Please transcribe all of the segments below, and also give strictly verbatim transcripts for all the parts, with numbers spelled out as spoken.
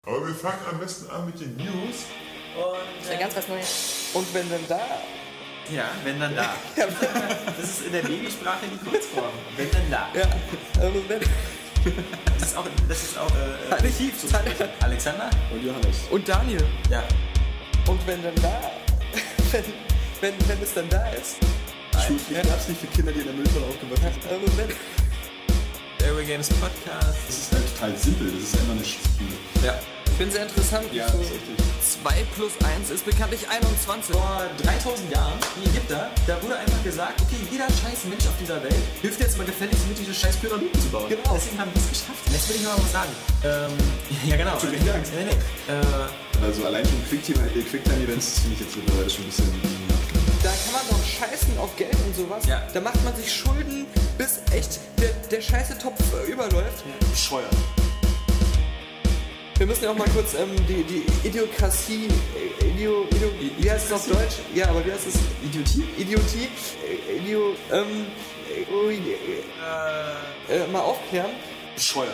Aber wir fangen am besten an mit den News. Und äh, ganz was Neues. Und wenn dann da... Ja, wenn dann da. Das ist in der Babysprache die Kurzform. Wenn dann da. Ja, also wenn... Das ist auch, das ist auch äh, Adjektiv zu sprechen. Alexander Und Johannes. Und Daniel. Ja. Und wenn dann da... Wenn, wenn, wenn es dann da ist. Schulpflicht gab es nicht für Kinder, die in der Mülltonne aufgewachsen sind. Also wenn... Aero Games Podcast. Das ist halt total simpel, das ist einfach eine Spiel. Ja. Ich finde es sehr interessant. Ja, so das ist richtig. zwei plus eins ist bekanntlich einundzwanzig. Vor dreitausend Jahren, die Ägypter, da wurde einfach gesagt, okay, jeder scheiß Mensch auf dieser Welt hilft jetzt mal gefälligst mit, diese scheiß Pyramiden zu bauen. Genau. Deswegen haben die es geschafft. Jetzt will ich mal was sagen. Ähm, ja genau. Zu wenig Angst. Nee, nee. Äh, Also allein schon Quicktime-Events Quicktime finde ich jetzt mittlerweile schon ein bisschen... Da kann man doch scheißen auf Geld und sowas. Ja. Da macht man sich Schulden, bis echt der, der scheiße Topf äh, überläuft. bescheuert. Wir müssen ja auch mal kurz ähm, die, die Idiokratie, äh, Idio, Idio, wie heißt es auf Deutsch? Ja, aber wie heißt es? Idiotie? Idiotie, äh, Idio, ähm, äh, äh, äh, mal aufklären. Bescheuert.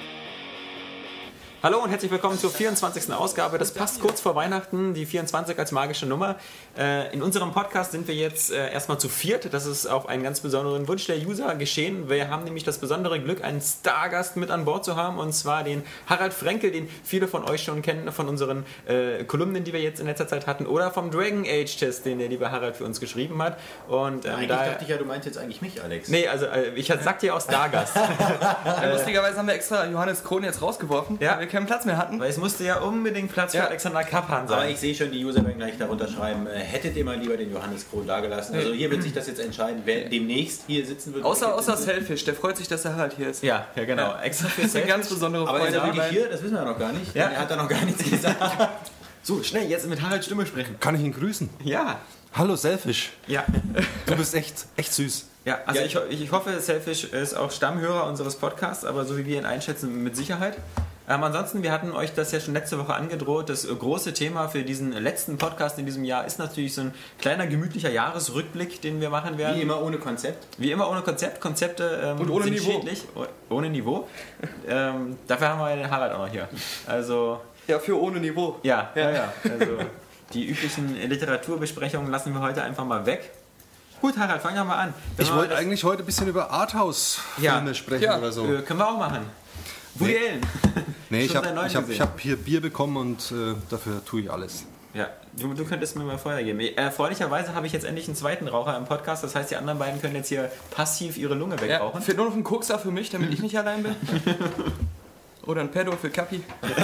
Hallo und herzlich willkommen zur vierundzwanzigsten Ausgabe. Das passt kurz vor Weihnachten, die vierundzwanzig als magische Nummer. Äh, in unserem Podcast sind wir jetzt äh, erstmal zu viert. Das ist auf einen ganz besonderen Wunsch der User geschehen. Wir haben nämlich das besondere Glück, einen Stargast mit an Bord zu haben, und zwar den Harald Frenkel, den viele von euch schon kennen von unseren äh, Kolumnen, die wir jetzt in letzter Zeit hatten, oder vom Dragon Age Test, den der liebe Harald für uns geschrieben hat. Und, ähm, Eigentlich da, dachte ich ja, du meinst jetzt eigentlich mich, Alex. Nee, also äh, ich sagte ja auch Stargast. Äh, Lustigerweise haben wir extra Johannes Krohn jetzt rausgeworfen, Ja. weil wir keinen Platz mehr hatten. Weil es musste ja unbedingt Platz für Ja. Alexander Kappan sein. Aber ich sehe schon, die User werden gleich darunter schreiben, äh, hättet ihr mal lieber den Johannes Krohn dagelassen. Also hier wird sich das jetzt entscheiden, wer demnächst hier sitzen wird. Außer, außer Selfish, der freut sich, dass er halt hier ist. Ja, ja genau. Ja. Extra für Das ist eine ganz Selfish. besondere Aber ist Freude. er wirklich dabei. hier? Das wissen wir noch gar nicht. Ja. Er hat da noch gar nichts gesagt. So, schnell, jetzt mit Haralds Stimme sprechen. Kann ich ihn grüßen? Ja, Hallo Selfish, ja. du bist echt, echt süß. Ja, also Ja. Ich, ho- ich hoffe, Selfish ist auch Stammhörer unseres Podcasts, aber so wie wir ihn einschätzen, mit Sicherheit. Ähm, ansonsten, wir hatten euch das ja schon letzte Woche angedroht. Das äh, große Thema für diesen letzten Podcast in diesem Jahr ist natürlich so ein kleiner gemütlicher Jahresrückblick, den wir machen werden. Wie immer ohne Konzept. Wie immer ohne Konzept. Konzepte ähm, Und ohne sind Niveau. schädlich. Oh- Ohne Niveau. ähm, dafür haben wir den Harald auch noch hier. Also, Ja, für ohne Niveau. ja, ja, ja. Also, die üblichen Literaturbesprechungen lassen wir heute einfach mal weg. Gut, Harald, fang doch mal an. Wenn Ich wir wollte das- eigentlich heute ein bisschen über Arthouse-Filme Ja. sprechen Ja. oder so. Äh, können wir auch machen. Woody Nee. Allen. Nee, ich schon habe seinen neuen ich hab, gesehen. ich hab hier Bier bekommen und äh, dafür tue ich alles. Ja, du, du könntest mir mal Feuer geben. Äh, Erfreulicherweise habe ich jetzt endlich einen zweiten Raucher im Podcast. Das heißt, die anderen beiden können jetzt hier passiv ihre Lunge Ja, wegrauchen. fehlt nur noch ein Kokser für mich, damit ich nicht allein bin. Oder ein Pedo für Kapi.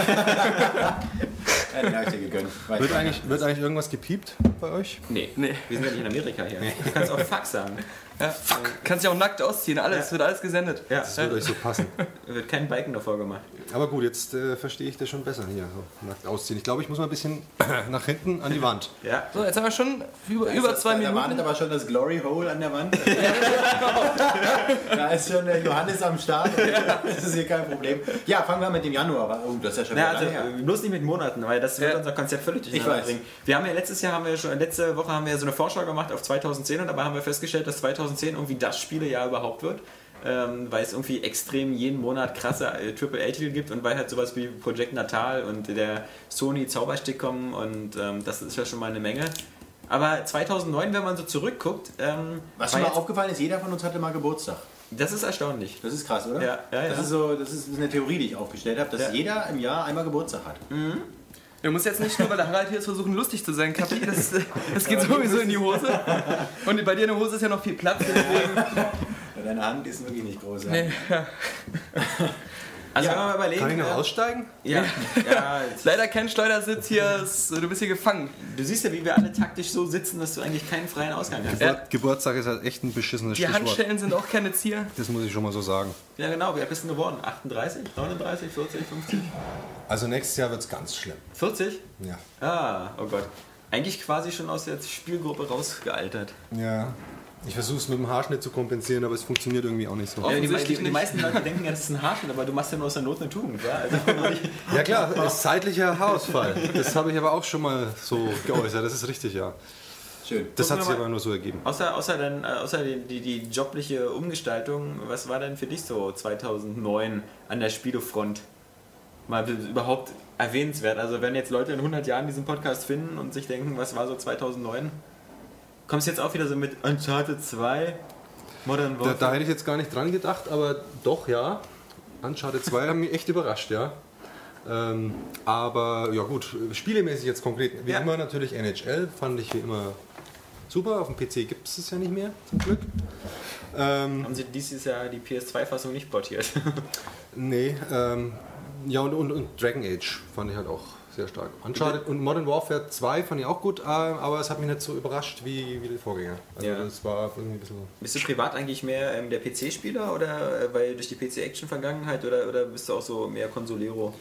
Ja, den habe ich dir gegönnt. Weiß Wird ich eigentlich, wird eigentlich irgendwas gepiept bei euch? Nee, Nee. wir sind ja nicht in Amerika hier. Du kannst auch Fuck sagen. Ja. Kannst ja auch nackt ausziehen, alles, Ja. wird alles gesendet. Ja, Das wird euch so passen. wird kein Biken davor gemacht. Aber gut, jetzt äh, verstehe ich das schon besser hier, so nackt ausziehen. Ich glaube, ich muss mal ein bisschen nach hinten an die Wand. Ja. So, jetzt haben wir schon über, über zwei Da Minuten. wartet aber schon das Glory Hole an der Wand. Da ist schon der Johannes am Start. Das ist hier kein Problem. Ja, fangen wir mit dem Januar. Oh, das ist ja schon Ja, wieder also lange her. äh, bloß nicht mit Monaten, weil das wird Ja. unser Konzept völlig Ich durcheinander weiß. bringen. Wir haben ja letztes Jahr, haben wir schon, letzte Woche haben wir so eine Vorschau gemacht auf zweitausendzehn, und dabei haben wir festgestellt, dass zweitausendzehn irgendwie das Spielejahr überhaupt wird. Ähm, weil es irgendwie extrem jeden Monat krasse äh, Triple A-Titel gibt und weil halt sowas wie Project Natal und der Sony Zauberstick kommen, und ähm, das ist ja schon mal eine Menge. Aber zweitausendneun, wenn man so zurückguckt, ähm, Was war schon mal jetzt- aufgefallen ist, jeder von uns hatte mal Geburtstag. das ist erstaunlich. Das ist krass, oder? Ja, ja, ja. Das ist so, das ist eine Theorie, die ich aufgestellt habe, dass Ja. jeder im Jahr einmal Geburtstag hat. Du musst jetzt nicht nur, weil der Harald hier ist, versuchen lustig zu sein, Kapi. Das, das geht sowieso in die Hose. Und bei dir in der Hose ist ja noch viel Platz. Deswegen. Ja, deine Hand ist wirklich nicht groß. Ja. Nee, ja. Also Ja. wenn wir mal überlegen... Kann ich noch äh, aussteigen? Ja, ja, Leider kein Schleudersitz hier, ist- du bist hier gefangen. du siehst ja, wie wir alle taktisch so sitzen, dass du eigentlich keinen freien Ausgang hast. Ja. Geburt, Geburtstag ist halt echt ein beschissenes Die Stichwort. Handschellen sind auch keine Zier. Das muss ich schon mal so sagen. Ja genau, wie alt bist du geworden? achtunddreißig, neununddreißig, vierzig, fünfzig? Also nächstes Jahr wird es ganz schlimm. vierzig? Ja. Ah, oh Gott. Eigentlich quasi schon aus der Spielgruppe rausgealtert. Ja. Ich versuche es mit dem Haarschnitt zu kompensieren, aber es funktioniert irgendwie auch nicht so. Ja, die, die, Offensichtlich die nicht. meisten Leute denken ja, das ist ein Haarschnitt, aber du machst ja nur aus der Not eine Tugend, wa? Also, Ja klar, das ist zeitlicher Haarausfall. Das habe ich aber auch schon mal so geäußert, das ist richtig, ja. Schön. Das Gucken hat wir sich mal- aber nur so ergeben. außer außer, dann, äh, außer die, die, die jobliche Umgestaltung, was war denn für dich so zweitausendneun an der Spielefront? Mal überhaupt erwähnenswert. Also wenn jetzt Leute in hundert Jahren diesen Podcast finden und sich denken, was war so zweitausendneun? Kommst du jetzt auch wieder so mit Uncharted zwei, Modern Da, Warfare? da hätte ich jetzt gar nicht dran gedacht, aber doch, ja. Uncharted zwei haben mich echt überrascht, ja. Ähm, aber ja gut, spielemäßig jetzt konkret, wie Ja. immer natürlich N H L, fand ich wie immer super. Auf dem P C gibt es es ja nicht mehr, zum Glück. Ähm, Haben sie dieses Jahr die P S zwei Fassung nicht portiert? nee, ähm, ja und, und, und Dragon Age fand ich halt auch sehr stark. Uncharted und Modern Warfare zwei fand ich auch gut, äh, aber es hat mich nicht so überrascht wie, wie die Vorgänger. Also Ja. das war irgendwie ein bisschen... Bist du privat eigentlich mehr ähm, der P C-Spieler oder äh, weil durch die P C-Action-Vergangenheit oder, oder bist du auch so mehr Consolero?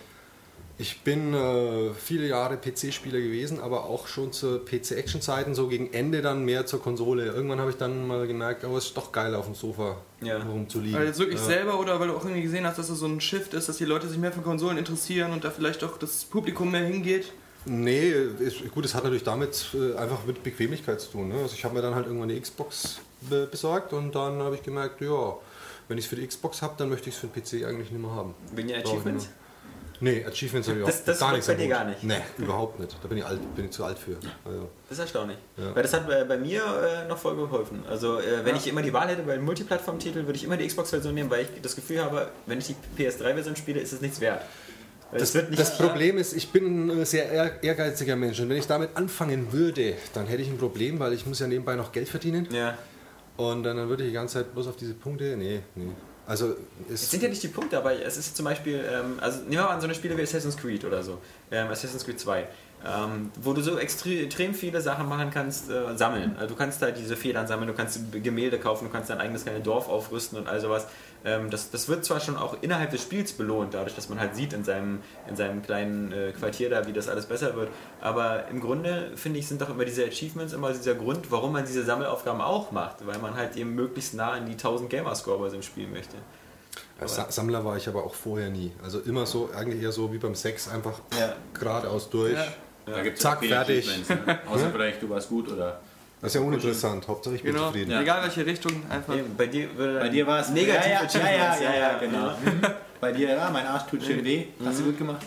Ich bin äh, viele Jahre P C-Spieler gewesen, aber auch schon zu P C-Action-Zeiten, so gegen Ende dann mehr zur Konsole. Irgendwann habe ich dann mal gemerkt, oh, es ist doch geil auf dem Sofa Ja. rumzuliegen. Weil jetzt wirklich Ja. selber oder weil du auch irgendwie gesehen hast, dass es so ein Shift ist, dass die Leute sich mehr für Konsolen interessieren und da vielleicht auch das Publikum mehr hingeht? Nee, ist, gut, es hat natürlich damit äh, einfach mit Bequemlichkeit zu tun. Ne? Also ich habe mir dann halt irgendwann eine Xbox be besorgt und dann habe ich gemerkt, ja, wenn ich es für die Xbox habe, dann möchte ich es für den P C eigentlich nicht mehr haben. Wegen der Brauch ich Achievements? nicht mehr. Nee, Achievements habe ich auch Das- das gar wird nichts bei am dir Hut. gar nicht. Nee, überhaupt nicht. Da bin ich, alt, bin ich zu alt für. Also, Das ist erstaunlich. Ja. Weil das hat bei, bei mir äh, noch voll geholfen. Also äh, wenn ich immer die Wahl hätte bei einem Multiplattform-Titel, würde ich immer die Xbox-Version nehmen, weil ich das Gefühl habe, wenn ich die P S drei Version spiele, ist es nichts wert. Weil Das, es wird nicht das Problem ist, ich bin ein sehr ehr- ehrgeiziger Mensch und wenn ich damit anfangen würde, dann hätte ich ein Problem, weil ich muss ja nebenbei noch Geld verdienen Ja. und dann, dann würde ich die ganze Zeit bloß auf diese Punkte, nee, nee. Also Es es, sind ja nicht die Punkte, aber es ist zum Beispiel, ähm, also nehmen wir mal an so eine Spiele wie Assassin's Creed oder so, ähm, Assassin's Creed zwei, ähm, wo du so extre extrem viele Sachen machen kannst, äh, sammeln. Also du kannst da diese Federn sammeln, du kannst Gemälde kaufen, du kannst dein eigenes kleines Dorf aufrüsten und all sowas. Ähm, das, das wird zwar schon auch innerhalb des Spiels belohnt, dadurch, dass man halt sieht in seinem, in seinem kleinen äh, Quartier da, wie das alles besser wird, aber im Grunde, finde ich, sind doch immer diese Achievements immer dieser Grund, warum man diese Sammelaufgaben auch macht, weil man halt eben möglichst nah an die tausend Gamerscore bei so einem Spiel möchte. als Sa- Sammler war ich aber auch vorher nie. Also immer so, eigentlich eher so wie beim Sex, einfach Ja. geradeaus durch. Ja. Da gibt's Zack, auch viele fertig. Achievements, ne? Außer vielleicht du warst gut oder... Das ist ja uninteressant, Hauptsache ich bin Genau. zufrieden. Ja. Egal welche Richtung, einfach. Nee, bei dir würde Bei dir war es negativ ja, ja, ja, ja, ja, ja, genau. genau. Bei dir, ja, mein Arsch tut schön weh. Hast du gut gemacht?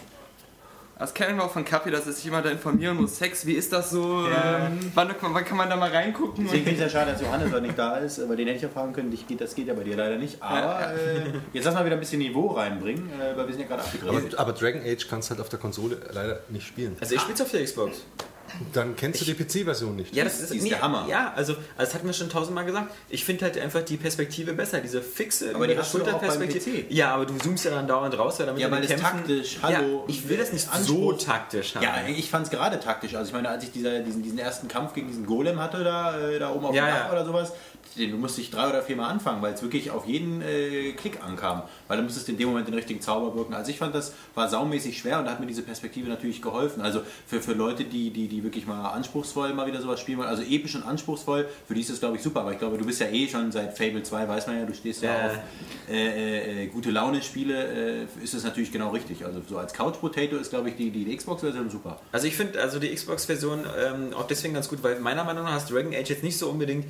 Das kennen wir auch von Kaffee, dass er sich immer da informieren muss. Sex, wie ist das so? Ja. Ähm, wann, wann kann man da mal reingucken? Deswegen finde ich es ja schade, dass Johannes heute nicht da ist, aber den hätte ich ja fragen können, dich geht, das geht ja bei dir leider nicht. Aber äh, jetzt lass mal wieder ein bisschen Niveau reinbringen, äh, weil wir sind ja gerade abgegriffen. Aber, aber Dragon Age kannst du halt auf der Konsole leider nicht spielen. Also ich spiele es auf der Xbox. Dann kennst du die P C-Version nicht. Ja, das ist, Die ist der Hammer. Ja, also, also das hat mir schon tausendmal gesagt. Ich finde halt einfach die Perspektive besser, diese fixe Aber die über hast du doch auch beim Schulterperspektive. P C. Ja, aber du zoomst ja dann dauernd raus, weil damit Ja, du weil mit es Kämpfen- taktisch, hallo, Ja, ich will das nicht so Anspruch. taktisch haben. Ja, ich fand es gerade taktisch. Also ich meine, als ich dieser, diesen, diesen ersten Kampf gegen diesen Golem hatte, da, äh, da oben auf Ja, dem Dach ja. oder sowas, du musstest drei oder vier Mal anfangen, weil es wirklich auf jeden äh, Klick ankam. Weil du musstest in dem Moment den richtigen Zauber wirken. Also ich fand, das war saumäßig schwer und da hat mir diese Perspektive natürlich geholfen. Also für, für Leute, die, die, die wirklich mal anspruchsvoll mal wieder sowas spielen wollen, also episch und anspruchsvoll, für die ist das, glaube ich, super. Aber ich glaube, du bist ja eh schon seit Fable zwei, weiß man ja, du stehst ja, Ja. auf äh, äh, gute Laune-Spiele, äh, ist das natürlich genau richtig. Also so als Couch-Potato ist, glaube ich, die, die, die Xbox-Version super. Also ich finde also die Xbox-Version ähm, auch deswegen ganz gut, weil meiner Meinung nach ist Dragon Age jetzt nicht so unbedingt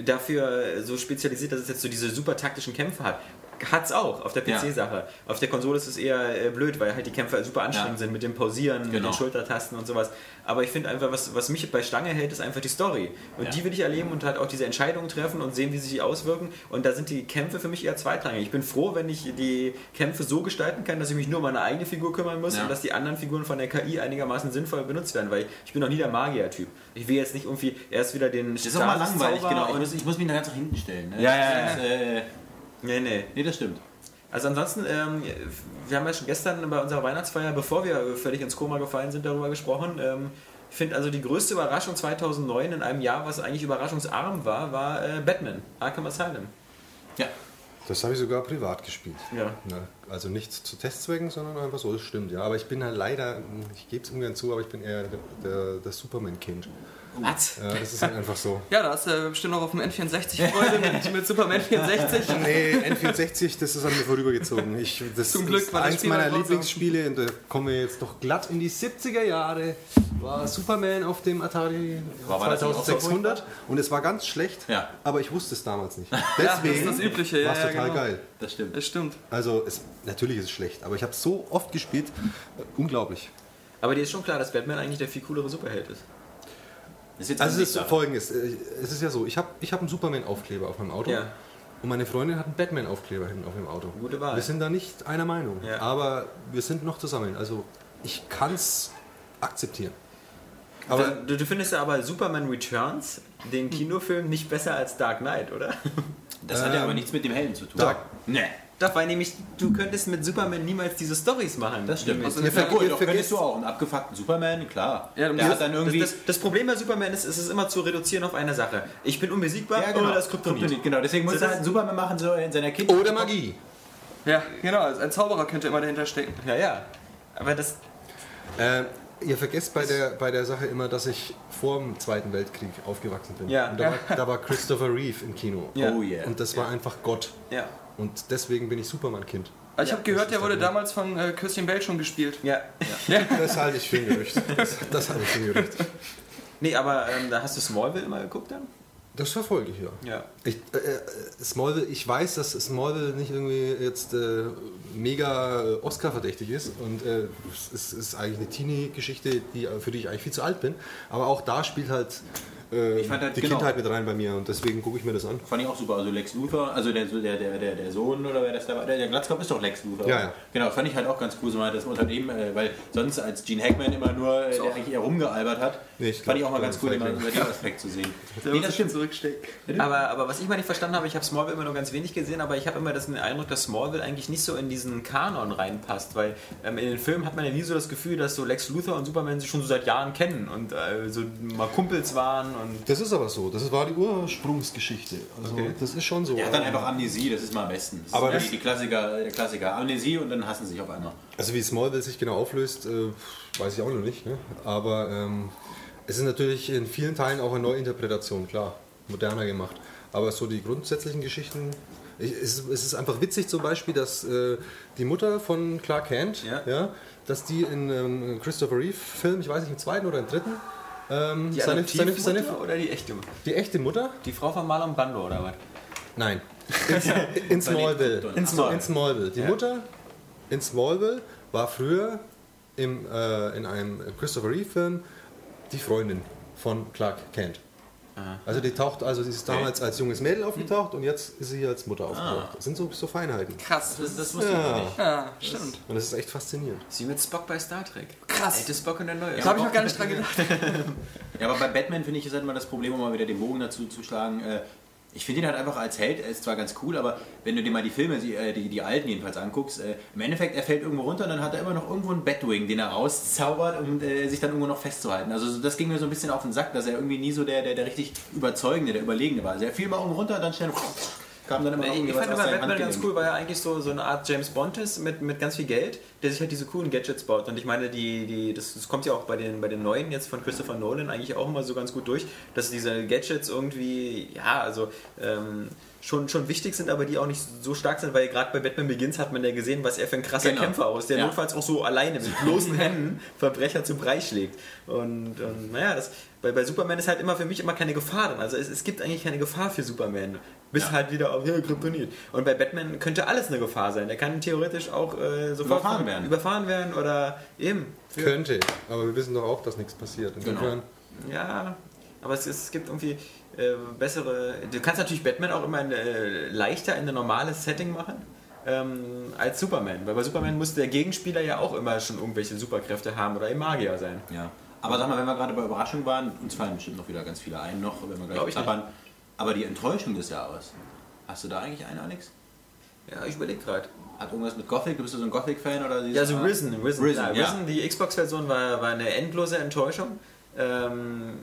dafür so spezialisiert, dass es jetzt so diese super taktischen Kämpfe hat. Hat's auch auf der P C-Sache. Auf der Konsole ist es eher äh, blöd, weil halt die Kämpfe super anstrengend Ja. sind mit dem Pausieren, mit Genau. den Schultertasten und sowas. Aber ich finde einfach, was, was mich bei Stange hält, ist einfach die Story. Und Ja. die will ich erleben und halt auch diese Entscheidungen treffen und sehen, wie sie sich auswirken. Und da sind die Kämpfe für mich eher zweitrangig. Ich bin froh, wenn ich die Kämpfe so gestalten kann, dass ich mich nur um meine eigene Figur kümmern muss Ja. und dass die anderen Figuren von der K I einigermaßen sinnvoll benutzt werden, weil ich bin noch nie der Magier-Typ. Ich will jetzt nicht irgendwie erst wieder den Das ist auch mal langweilig, Statuszauber genau. Ich und- muss, ich muss mich da ganz nach hinten stellen. Ne? Ja, ja, Das ist, äh, Nee, nee. nee, das stimmt. Also ansonsten, ähm, wir haben ja schon gestern bei unserer Weihnachtsfeier, bevor wir völlig ins Koma gefallen sind, darüber gesprochen. Ähm, ich finde also die größte Überraschung zweitausendneun in einem Jahr, was eigentlich überraschungsarm war, war äh, Batman, Arkham Asylum. Ja. Das habe ich sogar privat gespielt. Ja. Ja, also nicht zu Testzwecken, sondern einfach so, das stimmt. Ja, aber ich bin halt leider, ich gebe es ungern zu, aber ich bin eher der, der, der Superman-Kind. Was? Ja, das ist halt einfach so. Ja, da hast du bestimmt noch auf dem N vierundsechzig Freude mit, mit Superman vierundsechzig. Nee, N vierundsechzig, das ist an mir vorübergezogen. Ich, das Zum Glück ist war das eins Spiel meiner halt raus. Lieblingsspiele und da kommen wir jetzt doch glatt in die siebziger Jahre. War Superman auf dem Atari War- war das nicht auch so zweitausendsechshundert und es war ganz schlecht, Ja. aber ich wusste es damals nicht. das Deswegen ist das Übliche, ja, war es ja, total genau. geil. Das stimmt. Das stimmt. Also es, natürlich ist es schlecht, aber ich habe es so oft gespielt, äh, unglaublich. Aber dir ist schon klar, dass Batman eigentlich der viel coolere Superheld ist. Das ist jetzt Also es ist Ansichtssache. folgendes, äh, es ist ja so, ich habe ich hab einen Superman-Aufkleber auf meinem Auto Ja. und meine Freundin hat einen Batman-Aufkleber hinten auf dem Auto. Gute Wahl. Wir sind da nicht einer Meinung, Ja. aber wir sind noch zusammen. Also ich kann es akzeptieren. Aber Aber du, du findest ja aber Superman Returns, den Kinofilm, nicht besser als Dark Knight, oder? Das hat ja Ähm, aber nichts mit dem Helden zu tun. Dark- Nee. Doch, weil nämlich du könntest mit Superman niemals diese Storys machen. Das stimmt. Also, ihr Ja, gut, ihr doch könntest du auch einen abgefuckten Superman, klar. Ja, du der musst- hat dann irgendwie... das, das, das Problem bei Superman ist, ist es immer zu reduzieren auf eine Sache. Ich bin unbesiegbar, ja, genau. oder das Kryptonit. Genau, deswegen muss Das er ist- halt einen Superman machen, so in seiner Kindheit. oder Magie. Ja, genau. Also ein Zauberer könnte immer dahinter stecken. Ja, ja. Aber das... Äh, ihr vergesst bei der, bei der Sache immer, dass ich vor dem Zweiten Weltkrieg aufgewachsen bin. Ja. Und da, war, da war Christopher Reeve im Kino. Ja. Oh yeah. Und das war einfach Gott. Ja. Und deswegen bin ich Superman-Kind. Ich habe gehört, der wurde der damals von äh, Christian Bale schon gespielt. Ja. ja. Das halte ich für ein Gerücht. Das, das halte ich für ein Gerücht. Nee, aber ähm, da hast du Smallville immer geguckt dann? Das verfolge ich ja. Ja. Ich, äh, äh, Smallville, ich weiß, dass Smallville nicht irgendwie jetzt äh, mega äh, Oscar-verdächtig ist und äh, es ist eigentlich eine Teenie-Geschichte, die, für die ich eigentlich viel zu alt bin. Aber auch da spielt halt, äh, Ich fand halt, die genau. Kindheit mit rein bei mir und deswegen gucke ich mir das an. Fand ich auch super. Also Lex Luthor, also der, der, der, der, der Sohn oder wer das da war, der, der Glatzkopf ist doch Lex Luthor. Ja, ja. Genau, fand ich halt auch ganz cool, so mal das Unternehmen, äh, weil sonst als Gene Hackman immer nur äh, der eigentlich eher rumgealbert hat, Nee, ich fand ich glaub, auch mal ganz cool, glaub, immer ich über den Aspekt zu sehen. Der Nee, muss das sich stimmt. zurückstecken. Aber, aber was ich mal nicht verstanden habe, ich habe Smallville immer nur ganz wenig gesehen, aber ich habe immer das, den Eindruck, dass Smallville eigentlich nicht so in diesen Kanon reinpasst, weil ähm, in den Filmen hat man ja nie so das Gefühl, dass so Lex Luthor und Superman sich schon so seit Jahren kennen und äh, so mal Kumpels waren und... Das ist aber so. Das war die Ursprungsgeschichte. Also Okay. das ist schon so. Der hat dann einfach Amnesie, das ist mal am besten. Das Aber ist das- die, die Klassiker, der Klassiker. Amnesie und dann hassen sie sich auf einmal. Also wie Smallville sich genau auflöst, äh, weiß ich auch noch nicht. Ne? Aber ähm, es ist natürlich in vielen Teilen auch eine Neuinterpretation, klar, moderner gemacht. Aber so die grundsätzlichen Geschichten, ich, es, ist, es ist einfach witzig zum Beispiel, dass äh, die Mutter von Clark Kent, Ja. ja, dass die in ähm, Christopher Reeve-Film, ich weiß nicht, im zweiten oder im dritten, ähm, Die seine, seine, Adoptivmutter seine, oder die echte? die echte Mutter? Die Frau von Marlon Brando oder was? Nein. In, in Smallville. In Smallville. In Smallville. Die Ja. Mutter in Smallville war früher im, äh, in einem Christopher Reeve-Film die Freundin von Clark Kent. Aha. Also die taucht, also sie ist damals als junges Mädel aufgetaucht und jetzt ist sie hier als Mutter aufgetaucht. Das sind so, so Feinheiten. Krass. Das, das wusste ich noch Ja. nicht. Ja, stimmt. Und das ist echt faszinierend. Sie mit Spock bei Star Trek. Krass. Alte Spock und der neue. Da habe ich noch gar nicht dran gedacht. Ja, aber bei Batman finde ich, ist halt immer das Problem, um mal wieder den Bogen dazu zu schlagen. Äh, ich finde ihn halt einfach als Held, er ist zwar ganz cool, aber wenn du dir mal die Filme, die, äh, die, die alten jedenfalls anguckst, äh, im Endeffekt, er fällt irgendwo runter und dann hat er immer noch irgendwo einen Batwing, den er rauszaubert, um äh, sich dann irgendwo noch festzuhalten. Also so, das ging mir so ein bisschen auf den Sack, dass er irgendwie nie so der, der, der richtig Überzeugende, der Überlegene war. Also er fiel mal irgendwo runter und dann schnell kam dann immer noch Ich, irgendwie ich was fand aus immer seinem Batman ganz Handgelenk. cool, weil er eigentlich so, so eine Art James Bond ist mit, mit ganz viel Geld, der sich halt diese coolen Gadgets baut. Und ich meine, die, die, das, das kommt ja auch bei den, bei den neuen jetzt von Christopher Nolan eigentlich auch immer so ganz gut durch, dass diese Gadgets irgendwie, ja, also ähm, schon, schon wichtig sind, aber die auch nicht so stark sind, weil gerade bei Batman Begins hat man ja gesehen, was er für ein krasser Genau. Kämpfer ist, der Ja. notfalls auch so alleine mit bloßen Händen Verbrecher zu Brei schlägt. Und, und naja, das, bei, bei Superman ist halt immer für mich immer keine Gefahr drin. Also es, es gibt eigentlich keine Gefahr für Superman. Bis Ja. halt wieder auf ja, Kryptonit. Und bei Batman könnte alles eine Gefahr sein. Der kann theoretisch auch äh, sofort Überfahren von- werden. überfahren werden oder eben. Für, Könnte, aber wir wissen doch auch, dass nichts passiert. Insofern, ja, aber es, es gibt irgendwie äh, bessere. Du kannst natürlich Batman auch immer äh, leichter in ein normales Setting machen. Ähm, als Superman. Weil bei Superman muss der Gegenspieler ja auch immer schon irgendwelche Superkräfte haben oder eben Magier sein. Ja. Aber sag mal, wenn wir gerade bei Überraschungen waren, uns fallen bestimmt noch wieder ganz viele ein, noch, wenn wir Glaub gleich ich zappern. Aber die Enttäuschung des Jahres, hast du da eigentlich einen, Alex? Ja, ich überlege gerade. Hat irgendwas mit Gothic? Du bist du so ein Gothic-Fan? Oder Ja, also Risen. Risen, Risen, klar. ja. Risen die Xbox-Version war, war eine endlose Enttäuschung. Ähm,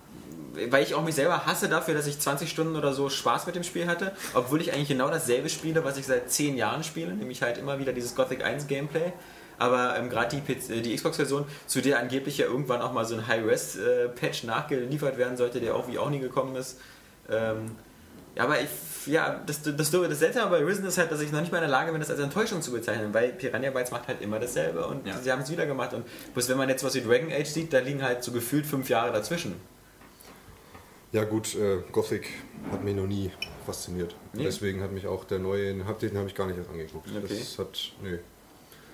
weil ich auch mich selber hasse dafür, dass ich zwanzig Stunden oder so Spaß mit dem Spiel hatte, obwohl ich eigentlich genau dasselbe spiele, was ich seit zehn Jahren spiele, nämlich halt immer wieder dieses Gothic eins Gameplay. Aber ähm, gerade die, P C die Xbox-Version, zu der angeblich ja irgendwann auch mal so ein High-Res-Patch nachgeliefert werden sollte, der auch wie auch nie gekommen ist. Ähm, ja, aber ich, ja, das, das, das, das Seltsame bei Risen ist halt, dass ich noch nicht mal in der Lage bin, das als Enttäuschung zu bezeichnen, weil Piranha Bytes macht halt immer dasselbe und Ja. sie haben es wieder gemacht. Und bloß wenn man jetzt was wie Dragon Age sieht, da liegen halt so gefühlt fünf Jahre dazwischen. ja gut, äh, Gothic hat mich noch nie fasziniert. Nee. Deswegen hat mich auch der neue, den habe ich gar nicht erst angeguckt. Okay. Das hat, nö.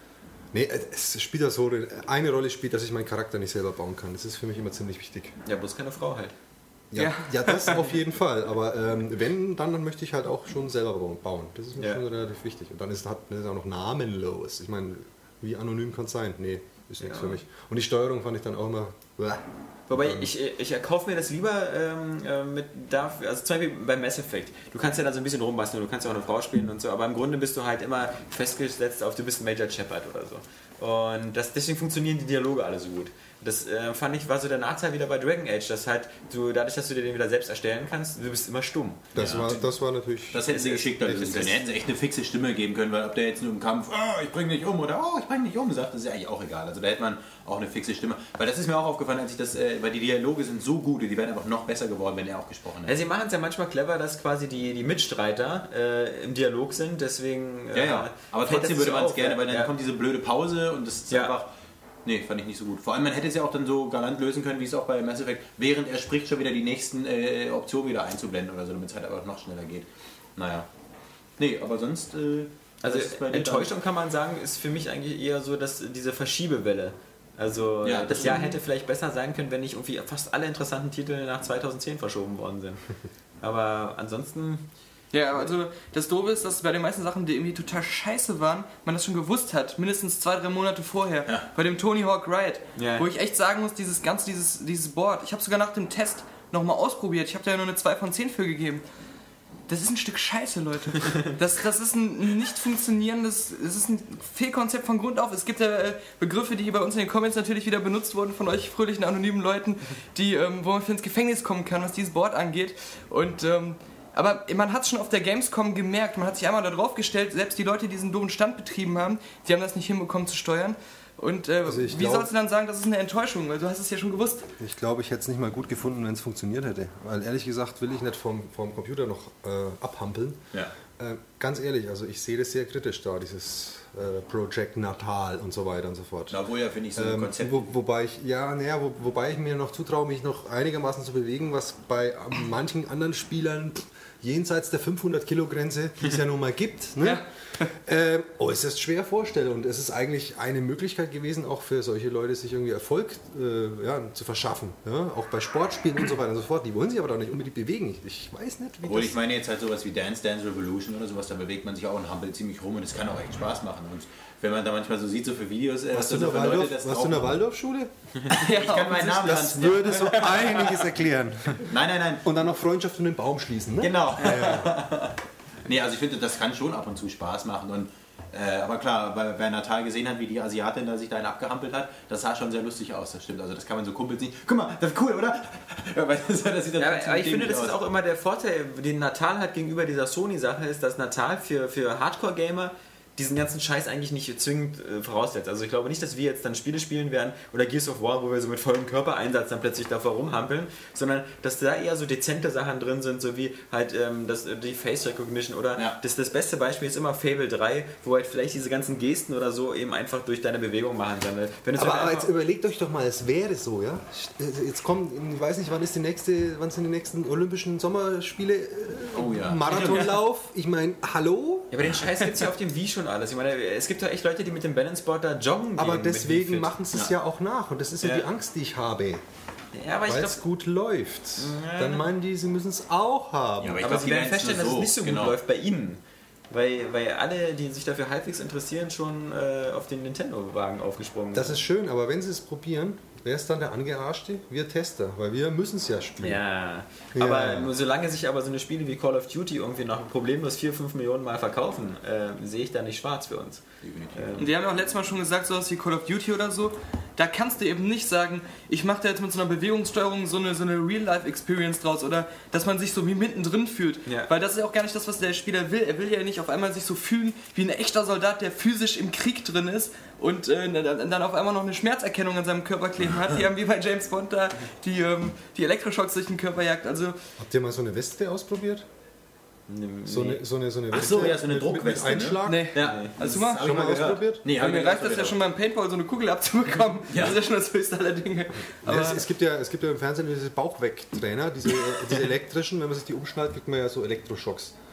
Nee, es spielt ja so eine Rolle spielt, dass ich meinen Charakter nicht selber bauen kann. Das ist für mich immer ziemlich wichtig. Ja, bloß keine Frau halt. Ja, ja. ja das auf jeden Fall. Aber ähm, wenn, dann, dann möchte ich halt auch schon selber bauen. Das ist mir ja. schon relativ wichtig. Und dann ist es auch noch namenlos. Ich meine, wie anonym kann es sein? Nee, ist nichts ja. für mich. Und die Steuerung fand ich dann auch immer... Bäh. Wobei, ich, ich erkaufe mir das lieber ähm, äh, mit dafür, also zum Beispiel bei Mass Effect. Du kannst ja da so ein bisschen rumbasteln, du kannst ja auch eine Frau spielen und so, aber im Grunde bist du halt immer festgesetzt auf, du bist Major Shepard oder so. Und das, deswegen funktionieren die Dialoge alle so gut. Das äh, fand ich, war so der Nachteil wieder bei Dragon Age, dass halt du, dadurch, dass du dir den wieder selbst erstellen kannst, du bist immer stumm. Das, ja. war, das war natürlich... Das hätten sie geschickt lösen können. Hätten sie echt eine fixe Stimme geben können, weil ob der jetzt nur im Kampf, oh, ich bring dich um oder oh, ich bring dich um, sagt, das ist ja eigentlich auch egal. Also da hätte man auch eine fixe Stimme. Weil das ist mir auch aufgefallen, als ich das, äh, weil die Dialoge sind so gut, die werden einfach noch besser geworden, wenn er auch gesprochen hat. Ja, sie machen es ja manchmal clever, dass quasi die, die Mitstreiter äh, im Dialog sind, deswegen... Äh, ja, ja, aber trotzdem würde man es gerne, weil dann ja. kommt diese blöde Pause und das ist ja. einfach... Nee, fand ich nicht so gut. Vor allem, man hätte es ja auch dann so galant lösen können, wie es auch bei Mass Effect, während er spricht, schon wieder die nächsten äh, Optionen wieder einzublenden oder so, damit es halt einfach noch schneller geht. Naja. Nee, aber sonst... Äh, also Enttäuschung kann man sagen, ist für mich eigentlich eher so, dass diese Verschiebewelle. Also ja, das, das Jahr hätte vielleicht besser sein können, wenn nicht irgendwie fast alle interessanten Titel nach zweitausendzehn verschoben worden sind. Aber ansonsten... Ja, also das Doofe ist, dass bei den meisten Sachen, die irgendwie total scheiße waren, man das schon gewusst hat, mindestens zwei, drei Monate vorher. Ja. Bei dem Tony Hawk Ride, ja. wo ich echt sagen muss, dieses ganze, dieses, dieses Board, ich habe sogar nach dem Test nochmal ausprobiert, ich habe da ja nur eine zwei von zehn für gegeben. Das ist ein Stück Scheiße, Leute. Das, das ist ein nicht funktionierendes, das ist ein Fehlkonzept von Grund auf. Es gibt ja Begriffe, die hier bei uns in den Comments natürlich wieder benutzt wurden von euch fröhlichen, anonymen Leuten, die, ähm, wo man für ins Gefängnis kommen kann, was dieses Board angeht. Und ähm, aber man hat es schon auf der Gamescom gemerkt, man hat sich einmal da drauf gestellt, selbst die Leute, die diesen doofen Stand betrieben haben, die haben das nicht hinbekommen zu steuern. Und äh, also wie glaub, sollst du dann sagen, das ist eine Enttäuschung? Weil du hast es ja schon gewusst. Ich glaube, ich hätte es nicht mal gut gefunden, wenn es funktioniert hätte. Weil ehrlich gesagt will ich nicht vom, vom Computer noch äh, abhampeln. Ja. Äh, ganz ehrlich, also ich sehe das sehr kritisch da, dieses äh, Project Natal und so weiter und so fort. Obwohl ja, finde ich, so ein ähm, Konzept... Wo, wobei ich, ja, naja, wo, wobei ich mir noch zutraue, mich noch einigermaßen zu bewegen, was bei manchen anderen Spielern jenseits der fünfhundert Kilo Grenze, die es ja nun mal gibt, ne? Ja. äh, äußerst schwer vorstelle. Und es ist eigentlich eine Möglichkeit gewesen, auch für solche Leute sich irgendwie Erfolg äh, ja, zu verschaffen. Ja? Auch bei Sportspielen und so weiter und so fort. Die wollen sich aber doch nicht unbedingt bewegen. Ich, ich weiß nicht, wie Obwohl das... ich meine jetzt halt sowas wie Dance Dance Revolution oder sowas, da bewegt man sich auch und hampelt ziemlich rum und das kann auch echt Spaß machen. Und wenn man da manchmal so sieht, so für Videos... Äh, warst du in der Waldorf, warst du in der Waldorfschule? Ja, ich kann meinen Namen Das würde so einiges erklären. Nein, nein, nein. Und dann noch Freundschaft und den Baum schließen, ne? Genau. Ja, ja. Nee, also ich finde, das kann schon ab und zu Spaß machen. Und, äh, aber klar, wer, wer Natal gesehen hat, wie die Asiatin da sich da einen abgehampelt hat, das sah schon sehr lustig aus, das stimmt. Also das kann man so Kumpels nicht... Guck mal, das ist cool, oder? Ja, weil das, das sieht dann ja, aber ich finde, das aus. ist auch immer der Vorteil, den Natal hat gegenüber dieser Sony-Sache, ist, dass Natal für, für Hardcore-Gamer diesen ganzen Scheiß eigentlich nicht zwingend äh, voraussetzt. Also ich glaube nicht, dass wir jetzt dann Spiele spielen werden oder Gears of War, wo wir so mit vollem Körpereinsatz dann plötzlich davor rumhampeln, sondern dass da eher so dezente Sachen drin sind, so wie halt ähm, das, die Face Recognition oder ja. das, das beste Beispiel ist immer Fable drei, wo halt vielleicht diese ganzen Gesten oder so eben einfach durch deine Bewegung machen sollen. Wenn aber halt aber jetzt überlegt euch doch mal, es wäre so, ja? Jetzt kommt, ich weiß nicht, wann ist die nächste, wann sind die nächsten Olympischen Sommerspiele? Äh, oh ja. Marathonlauf? Ich meine, hallo? Ja, aber den Scheiß gibt es ja auf dem Wii schon alles. Ich meine, es gibt ja echt Leute, die mit dem Balance Board da joggen gehen. Aber deswegen machen sie es ja. ja auch nach. Und das ist ja, ja die Angst, die ich habe. Ja, weil es gut läuft. Ja. Dann meinen die, sie müssen es auch haben. Ja, aber, aber glaub, sie werden feststellen, dass so. es nicht so gut genau. läuft bei ihnen. Weil, weil alle, die sich dafür halbwegs interessieren, schon äh, auf den Nintendo-Wagen aufgesprungen sind. Das ist schön, aber wenn sie es probieren, wer ist dann der Angearschte? Wir Tester, weil wir müssen es ja spielen. Ja, ja. aber nur solange sich aber so eine Spiele wie Call of Duty irgendwie noch problemlos vier, fünf Millionen Mal verkaufen, äh, sehe ich da nicht schwarz für uns. Ähm. Und die haben ja auch letztes Mal schon gesagt, sowas wie Call of Duty oder so, da kannst du eben nicht sagen, ich mache da jetzt mit so einer Bewegungssteuerung so eine, so eine Real-Life-Experience draus oder dass man sich so wie mittendrin fühlt. Ja. Weil das ist ja auch gar nicht das, was der Spieler will. Er will ja nicht auf einmal sich so fühlen wie ein echter Soldat, der physisch im Krieg drin ist und äh, dann auf einmal noch eine Schmerzerkennung an seinem Körper kleben hat. Die haben wie bei James Bond da die, ähm, die Elektroschocks durch den Körper jagt. Also, habt ihr mal so eine Weste ausprobiert? Nee. So eine, so eine, so eine Weste. Ach so, ja, so eine Druckweste. Mit Einschlag? Ne? Nee. Ja. Also mal, schon mal ausprobiert? Nee, ja, mir reicht das ja schon beim Paintball, so eine Kugel abzubekommen. Ja. Das ist ja schon das höchste aller Dinge. Aber es, es, gibt ja, es gibt ja im Fernsehen diese Bauchwegtrainer, diese, diese elektrischen, wenn man sich die umschnallt, kriegt man ja so Elektroschocks.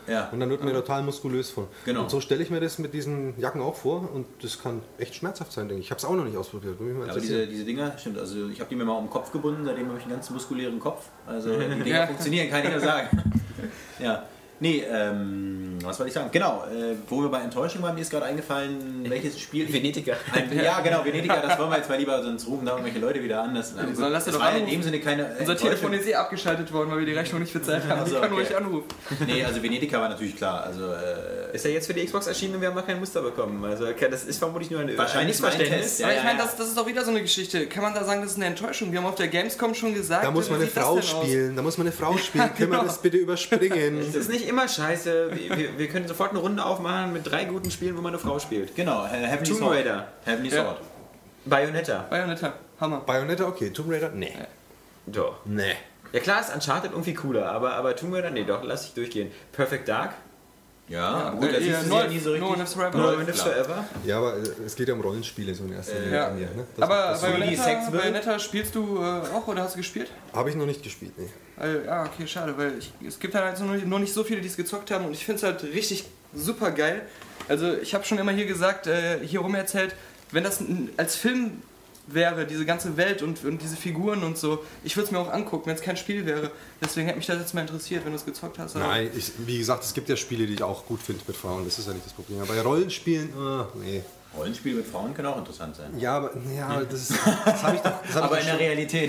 Ja. Und dann wird mir total muskulös von. Genau. Und so stelle ich mir das mit diesen Jacken auch vor und das kann echt schmerzhaft sein, denke ich. Ich habe es auch noch nicht ausprobiert. Würde mich mal Aber diese, interessieren. diese Dinger, stimmt, also ich habe die mir mal um den Kopf gebunden, seitdem habe ich einen ganz muskulären Kopf. Also die Dinger Ja. funktionieren, kann ich nur sagen. Ja. Nee, ähm, was wollte ich sagen? Genau, äh, wo wir bei Enttäuschung waren, mir ist gerade eingefallen, welches Spiel... ich- Venetica. Ein, ja, genau, Venetica, das wollen wir jetzt mal lieber, sonst rufen da irgendwelche Leute wieder an. Das, Die sollen- lass das doch war in anrufen. dem Sinne keine Unser Enttäuschung. Telefon ist eh abgeschaltet worden, weil wir die Rechnung nicht bezahlt haben. Also, Ich kann okay. ruhig anrufen. Nee, also Venetica war natürlich klar. Also, äh, Ist ja jetzt für die Xbox erschienen und wir haben noch kein Muster bekommen. Also okay, das ist vermutlich nur ein Wahrscheinlich ein Missverständnis. mein Test, ja. Aber ich meine, das, das ist auch wieder so eine Geschichte. Kann man da sagen, das ist eine Enttäuschung? Wir haben auf der Gamescom schon gesagt, Da muss man wie eine sieht das Frau denn aus? spielen, da muss man eine Frau spielen. Können wir genau. das bitte überspringen? Das ist nicht immer scheiße. Wir, wir, wir können sofort eine Runde aufmachen mit drei guten Spielen, wo man eine Frau spielt. genau, Heavenly Tomb Sword. Raider. Heavenly Ja. Sword. Bayonetta. Bayonetta, Hammer. Bayonetta, okay. Tomb Raider, nee. Doch. Nee. Ja klar ist Uncharted irgendwie cooler, aber, aber Tomb Raider, nee, doch, lass ich durchgehen. Perfect Dark. Ja, Ja, gut, da äh, siehst du sie No- ja nie so richtig. No One Lives Forever. No Läuft, One Lives klar. Forever. Ja, aber äh, es geht ja um Rollenspiele so in erster Linie. Ja. bei mir, ne? Das- Aber das so wie die Bayonetta, Sex will. Bayonetta spielst du äh, auch oder hast du gespielt? habe ich noch nicht gespielt, nee. Äh, ja, okay, schade, weil ich, es gibt halt also nur, nur nicht so viele, die es gezockt haben und ich finde es halt richtig super geil. Also ich habe schon immer hier gesagt, äh, hier rum erzählt, wenn das n- als Film wäre, diese ganze Welt und, und diese Figuren und so, ich würde es mir auch angucken, wenn es kein Spiel wäre. Deswegen hätte mich das jetzt mal interessiert, wenn du es gezockt hast. aber- Nein, ich, wie gesagt, es gibt ja Spiele, die ich auch gut finde mit Frauen, das ist ja nicht das Problem. Aber bei Rollenspielen, äh, nee. Rollenspiele mit Frauen können auch interessant sein. Ja, aber ja, das, ist- das habe ich doch. Das hab Aber ich in doch der schon, Realität.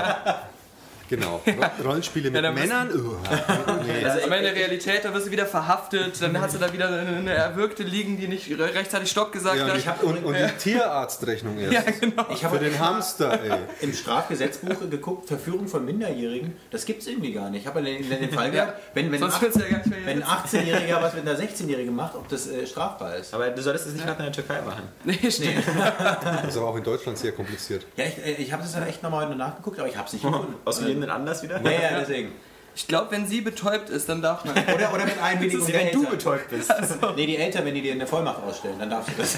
genau. Ro- Rollenspiele mit dann bist- Männern, uh, nee. Also aber in der Realität, da wirst du wieder verhaftet, dann hast du da wieder eine, eine Erwürgte liegen, die nicht re- rechtzeitig Stopp gesagt Ja, und, hat. ich hab, und, und die Tierarztrechnung erst. Ja, genau. Ich Für habe den Hamster, ey. im Strafgesetzbuch geguckt, Verführung von Minderjährigen, das gibt es irgendwie gar nicht. Ich habe den, den Fall gehabt, wenn, wenn, Sonst acht- wird's ja gar nicht mehr wenn ein jetzt. achtzehnjähriger was mit einer sechzehnjährigen macht, ob das äh, strafbar ist. Aber du solltest es nicht nach in der Türkei machen. Nee, stimmt. Das ist aber auch in Deutschland sehr kompliziert. Ja, ich, äh, ich habe das dann echt nochmal heute nachgeguckt, aber ich habe es nicht gefunden. Aus gegebenen Anlass wieder. Ja, ja, deswegen. Ich glaube, wenn sie betäubt ist, dann darf man. Oder, oder mit Einwilligung der Wenn du Eltern. betäubt bist. Nee, die Eltern, wenn die dir eine Vollmacht ausstellen, dann darfst du das.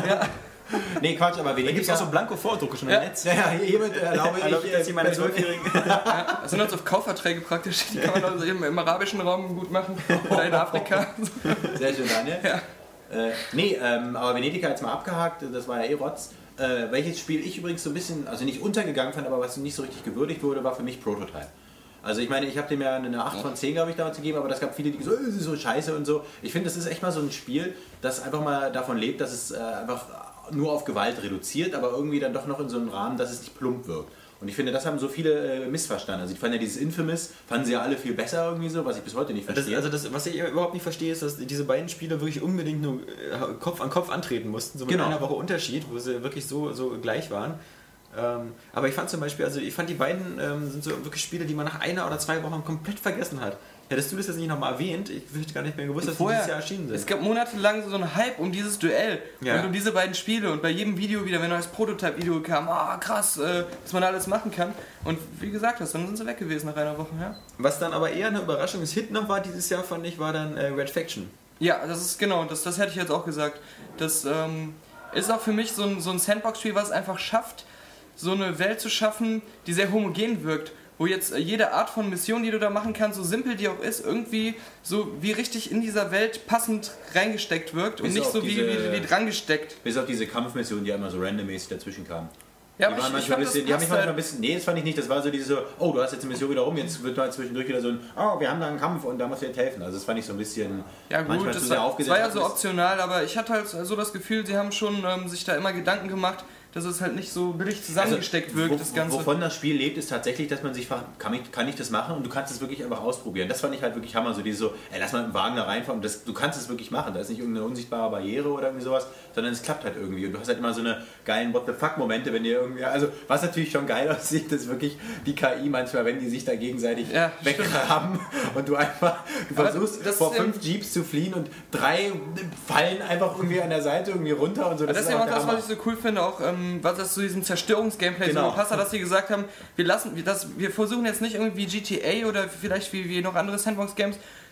Nee, Quatsch, aber Da gibt es Venetica... auch so Blanko-Vordrucke schon Ja. im Netz. Ja, ja, hiermit erlaube ich... Erlaubt, dass äh, ich meine bei- Zwölfjährigen. Das sind uns auf Kaufverträge praktisch. Die kann man also im, im arabischen Raum gut machen. Oder in Afrika. Sehr schön, Daniel. Ja. Äh, nee, ähm, aber Venetica jetzt mal abgehakt, das war ja eh Rotz. Äh, welches Spiel ich übrigens so ein bisschen, also nicht untergegangen fand, aber was nicht so richtig gewürdigt wurde, war für mich Prototype. Also ich meine, ich habe dem ja eine acht von zehn, glaube ich, damals gegeben, aber es gab viele, die gesagt haben, das ist so scheiße und so. Ich finde, das ist echt mal so ein Spiel, das einfach mal davon lebt, dass es äh, einfach nur auf Gewalt reduziert, aber irgendwie dann doch noch in so einem Rahmen, dass es nicht plump wirkt. Und ich finde, das haben so viele äh, missverstanden. Also ich fand ja dieses Infamous, fanden sie ja alle viel besser irgendwie so, was ich bis heute nicht Das, verstehe. also das, was ich überhaupt nicht verstehe, ist, dass diese beiden Spiele wirklich unbedingt nur äh, Kopf an Kopf antreten mussten, so mit Genau. einer Woche Unterschied, wo sie wirklich so, so gleich waren. Ähm, aber ich fand zum Beispiel, also ich fand die beiden ähm, sind so wirklich Spiele, die man nach einer oder zwei Wochen komplett vergessen hat. Hättest du das jetzt nicht nochmal erwähnt, ich hätte gar nicht mehr gewusst, dass die dieses Jahr erschienen sind. Es gab monatelang so einen Hype um dieses Duell Ja. und um diese beiden Spiele und bei jedem Video wieder, wenn ein neues Prototype-Video kam, ah krass, äh, was man da alles machen kann. Und wie gesagt hast, dann sind sie weg gewesen nach einer Woche. Ja, Was dann aber eher eine Überraschung ist, Hit noch war dieses Jahr, fand ich, war dann äh, Red Faction. ja das ist genau, das, das hätte ich jetzt auch gesagt. Das ähm, ist auch für mich so ein, so ein Sandbox-Spiel, was es einfach schafft, so eine Welt zu schaffen, die sehr homogen wirkt. Wo jetzt äh, jede Art von Mission, die du da machen kannst, so simpel die auch ist, irgendwie so wie richtig in dieser Welt passend reingesteckt wirkt und Bis nicht auf so wie, diese- wie, wie dran gesteckt. Bis auf diese Kampfmissionen, die immer so randommäßig dazwischen kamen. Ja, Die aber waren ich, ich manchmal fand, ein das bisschen, die haben mich passt manchmal ein halt. bisschen, nee, das fand ich nicht, das war so diese so, oh, du hast jetzt eine Mission wieder rum, jetzt wird mal zwischendurch wieder so ein, oh, wir haben da einen Kampf und da musst du jetzt helfen. Also das fand ich so ein bisschen, Ja gut, manchmal das zu sehr war, das aufgesetzt. war ja so Das- optional, aber ich hatte halt so das Gefühl, sie haben schon ähm, sich da immer Gedanken gemacht, dass es halt nicht so billig zusammengesteckt Also, wirkt, wo- das Ganze. Wovon das Spiel lebt, ist tatsächlich, dass man sich fragt, kann ich, kann ich das machen? Und du kannst es wirklich einfach ausprobieren. Das fand ich halt wirklich Hammer. So diese so, ey, lass mal im Wagen da reinfahren. Und das, du kannst es wirklich machen. Da ist nicht irgendeine unsichtbare Barriere oder irgendwie sowas, sondern es klappt halt irgendwie. Und du hast halt immer so eine geilen What-the-fuck-Momente, wenn dir irgendwie, also was natürlich schon geil aussieht, ist wirklich die K I manchmal, wenn die sich da gegenseitig Ja, weggraben und du einfach du Aber versuchst, das- vor ähm, fünf Jeeps zu fliehen und drei fallen einfach irgendwie an der Seite irgendwie runter und so. Das ist ja einfach auch das, der Hammer. was ich so cool finde, auch ähm, was das zu diesem Zerstörungsgameplay Genau. so passt, hat, dass sie gesagt haben, wir lassen, wir, das, wir versuchen jetzt nicht irgendwie G T A oder vielleicht wie, wie noch andere Sandbox-Games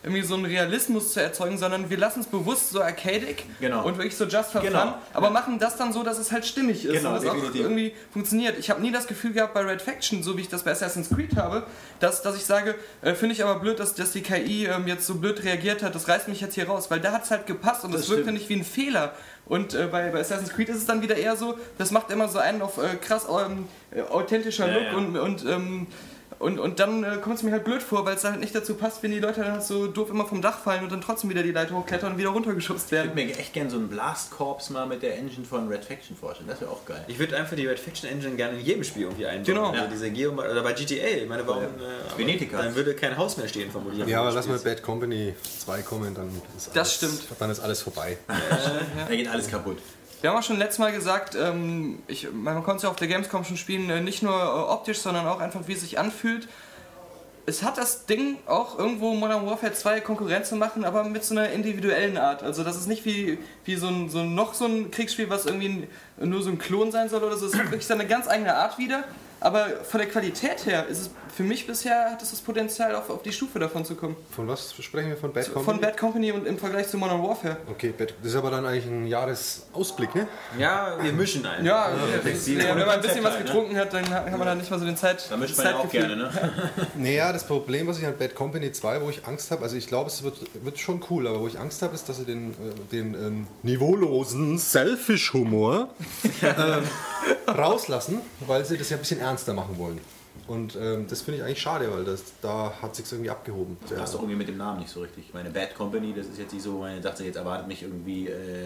irgendwie so einen Realismus zu erzeugen, sondern wir lassen es bewusst so arcadic Genau. und wirklich so just for Genau. fun, aber machen das dann so, dass es halt stimmig ist Genau, und das auch definitiv. irgendwie funktioniert. Ich habe nie das Gefühl gehabt bei Red Faction, so wie ich das bei Assassin's Creed habe, dass, dass ich sage, äh, finde ich aber blöd, dass, dass die K I ähm, jetzt so blöd reagiert hat, das reißt mich jetzt hier raus, weil da hat es halt gepasst und Das das wirkte stimmt. nicht wie ein Fehler. Und äh, bei, bei Assassin's Creed ist es dann wieder eher so, das macht immer so einen auf äh, krass ähm, äh, authentischer Ja, Look ja. und, und ähm, Und, und dann äh, kommt es mir halt blöd vor, weil es halt nicht dazu passt, wenn die Leute dann halt so doof immer vom Dach fallen und dann trotzdem wieder die Leiter hochklettern und wieder runtergeschubst Ich werden. würde mir echt gerne so einen Blast Corps mal mit der Engine von Red Faction vorstellen. Das wäre auch geil. Ich würde einfach die Red Faction Engine gerne in jedem Spiel irgendwie einbauen. Genau. Also Ja. diese Geo oder bei G T A. Ich meine, warum? Äh, Venetica. Dann würde kein Haus mehr stehen, vermutlich. Ja, aber lass mal Bad Company zwei kommen, dann ist alles, Das stimmt. Dann ist alles vorbei. Da geht alles kaputt. Wir haben auch schon letztes Mal gesagt, ähm, ich, man konnte es ja auf der Gamescom schon spielen, äh, nicht nur äh, optisch, sondern auch einfach, wie es sich anfühlt. Es hat das Ding auch irgendwo Modern Warfare zwei Konkurrenz zu machen, aber mit so einer individuellen Art. Also das ist nicht wie, wie so, ein, so ein, noch so ein Kriegsspiel, was irgendwie nur so ein Klon sein soll oder so. Es hat wirklich seine ganz eigene Art wieder. Aber von der Qualität her ist es für mich bisher, hat es das Potenzial, auf, auf die Stufe davon zu kommen. Von was sprechen wir? Von Bad Company? Von Bad Company und im Vergleich zu Modern Warfare. Okay, Bad, das ist aber dann eigentlich ein Jahresausblick, ne? Ja, wir mischen einfach. Ja, flexibel. ja, wenn man ein bisschen was Konzept, getrunken hat, dann hat man da nicht mal so den Zeit. Da mischt man ja auch Zeitgefühl. gerne, ne? Naja, das Problem, was ich an Bad Company zwei, wo ich Angst habe, also ich glaube, es wird, wird schon cool, aber wo ich Angst habe, ist, dass sie den, äh, den ähm, niveaulosen Selfish-Humor ähm, rauslassen, weil sie das ja ein bisschen ernster machen wollen. Und ähm, das finde ich eigentlich schade, weil das, da hat sich irgendwie abgehoben. Du hast doch irgendwie mit dem Namen nicht so richtig. Ich meine, Bad Company, das ist jetzt nicht so, meine dachte, jetzt erwartet mich irgendwie äh,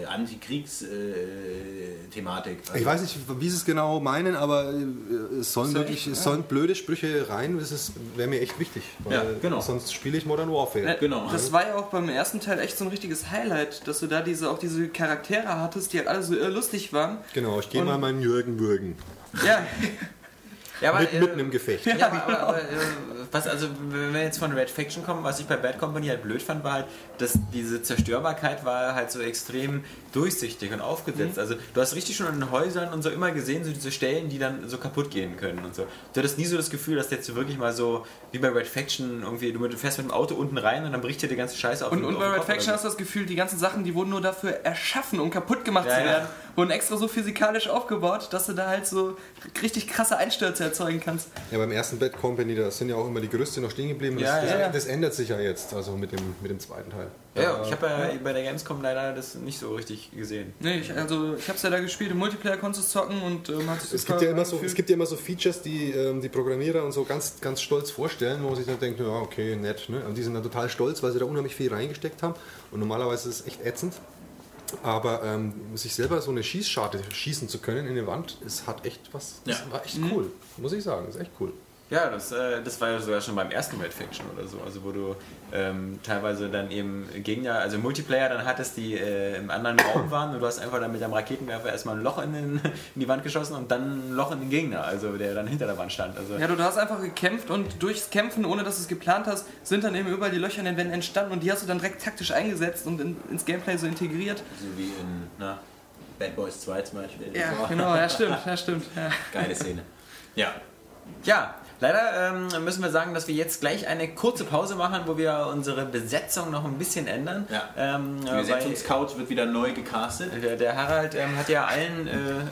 Antikriegs-Thematik. Ich weiß nicht, wie sie es genau meinen, aber äh, es sollen Soll wirklich ich? es sollen blöde Sprüche rein, das wäre mir echt wichtig. Weil Ja, genau. Sonst spiele ich Modern Warfare. Ja, Genau. Das war ja auch beim ersten Teil echt so ein richtiges Highlight, dass du da diese, auch diese Charaktere hattest, die halt alle so irr lustig waren. Genau, ich gehe Und- mal meinen Jürgen würgen. Ja, Ja, aber, Mit, äh, mitten im Gefecht. Ja, aber, aber, aber äh, was, also wenn wir jetzt von Red Faction kommen, was ich bei Bad Company halt blöd fand, war halt, dass diese Zerstörbarkeit war halt so extrem durchsichtig und aufgesetzt. Mhm. Also du hast richtig schon in den Häusern und so immer gesehen, so diese Stellen, die dann so kaputt gehen können und so. Du hattest nie so das Gefühl, dass jetzt wirklich mal so, wie bei Red Faction, irgendwie, du fährst mit dem Auto unten rein und dann bricht dir die ganze Scheiße auf und, den- und auf bei den Red Kopf Faction oder hast du das Gefühl, die ganzen Sachen, die wurden nur dafür erschaffen, um kaputt gemacht Ja, zu ja. werden. Wurden extra so physikalisch aufgebaut, dass du da halt so richtig krasse Einstürze erzeugen kannst. Ja, beim ersten Bad Company, da sind ja auch immer die Gerüste noch stehen geblieben. Ja, das, ja, das, ja. das ändert sich ja jetzt, also mit dem, mit dem zweiten Teil. so. Ja, ich habe ja bei der Gamescom leider das nicht so richtig gesehen. Nee, ich, also ich hab's ja da gespielt, im Multiplayer konntest du zocken und ähm, hat sich Es super gibt, ja immer so, angefühlt. es gibt ja immer so Features, die ähm, die Programmierer und so ganz, ganz stolz vorstellen, wo man sich dann denkt, ja, okay, nett. Ne? Und die sind dann total stolz, weil sie da unheimlich viel reingesteckt haben. Und normalerweise ist es echt ätzend. Aber ähm, sich selber so eine Schießscharte schießen zu können in die Wand, es hat echt was. Das Ja. war echt cool, muss ich sagen. Das ist echt cool. Ja, das, äh, das war ja sogar schon beim ersten Red Faction oder so, also wo du ähm, teilweise dann eben Gegner, also Multiplayer dann hattest, die äh, im anderen Raum waren und du hast einfach dann mit deinem Raketenwerfer erstmal ein Loch in, den, in die Wand geschossen und dann ein Loch in den Gegner, also der dann hinter der Wand stand. Also, Ja, du, du hast einfach gekämpft und durchs Kämpfen, ohne dass du es geplant hast, sind dann eben überall die Löcher in den Wänden entstanden und die hast du dann direkt taktisch eingesetzt und in, ins Gameplay so integriert. So wie in na, Bad Boys zwei zum Beispiel. Ja, Boah, genau, ja stimmt, ja stimmt. Ja. Geile Szene. Ja. ja, leider ähm, müssen wir sagen, dass wir jetzt gleich eine kurze Pause machen, wo wir unsere Besetzung noch ein bisschen ändern. Ja. Ähm, Die äh, weil- Besetzungscouch wird wieder neu gecastet. Der, der Harald ähm, hat ja allen äh,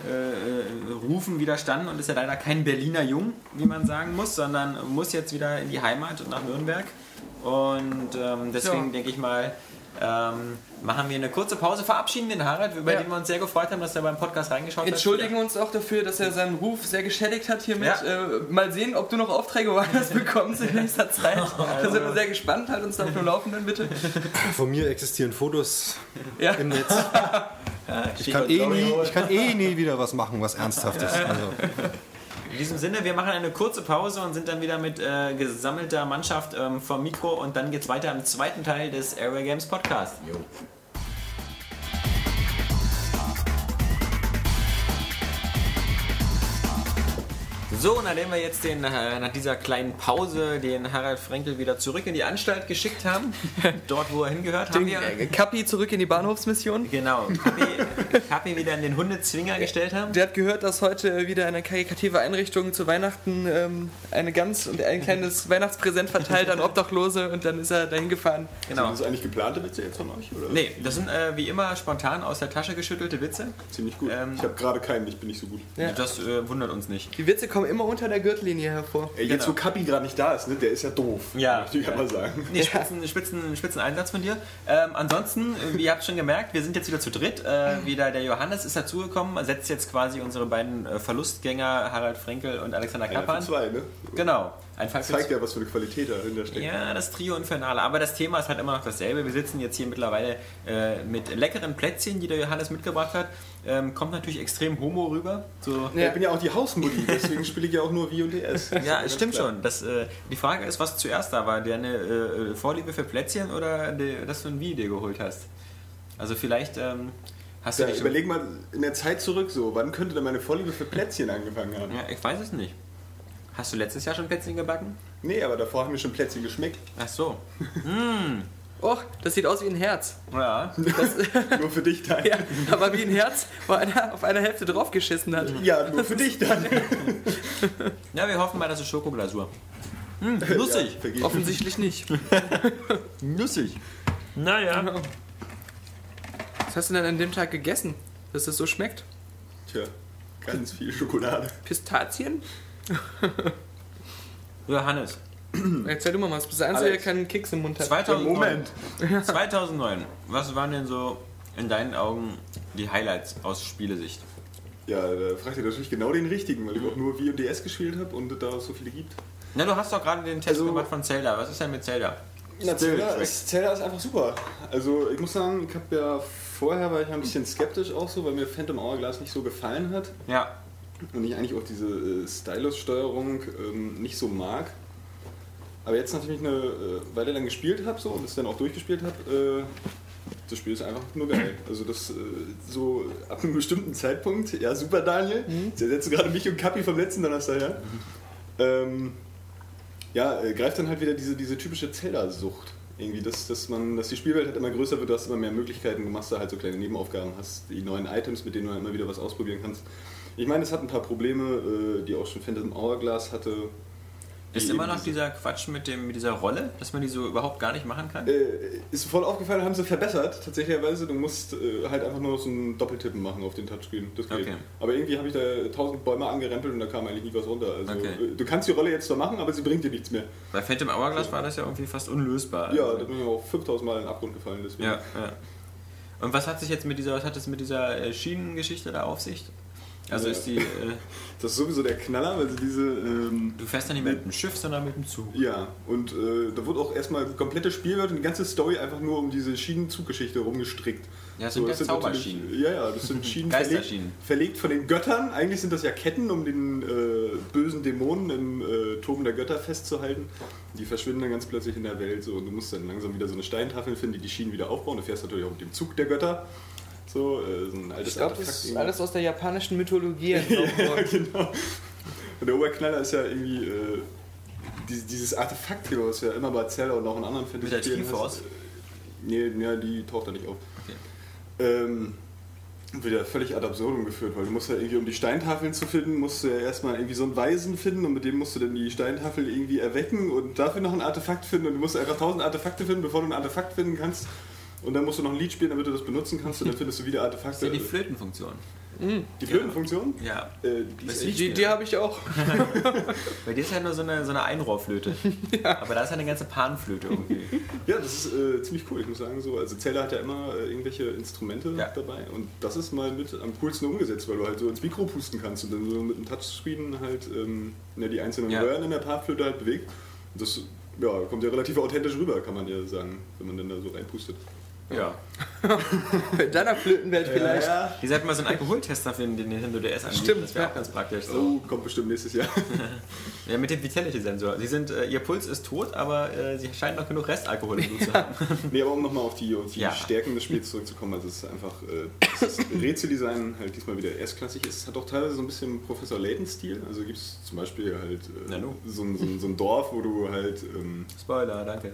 äh, Rufen widerstanden und ist ja leider kein Berliner Jung, wie man sagen muss, sondern muss jetzt wieder in die Heimat und nach Nürnberg. Und ähm, deswegen Ja. denke ich mal, ähm, machen wir eine kurze Pause, verabschieden den Harald, über Ja. den wir uns sehr gefreut haben, dass er beim Podcast reingeschaut Entschuldigen uns auch dafür, dass er seinen Ruf sehr geschädigt hat hiermit. Ja. Äh, mal sehen, ob du noch Aufträge woanders bekommst in nächster Zeit. Da sind wir sehr gespannt. Halt uns da auf dem Laufenden, bitte. Von mir existieren Fotos Ja. im Netz. Ich kann, eh nie, ich kann eh nie wieder was machen, was Ernsthaftes. Also. In diesem Sinne, wir machen eine kurze Pause und sind dann wieder mit äh, gesammelter Mannschaft ähm, vom Mikro und dann geht's weiter im zweiten Teil des Area Games Podcast. Jo. So, nachdem wir jetzt den, äh, nach dieser kleinen Pause den Harald Frenkel wieder zurück in die Anstalt geschickt haben, dort wo er hingehört, haben Den wir... äh, Kappi zurück in die Bahnhofsmission. Genau, Kappi, Kappi wieder in den Hundezwinger gestellt haben. Der hat gehört, dass heute wieder eine karitative Einrichtung zu Weihnachten ähm, eine Gans und ein kleines Weihnachtspräsent verteilt an Obdachlose und dann ist er dahin gefahren. Genau. Sind das eigentlich geplante Witze jetzt von euch? Oder? Nee, das sind äh, wie immer spontan aus der Tasche geschüttelte Witze. Ziemlich gut. Ähm, ich habe gerade keinen, ich bin nicht so gut. Ja. Das äh, wundert uns nicht. Die Witze kommen immer unter der Gürtellinie hervor. Ey, jetzt Genau. wo Kappi gerade nicht da ist, ne, der ist ja doof. Ja. Möchte ich einmal sagen. Nee, spitzen, spitzen, spitzen Einsatz von dir. Ähm, ansonsten, äh, ihr habt schon gemerkt, wir sind jetzt wieder zu dritt. Äh, wieder der Johannes ist dazugekommen, setzt jetzt quasi unsere beiden äh, Verlustgänger Harald Frenkel und Alexander Einer Kappa von an. zwei, ne? Genau. Ein Fall für Zeigt ja, was für eine Qualität dahinter steckt. Ja, das Trio Infernale. Aber das Thema ist halt immer noch dasselbe. Wir sitzen jetzt hier mittlerweile äh, mit leckeren Plätzchen, die der Johannes mitgebracht hat. Ähm, kommt natürlich extrem homo rüber. So. Ja. Ich bin ja auch die Hausmutti, deswegen spiele ich ja auch nur V und D S. Ja, es stimmt schon. Das, äh, die Frage ist, was zuerst da war. Deine äh, Vorliebe für Plätzchen oder die, dass du ein Wii dir geholt hast? Also vielleicht ähm, hast du Ja, dich schon... überleg mal in der Zeit zurück so, wann könnte denn meine Vorliebe für Plätzchen angefangen haben? Ja, ich weiß es nicht. Hast du letztes Jahr schon Plätzchen gebacken? Nee, aber davor haben mir schon Plätzchen geschmeckt. Ach so. Och, das sieht aus wie ein Herz. Ja. Nur für dich dann. Ja, aber wie ein Herz, wo einer auf einer Hälfte draufgeschissen hat. Ja, nur für dich dann. Ja, wir hoffen mal, das ist Schokoglasur. Hm, lustig. Ja, vergeht. Offensichtlich nicht. Lustig. Naja. Was hast du denn an dem Tag gegessen, dass das so schmeckt? Tja, ganz viel Schokolade. Pistazien? Johannes. Erzähl du mal was. Du bist der Einzige, der Alex. keinen Keks im Mund hat. zweitausendneun. Moment. zweitausendneun. Was waren denn so in deinen Augen die Highlights aus Spielesicht? Ja, da fragt ihr natürlich genau den richtigen, weil ich auch nur V und D S gespielt habe und da es so viele gibt. Na, du hast doch gerade den Test Also- gemacht von Zelda. Was ist denn mit Zelda? Na, Zelda ist, Zelda ist einfach super. Also ich muss sagen, ich habe ja vorher war ich ja ein bisschen skeptisch auch so, weil mir Phantom Hourglass nicht so gefallen hat Ja. und ich eigentlich auch diese äh, Stylus-Steuerung ähm, nicht so mag. Aber jetzt, nachdem ich eine äh, Weile lang gespielt habe so, und es dann auch durchgespielt habe, äh, das Spiel ist einfach nur geil. Also das äh, so ab einem bestimmten Zeitpunkt, ja super Daniel, Mhm. jetzt ersetzt du gerade mich und Kappi vom letzten Donnerstag, ja? Ähm, ja, äh, greift dann halt wieder diese, diese typische Zelda-Sucht. Irgendwie, dass, dass, man, dass die Spielwelt halt immer größer wird, du hast immer mehr Möglichkeiten, du machst da halt so kleine Nebenaufgaben, hast die neuen Items, mit denen du halt immer wieder was ausprobieren kannst. Ich meine, es hat ein paar Probleme, äh, die auch schon Phantom Hourglass hatte. Ist Die immer eben noch dieser Quatsch mit, dem, mit dieser Rolle, dass man die so überhaupt gar nicht machen kann? Äh, ist voll aufgefallen, haben sie verbessert, tatsächlicherweise. Du musst äh, halt einfach nur so ein Doppeltippen machen auf den Touchscreen. Das geht. Okay. Aber irgendwie habe ich da tausend Bäume angerempelt und da kam eigentlich nie was runter. Also, Okay. äh, du kannst die Rolle jetzt zwar machen, aber sie bringt dir nichts mehr. Bei Phantom Hourglass war das ja irgendwie fast unlösbar. Ja, Also- da bin ich auch fünftausend Mal in den Abgrund gefallen. Deswegen. Ja, ja. Und was hat sich jetzt mit dieser, was hat es mit dieser äh, Schienengeschichte da auf sich? Also Ja. ist die, äh, Das ist sowieso der Knaller, weil sie diese. Ähm, du fährst ja nicht mehr mit dem Schiff, sondern mit dem Zug. ja, und äh, da wird auch erstmal die komplette Spielwelt und die ganze Story einfach nur um diese Schienenzuggeschichte rumgestrickt. Ja, das sind ja natürlich- Zauberschienen. Ja, ja, das sind Schienen verlegt, Geisterschienen. verlegt von den Göttern. Eigentlich sind das ja Ketten, um den äh, bösen Dämonen im äh, Turm der Götter festzuhalten. Die verschwinden dann ganz plötzlich in der Welt so, und du musst dann langsam wieder so eine Steintafel finden, die die Schienen wieder aufbauen. Du fährst natürlich auch mit dem Zug der Götter. So, äh, so ein altes Ich glaube, das Artefakt ist irgendwie. alles aus der japanischen Mythologie entnommen Ja, worden. genau. Und der Oberknaller ist ja irgendwie äh, dieses, dieses Artefakt hier, was ja immer bei Zelda und auch in anderen Mit der Fantasy-Spielen Triforce? hast. Nee, ja, die taucht da nicht auf. Okay. Ähm, wieder völlig ad absurdum geführt, weil du musst ja irgendwie, um die Steintafeln zu finden, musst du ja erstmal irgendwie so einen Weisen finden und mit dem musst du dann die Steintafel irgendwie erwecken und dafür noch ein Artefakt finden und du musst einfach tausend Artefakte finden, bevor du ein Artefakt finden kannst. Und dann musst du noch ein Lied spielen, damit du das benutzen kannst und dann findest du wieder Das Artefakte. ist ja die Flötenfunktion. Die Flötenfunktion? Ja. Äh, die Das ist ist echt Die, die habe ich auch. Bei dir ist ja nur so eine, so eine Einrohrflöte. Aber da ist ja eine ganze Panflöte irgendwie. Ja, das ist äh, ziemlich cool, ich muss sagen. So. Also Zelda hat ja immer äh, irgendwelche Instrumente Ja. dabei und das ist mal mit am coolsten umgesetzt, weil du halt so ins Mikro pusten kannst und dann so mit dem Touchscreen halt ähm, ne, die einzelnen Ja. Röhren in der Panflöte halt bewegt. Und das ja, kommt ja relativ authentisch rüber, kann man ja sagen, wenn man dann da so reinpustet. Ja. In deiner Flötenwelt vielleicht. Ja, Die sollten mal so einen Alkoholtester für den Nintendo D S anbieten. Stimmt, Das wäre ja. auch ganz praktisch. So. oh, kommt bestimmt nächstes Jahr. Ja, mit dem Vitality-Sensor. Sie sind, äh, ihr Puls ist tot, aber äh, sie scheinen noch genug Restalkohol im Blut zu haben. Nee, aber um nochmal auf die, auf die Ja. Stärken des Spiels zurückzukommen, also es ist einfach, äh, das Rätseldesign halt diesmal wieder erstklassig ist. Es hat auch teilweise so ein bisschen Professor Layton-Stil. Also gibt es zum Beispiel halt äh, Na nu. so, ein, so, ein, so ein Dorf, wo du halt... Ähm, Spoiler, danke.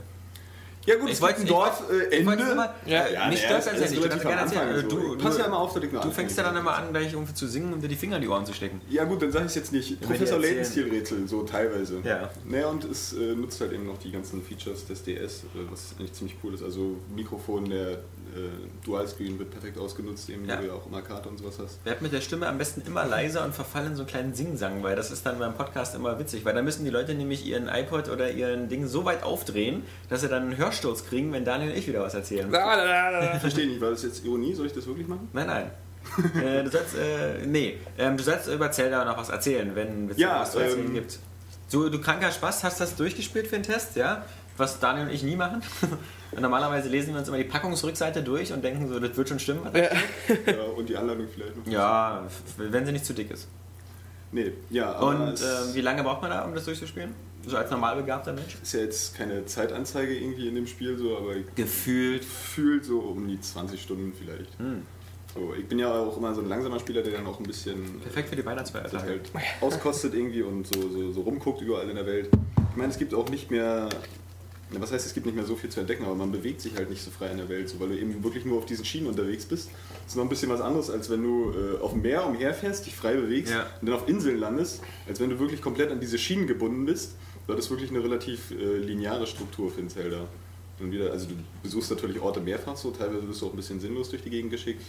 ja gut, Ich es wollte- gibt ein ich Dorf, wollte- äh, Ich wollte Ende. immer, Ja, äh, ja, mich nee, stört es das ist ja nicht. Du relativ kannst gerne am erzählen. Anfang Äh, so. Du, Pass ja du, immer auf, dass ich nur du fängst ja dann anfange. immer an, gleich irgendwie zu singen und dir die Finger in die Ohren zu stecken. Ja gut, dann sage ich es jetzt nicht. Wenn wir Professor die Layton erzählen. Stilrätsel, so teilweise. Ja. Naja, und es äh, nutzt halt eben noch die ganzen Features des D S, äh, was eigentlich ziemlich cool ist. Also Mikrofon, der äh, Dualscreen wird perfekt ausgenutzt, eben, Ja. wo du ja auch immer Karte und sowas hast. Werd mit der Stimme am besten immer leiser und verfall in so einen kleinen Singsang, weil das ist dann beim Podcast immer witzig, weil da müssen die Leute nämlich ihren iPod oder ihren Ding so weit aufdrehen, dass sie dann einen Hörsturz kriegen, wenn Daniel und ich wieder was erzählen. Da, da, da, da. Ich verstehe nicht, war das jetzt Ironie? Soll ich das wirklich machen? Nein, nein. äh, du sollst, äh, nee, ähm, du sollst über Zelda noch was erzählen, wenn es Ja, was zu erzählen ähm, gibt. So, du kranker Spaß, hast das durchgespielt für den Test, ja? Was Daniel und ich nie machen. Und normalerweise lesen wir uns immer die Packungsrückseite durch und denken so, das wird schon stimmen. Ja. Ja, und die Anleitung vielleicht noch. Ja, f- wenn sie nicht zu dick ist. Nee, ja, aber Und es ähm, wie lange braucht man da, um das durchzuspielen? So als normalbegabter Mensch? ist ja jetzt keine Zeitanzeige irgendwie in dem Spiel, so, aber Gefühlt. gefühlt so um die zwanzig Stunden vielleicht. Hm. So, ich bin ja auch immer so ein langsamer Spieler, der dann auch ein bisschen Perfekt für die sich Weihnachtsfeiertage. halt auskostet irgendwie und so, so, so rumguckt überall in der Welt. Ich meine, es gibt auch nicht mehr, na, was heißt, es gibt nicht mehr so viel zu entdecken, aber man bewegt sich halt nicht so frei in der Welt, so, weil du eben wirklich nur auf diesen Schienen unterwegs bist. Das ist noch ein bisschen was anderes, als wenn du äh, auf dem Meer umherfährst, dich frei bewegst Ja. und dann auf Inseln landest, als wenn du wirklich komplett an diese Schienen gebunden bist. Weil das wirklich eine relativ äh, lineare Struktur für ein Zelda. Und wieder, also du besuchst natürlich Orte mehrfach so, teilweise bist du auch ein bisschen sinnlos durch die Gegend geschickt.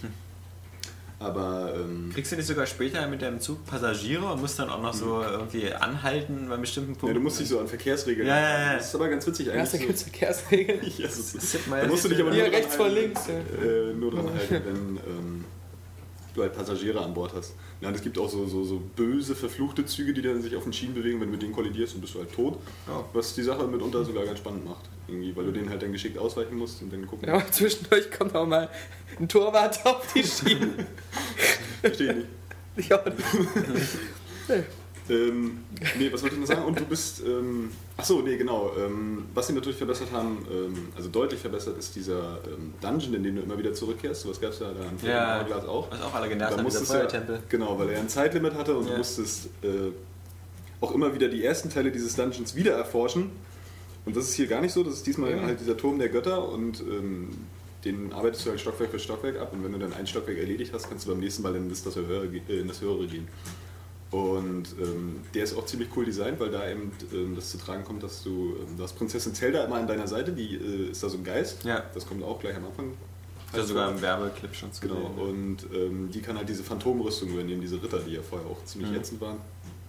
Aber ähm, Kriegst du nicht sogar später mit dem Zug Passagiere und musst dann auch noch so irgendwie anhalten bei bestimmten Punkten? ja, du musst dich so an Verkehrsregeln Ja, ja, halten. ja. Das ist aber ganz witzig Ja, da eigentlich. gibt es Verkehrsregeln. So. Ja, das ist, Sit mal- da musst du dich aber Hier nur dran rechts vor halten, links. Ja. äh, nur dran halten, wenn ähm, du halt Passagiere an Bord hast. Ja, und es gibt auch so, so, so böse, verfluchte Züge, die dann sich auf den Schienen bewegen. Wenn du mit denen kollidierst, dann bist du halt tot. Oh. Was die Sache mitunter sogar ganz spannend macht. Irgendwie, weil du denen halt dann geschickt ausweichen musst und dann gucken. Ja, aber zwischendurch kommt auch mal ein Torwart auf die Schienen. Verstehe ich nicht. Ich auch nicht. Ähm, nee, was wollte ich noch sagen? Und du bist, ähm, ach so, nee, genau. Ähm, was sie natürlich verbessert haben, ähm, also deutlich verbessert, ist dieser ähm, Dungeon, in den du immer wieder zurückkehrst. Was gab es ja da an Ja, Hourglass auch. was auch alle genervt Da haben, dieser musstest du ja- Feuertempel. Genau, weil er ein Zeitlimit hatte und Ja. du musstest äh, auch immer wieder die ersten Teile dieses Dungeons wieder erforschen. Und das ist hier gar nicht so, das ist diesmal Ja. halt dieser Turm der Götter und ähm, den arbeitest du halt Stockwerk für Stockwerk ab und wenn du dann ein Stockwerk erledigt hast, kannst du beim nächsten Mal in das, das höhere, äh, in das höhere gehen. Und ähm, der ist auch ziemlich cool designt, weil da eben ähm, das zu tragen kommt, dass du, ähm, du hast Prinzessin Zelda immer an deiner Seite, die äh, ist da so ein Geist. Ja. Das kommt auch gleich am Anfang. Ich habe sogar im Werbeclip schon zu Genau, gesehen. und ähm, die kann halt diese Phantomrüstung übernehmen, diese Ritter, die ja vorher auch ziemlich Mhm. ätzend waren.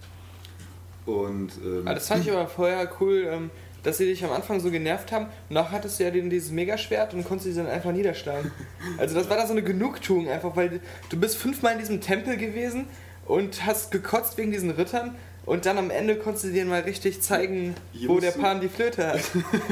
Und ähm, Ah, das fand ich aber vorher cool, ähm, dass sie dich am Anfang so genervt haben. Und auch hattest du ja den, dieses Megaschwert und konntest sie dann einfach niederschlagen. Also das war da so eine Genugtuung einfach, weil du bist fünfmal in diesem Tempel gewesen und hast gekotzt wegen diesen Rittern. Und dann am Ende konntest du dir mal richtig zeigen, Hier wo musst der du- Pan die Flöte hat.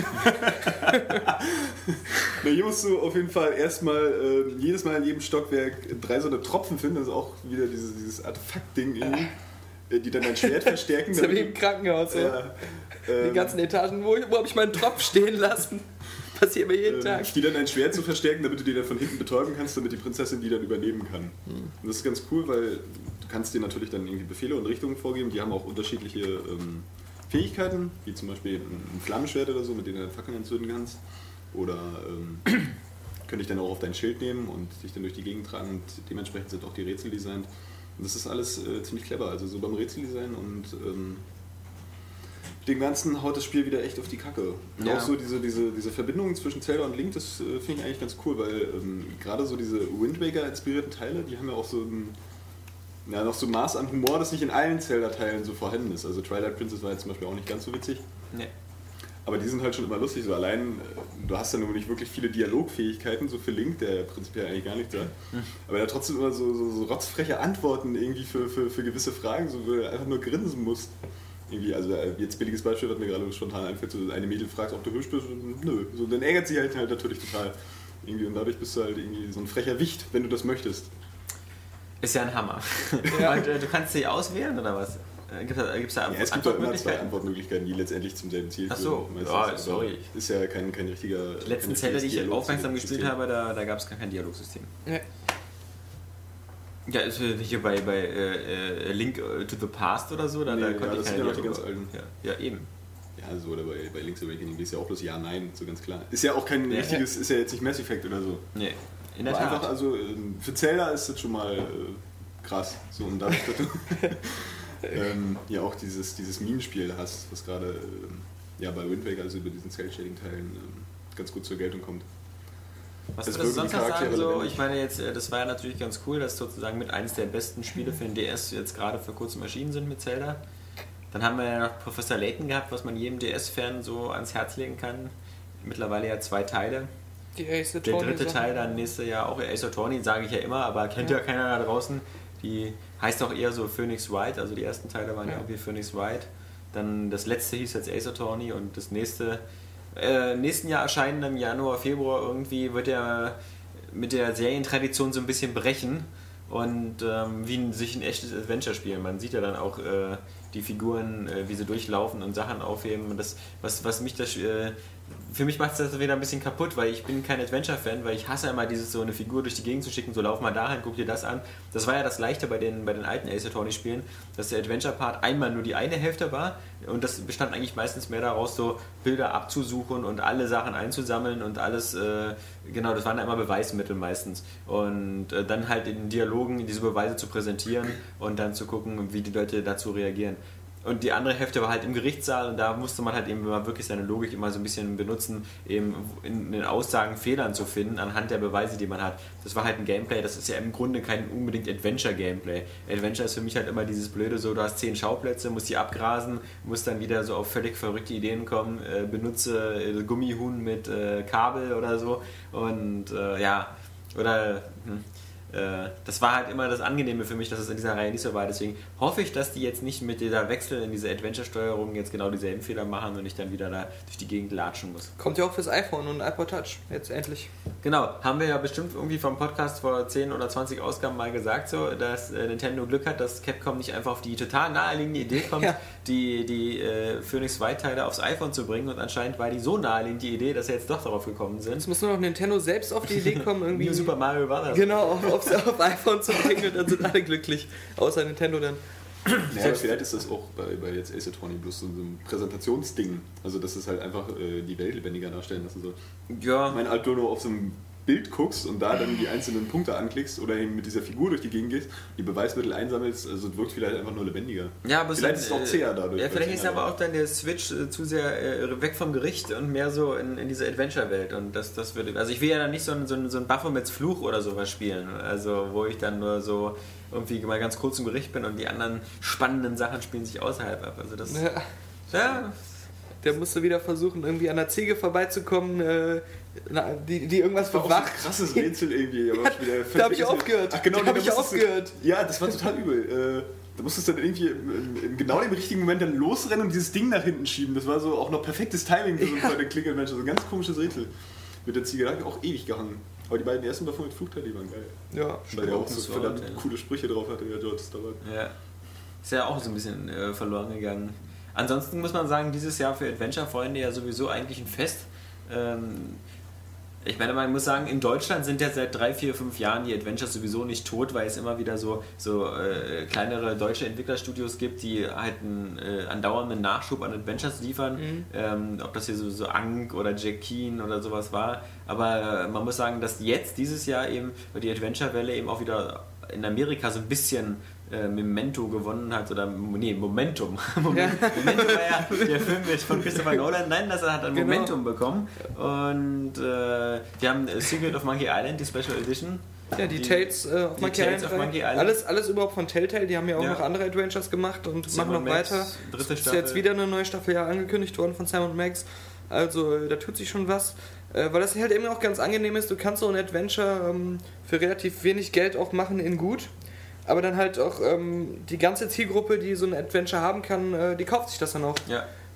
Na, hier musst du auf jeden Fall erstmal äh, jedes Mal in jedem Stockwerk drei so eine Tropfen finden, das ist auch wieder dieses, dieses Artefakt-Ding irgendwie, äh, die dann dein Schwert verstärken. Das ist ja wie damit im Krankenhaus. So. du- ja, Die ähm, ganzen Etagen, wo, wo habe ich meinen Tropf stehen lassen? Passiert mir jeden ähm, Tag. die dann dein Schwert zu verstärken, damit du die dann von hinten betäuben kannst, damit die Prinzessin die dann übernehmen kann. Hm. Und das ist ganz cool, weil du kannst dir natürlich dann irgendwie Befehle und Richtungen vorgeben, die haben auch unterschiedliche ähm, Fähigkeiten, wie zum Beispiel ein Flammenschwert oder so, mit denen du dann Fackeln entzünden kannst. Oder ähm, könnte ich dann auch auf dein Schild nehmen und dich dann durch die Gegend tragen und dementsprechend sind auch die Rätsel designt. Und das ist alles äh, ziemlich clever, also so beim Rätseldesign und ähm, dem Ganzen haut das Spiel wieder echt auf die Kacke. Und Ja. auch so diese, diese, diese Verbindung zwischen Zelda und Link, das äh, finde ich eigentlich ganz cool, weil ähm, gerade so diese Wind Waker-inspirierten Teile, die haben ja auch so ein, ja, noch so ein Maß an Humor, das nicht in allen Zelda-Teilen so vorhanden ist. Also Twilight Princess war jetzt zum Beispiel auch nicht ganz so witzig. Nee. Aber die sind halt schon immer lustig. So allein, äh, du hast ja nun nicht wirklich viele Dialogfähigkeiten, so für Link, der prinzipiell eigentlich gar nichts hat. Aber er hat trotzdem immer so, so, so rotzfreche Antworten irgendwie für, für, für gewisse Fragen, so wo du einfach nur grinsen musst. Irgendwie, also äh, jetzt billiges Beispiel, was mir gerade spontan einfällt, so eine Mädel fragt, ob du hübsch bist und nö. So, dann ärgert sie halt, halt natürlich total. Irgendwie, und dadurch bist du halt irgendwie so ein frecher Wicht, wenn du das möchtest. Ist ja ein Hammer. Ja. Und, äh, du kannst sie auswählen oder was? Gibt es da, gibt's da Ja, es gibt doch immer zwei Antwortmöglichkeiten? Antwortmöglichkeiten, die letztendlich zum selben Ziel Ach so, führen. ja, meistens. sorry. Aber Ist ja kein, kein richtiger... Die letzten kein Zelda, die ich richtiges aufmerksam gespielt Dialogsystem. habe, da, da gab es gar kein Dialogsystem. Ja. Ja, ist äh, hier bei, bei äh, äh, Link to the Past oder so, da, Nee, da ja, konnte das ich sind keine ja noch die Dialoge- ganz alten. Ja, ja, eben. Ja, so, oder bei, bei Link's Awakening ist ja auch bloß Ja, Nein, so ganz klar. Ist ja auch kein Ja. richtiges, ist ja jetzt nicht Mass Effect oder so. Nee, in der Aber Tat. einfach, also ähm, für Zelda ist das schon mal äh, krass. So, und dadurch, dass du ähm, ja auch dieses, dieses Minenspiel hast, was gerade ähm, ja, bei Wind Waker, also über diesen Cell-Shading-Teilen, ähm, ganz gut zur Geltung kommt. Was Das würdest du wirken sonst die noch sagen? Charaktere So, lebendig. ich meine jetzt, äh, das war ja natürlich ganz cool, dass sozusagen mit eines der besten Spiele für den D S jetzt gerade vor kurzem erschienen sind mit Zelda. Dann haben wir ja noch Professor Layton gehabt, was man jedem D S-Fan so ans Herz legen kann. Mittlerweile ja zwei Teile. Die Ace Der Attorney dritte Sachen. Teil dann nächstes Jahr auch Ace Attorney, sage ich ja immer, aber kennt ja, keiner da draußen. Die heißt auch eher so Phoenix Wright, also die ersten Teile waren ja Ja. irgendwie Phoenix Wright. Dann das letzte hieß jetzt Ace Attorney und das nächste, äh, nächsten Jahr erscheinen im Januar, Februar irgendwie wird er mit der Serientradition so ein bisschen brechen und ähm, wie ein, sich ein echtes Adventure spielen. Man sieht ja dann auch äh, die Figuren, äh, wie sie durchlaufen und Sachen aufheben. Und das, was, was mich das, äh, für mich macht es das wieder ein bisschen kaputt, weil ich bin kein Adventure-Fan, weil ich hasse immer dieses, so eine Figur durch die Gegend zu schicken, so lauf mal dahin, guck dir das an. Das war ja das Leichte bei den, bei den alten Ace Attorney-Spielen, dass der Adventure-Part einmal nur die eine Hälfte war und das bestand eigentlich meistens mehr daraus, so Bilder abzusuchen und alle Sachen einzusammeln und alles, äh, genau, das waren immer Beweismittel meistens. Und äh, dann halt in Dialogen diese Beweise zu präsentieren und dann zu gucken, wie die Leute dazu reagieren. Und die andere Hälfte war halt im Gerichtssaal und da musste man halt eben mal wirklich seine Logik immer so ein bisschen benutzen, eben in den Aussagen Fehlern zu finden anhand der Beweise, die man hat. Das war halt ein Gameplay, das ist ja im Grunde kein unbedingt Adventure-Gameplay. Adventure ist für mich halt immer dieses blöde, so du hast zehn Schauplätze, musst die abgrasen, musst dann wieder so auf völlig verrückte Ideen kommen, äh, benutze äh, Gummihuhn mit äh, Kabel oder so und äh, ja, oder... Hm. Das war halt immer das Angenehme für mich, dass es in dieser Reihe nicht so war. Deswegen hoffe ich, dass die jetzt nicht mit dieser Wechsel in diese Adventure-Steuerung jetzt genau dieselben Fehler machen und ich dann wieder da durch die Gegend latschen muss. Kommt ja auch fürs iPhone und iPod Touch, jetzt endlich. Genau, haben wir ja bestimmt irgendwie vom Podcast vor zehn oder zwanzig Ausgaben mal gesagt, so, dass äh, Nintendo Glück hat, dass Capcom nicht einfach auf die total naheliegende Idee kommt, Ja. die, die äh, Phoenix Wright-Teile aufs iPhone zu bringen und anscheinend war die so naheliegend die Idee, dass sie jetzt doch darauf gekommen sind. Es muss nur noch Nintendo selbst auf die Idee kommen, irgendwie. New Super Mario Bros. Genau, auf, auf, auf iPhone zu bringen und dann sind alle glücklich. Außer Nintendo dann. Naja, aber vielleicht ist das auch bei, bei jetzt Ace Attorney bloß so ein Präsentationsding. Also, dass es halt einfach äh, die Welt lebendiger darstellen lassen soll. Ja. Ich meine, halt du nur auf so ein Bild guckst und da dann die einzelnen Punkte anklickst oder eben mit dieser Figur durch die Gegend gehst, die Beweismittel einsammelst, also es wirkt vielleicht einfach nur lebendiger. Ja, aber vielleicht es ist es auch zäher dadurch. Ja, weil vielleicht es ist aber auch dann der Switch äh, zu sehr äh, weg vom Gericht und mehr so in, in diese Adventure-Welt. Und das, das würde. Also ich will ja dann nicht so ein, so ein, so ein Baphomets Fluch oder sowas spielen. Also wo ich dann nur so irgendwie mal ganz kurz im Gericht bin und die anderen spannenden Sachen spielen sich außerhalb ab. Also das. Ja. Ja. Der musste wieder versuchen, irgendwie an der Ziege vorbeizukommen, äh, na, die, die irgendwas war auch so ein bewacht. krasses Rätsel irgendwie. Aber Ja, wieder da habe ich aufgehört. Ach genau, da habe ich musstest du- aufgehört. Ja, das war total übel. Äh, da musstest du dann irgendwie in, in genau dem richtigen Moment dann losrennen und dieses Ding nach hinten schieben. Das war so auch noch perfektes Timing für so Ja. einen Klingelmensch. So ein ganz komisches Rätsel. Mit der Ziege, da habe ich auch ewig gehangen. Aber die beiden ersten davon mit Flugteil, die waren geil. Ja, Weil der auch so Sword, verdammt ja. coole Sprüche drauf hatte, der George Stewart. Ja. Ist ja auch so ein bisschen äh, verloren gegangen. Ansonsten muss man sagen, dieses Jahr für Adventure-Freunde ja sowieso eigentlich ein Fest. Ähm, ich meine, man muss sagen, in Deutschland sind ja seit drei, vier, fünf Jahren die Adventures sowieso nicht tot, weil es immer wieder so, so äh, kleinere deutsche Entwicklerstudios gibt, die halt einen äh, andauernden Nachschub an Adventures liefern. Mhm. Ähm, ob das hier so, so Ankh oder Jack Keen oder sowas war. Aber äh, man muss sagen, dass jetzt dieses Jahr eben die Adventure-Welle eben auch wieder in Amerika so ein bisschen äh, Memento gewonnen hat, oder nee, Momentum. Moment, Memento war ja der Film mit von Christopher Nolan. Nein, das hat ein Genau. Momentum bekommen. Und äh, die haben äh, Secret of Monkey Island, die Special Edition. Ja, die, Tales äh, auf die Monkey Tales Island. of Monkey Island. Alles, alles überhaupt von Telltale. Die haben ja auch Ja. noch andere Adventures gemacht und Sam machen und noch Max, weiter. dritte Ist Staffel. jetzt wieder eine neue Staffel ja angekündigt worden von Sam und Max. Also äh, da tut sich schon was. Äh, weil das halt eben auch ganz angenehm ist. Du kannst so ein Adventure ähm, für relativ wenig Geld auch machen in gut. Aber dann halt auch ähm, die ganze Zielgruppe, die so ein Adventure haben kann, äh, die kauft sich das dann auch. Ja.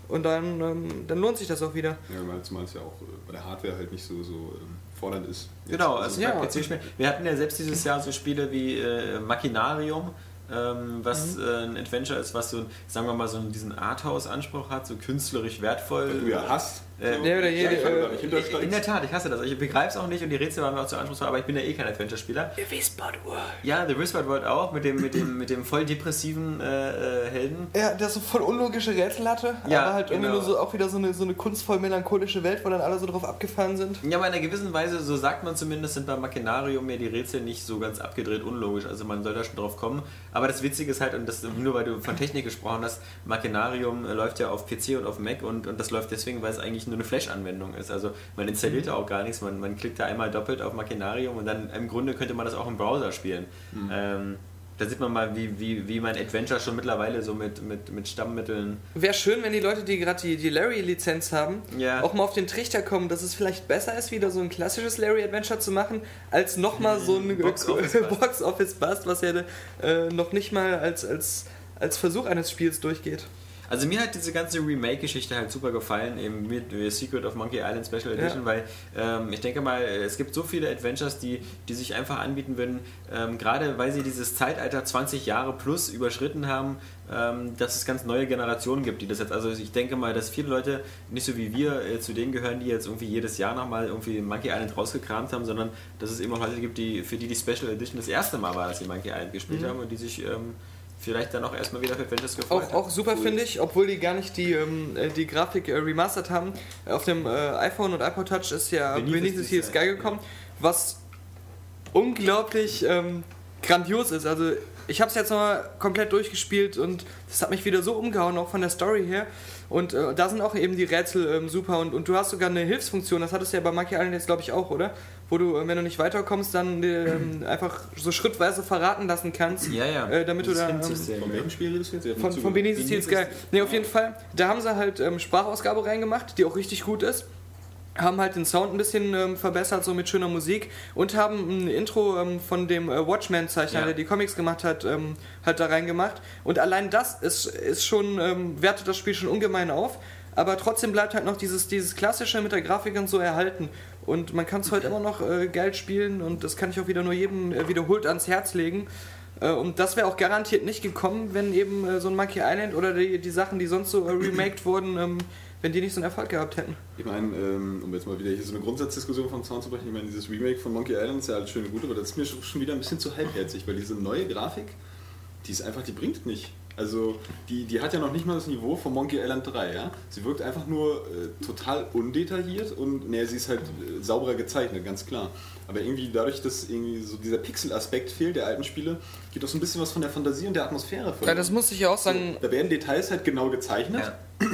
und dann, ähm, dann lohnt sich das auch wieder. Ja, weil zumal es ja auch äh, bei der Hardware halt nicht so, so ähm, fordernd ist. Genau, also Ja. bei P C-Spielen. Wir hatten ja selbst dieses Jahr so Spiele wie äh, Machinarium, ähm, was Mhm. äh, ein Adventure ist, was so, sagen wir mal, so diesen Arthouse-Anspruch hat, so künstlerisch wertvoll. Weil du ja hast. Äh, so, ja, oder jede, ich kann da äh, nicht hintersteigst. In der Tat, ich hasse das. Ich begreife es auch nicht und die Rätsel waren mir auch zu anspruchsvoll, aber ich bin ja eh kein Adventure-Spieler. The Whispered World. Ja, The Whispered World auch, mit dem, mit dem, mit dem voll depressiven äh, äh, Helden. Ja, der so voll unlogische Rätsel hatte, Ja, aber halt irgendwie genau. nur so auch wieder so eine, so eine kunstvoll melancholische Welt, wo dann alle so drauf abgefahren sind. Ja, aber in einer gewissen Weise, so sagt man zumindest, sind bei Machinarium ja die Rätsel nicht so ganz abgedreht unlogisch. Also man soll da schon drauf kommen. Aber das Witzige ist halt, und das nur weil du von Technik gesprochen hast, Machinarium äh, läuft ja auf P C und auf Mac und, und das läuft deswegen, weil es eigentlich nur eine Flash-Anwendung ist. Also man installiert da auch gar nichts, man, man klickt da einmal doppelt auf Machinarium und dann im Grunde könnte man das auch im Browser spielen. Mhm. Ähm, da sieht man mal, wie, wie, wie man Adventure schon mittlerweile so mit, mit, mit Stammmitteln... Wäre schön, wenn die Leute, die gerade die, die Larry-Lizenz haben, Ja. auch mal auf den Trichter kommen, dass es vielleicht besser ist, wieder so ein klassisches Larry-Adventure zu machen, als nochmal so ein Box-Office-Bust. Box-Office-Bust, was ja äh, noch nicht mal als, als, als Versuch eines Spiels durchgeht. Also mir hat diese ganze Remake-Geschichte halt super gefallen, eben mit äh, Secret of Monkey Island Special Edition, Ja. weil ähm, ich denke mal, es gibt so viele Adventures, die, die sich einfach anbieten würden, ähm, gerade weil sie dieses Zeitalter zwanzig Jahre plus überschritten haben, ähm, dass es ganz neue Generationen gibt, die das jetzt, also ich denke mal, dass viele Leute nicht so wie wir äh, zu denen gehören, die jetzt irgendwie jedes Jahr nochmal irgendwie Monkey Island rausgekramt haben, sondern dass es eben auch Leute gibt, die, für die die Special Edition das erste Mal war, dass sie Monkey Island gespielt Mhm. haben und die sich ähm, vielleicht dann auch erstmal wieder für Adventures gefreut Auch, haben. auch super finde ich, obwohl die gar nicht die, ähm, äh, die Grafik äh, remastert haben. Auf dem äh, iPhone und iPod Touch ist ja Beneath Beneath is is the the Sky Sky, gekommen, was unglaublich ähm, grandios ist. Also ich habe es jetzt nochmal komplett durchgespielt und das hat mich wieder so umgehauen, auch von der Story her. Und äh, da sind auch eben die Rätsel ähm, super und, und du hast sogar eine Hilfsfunktion, das hattest du ja bei Monkey Island jetzt glaube ich auch, oder? Wo du, äh, wenn du nicht weiterkommst, dann ähm, einfach so schrittweise verraten lassen kannst, Ja, ja. äh, damit du Das da... Ähm, Hint-System, Von ja. welchem Spiel redest du jetzt? Ich hab von, nicht von zugehört. Beneath is the Sky. Ne, auf jeden Fall. Da haben sie halt ähm, Sprachausgabe reingemacht, die auch richtig gut ist. Haben halt den Sound ein bisschen ähm, verbessert, so mit schöner Musik. Und haben ein Intro ähm, von dem äh, Watchmen-Zeichner, Ja. der die Comics gemacht hat, ähm, halt da reingemacht. Und allein das ist, ist schon, ähm, wertet das Spiel schon ungemein auf. Aber trotzdem bleibt halt noch dieses, dieses Klassische mit der Grafik und so erhalten. Und man kann es heute immer noch äh, geil spielen und das kann ich auch wieder nur jedem äh, wiederholt ans Herz legen. Äh, und das wäre auch garantiert nicht gekommen, wenn eben äh, so ein Monkey Island oder die, die Sachen, die sonst so äh, remaked wurden, ähm, wenn die nicht so einen Erfolg gehabt hätten. Ich meine, ähm, um jetzt mal wieder hier so eine Grundsatzdiskussion vom Zaun zu brechen, ich meine, dieses Remake von Monkey Island ist ja alles schön und gut, aber das ist mir schon schon wieder ein bisschen zu halbherzig, weil diese neue Grafik, die ist einfach, die bringt nicht. Also, die, die hat ja noch nicht mal das Niveau von Monkey Island drei, ja? Sie wirkt einfach nur äh, total undetailliert und, ne, sie ist halt äh, sauberer gezeichnet, ganz klar. Aber irgendwie dadurch, dass irgendwie so dieser Pixel-Aspekt fehlt der alten Spiele, geht auch so ein bisschen was von der Fantasie und der Atmosphäre verloren. Ja, das muss ich ja auch sagen. So, da werden Details halt genau gezeichnet. Ja.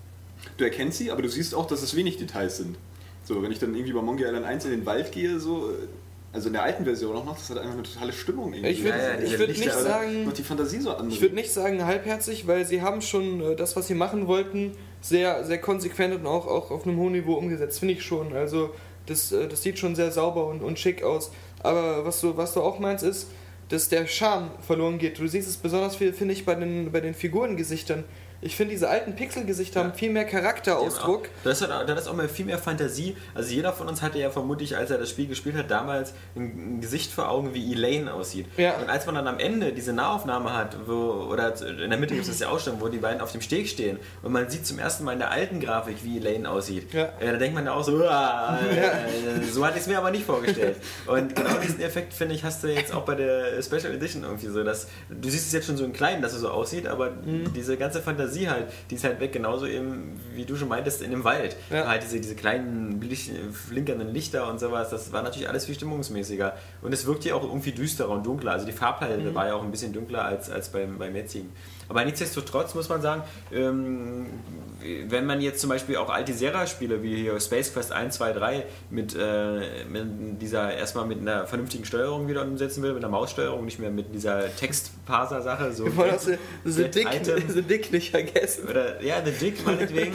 Du erkennst sie, aber du siehst auch, dass es wenig Details sind. So, wenn ich dann irgendwie bei Monkey Island eins in den Wald gehe, so, also in der alten Version auch noch, das hat einfach eine totale Stimmung irgendwie. Ich würde Ja, ja, ich diese würd Lichter, nicht Oder sagen... noch die Fantasie so an. Ich würde nicht sagen halbherzig, weil sie haben schon äh, das, was sie machen wollten, sehr, sehr konsequent und auch, auch auf einem hohen Niveau umgesetzt, finde ich schon. Also das, äh, das sieht schon sehr sauber und, und schick aus. Aber was du, was du auch meinst, ist, dass der Charme verloren geht. Du siehst es besonders viel, finde ich, bei den, bei den Figurengesichtern. Ich finde, diese alten Pixelgesichter Ja. haben viel mehr Charakterausdruck. Da ist, halt, da ist auch mal viel mehr Fantasie. Also jeder von uns hatte ja vermutlich, als er das Spiel gespielt hat, damals ein, ein Gesicht vor Augen, wie Elaine aussieht. Ja. Und als man dann am Ende diese Nahaufnahme hat, wo, oder in der Mitte gibt es ja Ausstellung, wo die beiden auf dem Steg stehen und man sieht zum ersten Mal in der alten Grafik, wie Elaine aussieht. Ja. Äh, da denkt man ja auch so, "Uah, äh, so hatte ich es mir aber nicht vorgestellt. Und genau diesen Effekt, finde ich, hast du jetzt auch bei der Special Edition irgendwie so, dass du siehst es jetzt schon so in klein, dass es so aussieht, aber Mhm. diese ganze Fantasie halt, die ist halt weg, genauso eben, wie du schon meintest, in dem Wald. Ja. Halt diese, diese kleinen Licht, flinkernden Lichter und sowas, das war natürlich alles viel stimmungsmäßiger. Und es wirkt ja auch irgendwie düsterer und dunkler. Also die Farbpalette Mhm. war ja auch ein bisschen dunkler als, als beim, beim jetzigen. Aber nichtsdestotrotz muss man sagen, ähm, wenn man jetzt zum Beispiel auch alte Sierra-Spiele wie hier Space Quest eins, zwei, drei mit, äh, mit dieser, erstmal mit einer vernünftigen Steuerung wieder umsetzen will, mit einer Maussteuerung, nicht mehr mit dieser Textparser-Sache. So Wir wollen das The Get Dick, Item. The Dick nicht vergessen. Oder, ja, The Dick meinetwegen.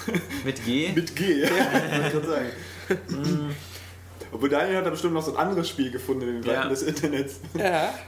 Mit G. Mit G, ja, wollte ich gerade sagen. Obwohl Daniel hat da bestimmt noch so ein anderes Spiel gefunden in den Weiten Ja. des Internets. Ja.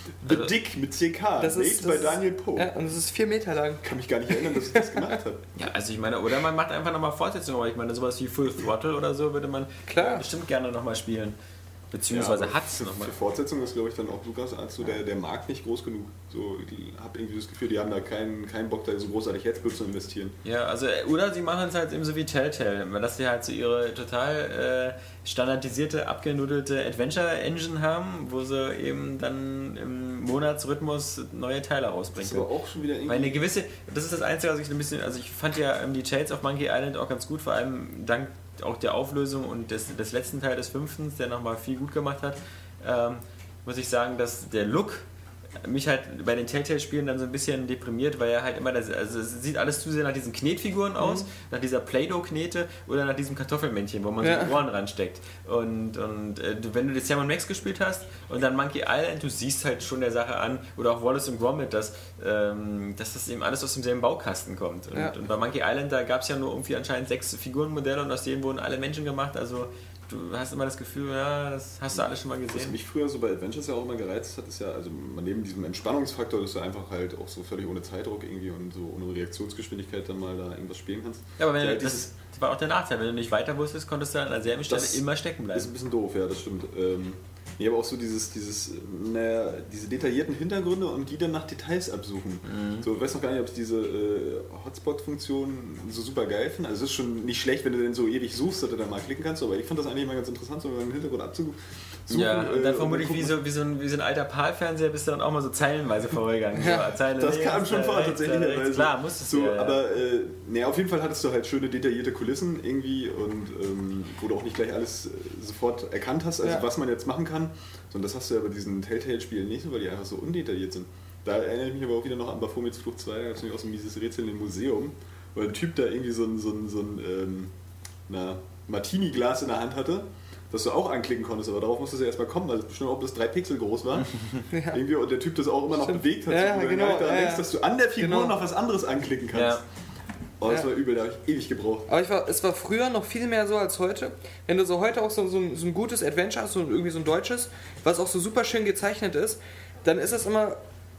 The Also- Dick mit C K, Das made ist, by das Daniel ist, Poe. ja, und es ist vier Meter lang. Kann mich gar nicht erinnern, dass ich das gemacht habe. Ja, also ich meine, oder man macht einfach nochmal Fortsetzungen, aber ich meine, sowas wie Full Throttle oder so würde man Klar. bestimmt gerne nochmal spielen. Beziehungsweise aber hat es für, nochmal. für Fortsetzung ist, glaube ich, dann auch Lukas Arzt so der, der Markt nicht groß genug. So, ich habe irgendwie das Gefühl, die haben da keinen, keinen Bock, da so großartig Herzblut zu investieren. Ja, also, oder sie machen es halt eben so wie Telltale, dass sie halt so ihre total äh, standardisierte, abgenudelte Adventure-Engine haben, wo sie eben dann im Monatsrhythmus neue Teile Das rausbringen ist können. aber auch schon wieder irgendwie... Weil eine gewisse, das ist das Einzige, was ich ein bisschen, also ich fand ja ähm, die Tales of Monkey Island auch ganz gut, vor allem dank auch der Auflösung und des, des letzten Teil des fünften, der nochmal viel gut gemacht hat, ähm, muss ich sagen, dass der Look mich halt bei den Telltale-Spielen dann so ein bisschen deprimiert, weil er halt immer, das, also es sieht alles zu sehr nach diesen Knetfiguren aus, Mhm. nach dieser Play-Doh-Knete oder nach diesem Kartoffelmännchen, wo man Ja. so die Ohren ransteckt. Und, und äh, du- wenn du das Sam und Max gespielt hast und dann Monkey Island, du siehst halt schon der Sache an, oder auch Wallace und Gromit, dass, ähm, dass das eben alles aus demselben Baukasten kommt. Und, Ja. und bei Monkey Island, da gab es ja nur irgendwie anscheinend sechs Figurenmodelle und aus denen wurden alle Menschen gemacht, also du hast immer das Gefühl, ja, das hast du alles schon mal Was gesehen. mich früher so bei Adventures ja auch immer gereizt hat, ist ja, also neben diesem Entspannungsfaktor, dass du einfach halt auch so völlig ohne Zeitdruck irgendwie und so ohne Reaktionsgeschwindigkeit dann mal da irgendwas spielen kannst. Ja, aber wenn Ja, du, das, dieses- das war auch der Nachteil, wenn du nicht weiter wusstest, konntest du an derselben Stelle Das immer stecken Das ist ein bleiben. bisschen doof, ja, das stimmt. Ähm, nee, aber auch so dieses, dieses, naja, diese detaillierten Hintergründe und die dann nach Details absuchen. Mhm. So, ich weiß noch gar nicht, ob ich diese äh, Hotspot-Funktion so super geil finde. Also es ist schon nicht schlecht, wenn du den so ewig suchst, dass du da mal klicken kannst, aber ich fand das eigentlich immer ganz interessant, so einen Hintergrund abzusuchen. Ja, und dann äh, vermutlich gucken, wie so, wie, so ein, wie so ein alter PAL-Fernseher bist du dann auch mal so zeilenweise vorgegangen. Ja, so, Zeile Das links, kam schon Zeile vor, rechts, tatsächlich. Zeile rechts. Klar, musstest du. so, ja, ja. aber äh, nee, auf jeden Fall hattest du halt schöne detaillierte Kulissen irgendwie und ähm, wo du auch nicht gleich alles äh, sofort erkannt hast, also Ja. was man jetzt machen kann. So, und das hast du ja bei diesen Telltale-Spielen nicht so, weil die einfach so undetailliert sind. Da erinnere ich mich aber auch wieder noch an Baphomets Flucht zwei, da gab es nämlich auch so ein mieses Rätsel im Museum, wo ein Typ da irgendwie so ein, so ein, so ein ähm, na, Martini-Glas in der Hand hatte, das du auch anklicken konntest, aber darauf musstest du erstmal kommen, weil es bestimmt auch bis drei Pixel groß war. Ja. Irgendwie, und der Typ das auch immer noch Stimmt. bewegt hat, Ja, so, ja, wo du genau, dann daran ja, denkst, ja. dass du an der Figur Genau. noch was anderes anklicken kannst. Ja. Oh, das Ja. war übel, da habe ich ewig gebraucht. Aber ich war, es war früher noch viel mehr so als heute. Wenn du so heute auch so, so, ein, so ein gutes Adventure hast, so irgendwie so ein deutsches, was auch so super schön gezeichnet ist, dann ist es immer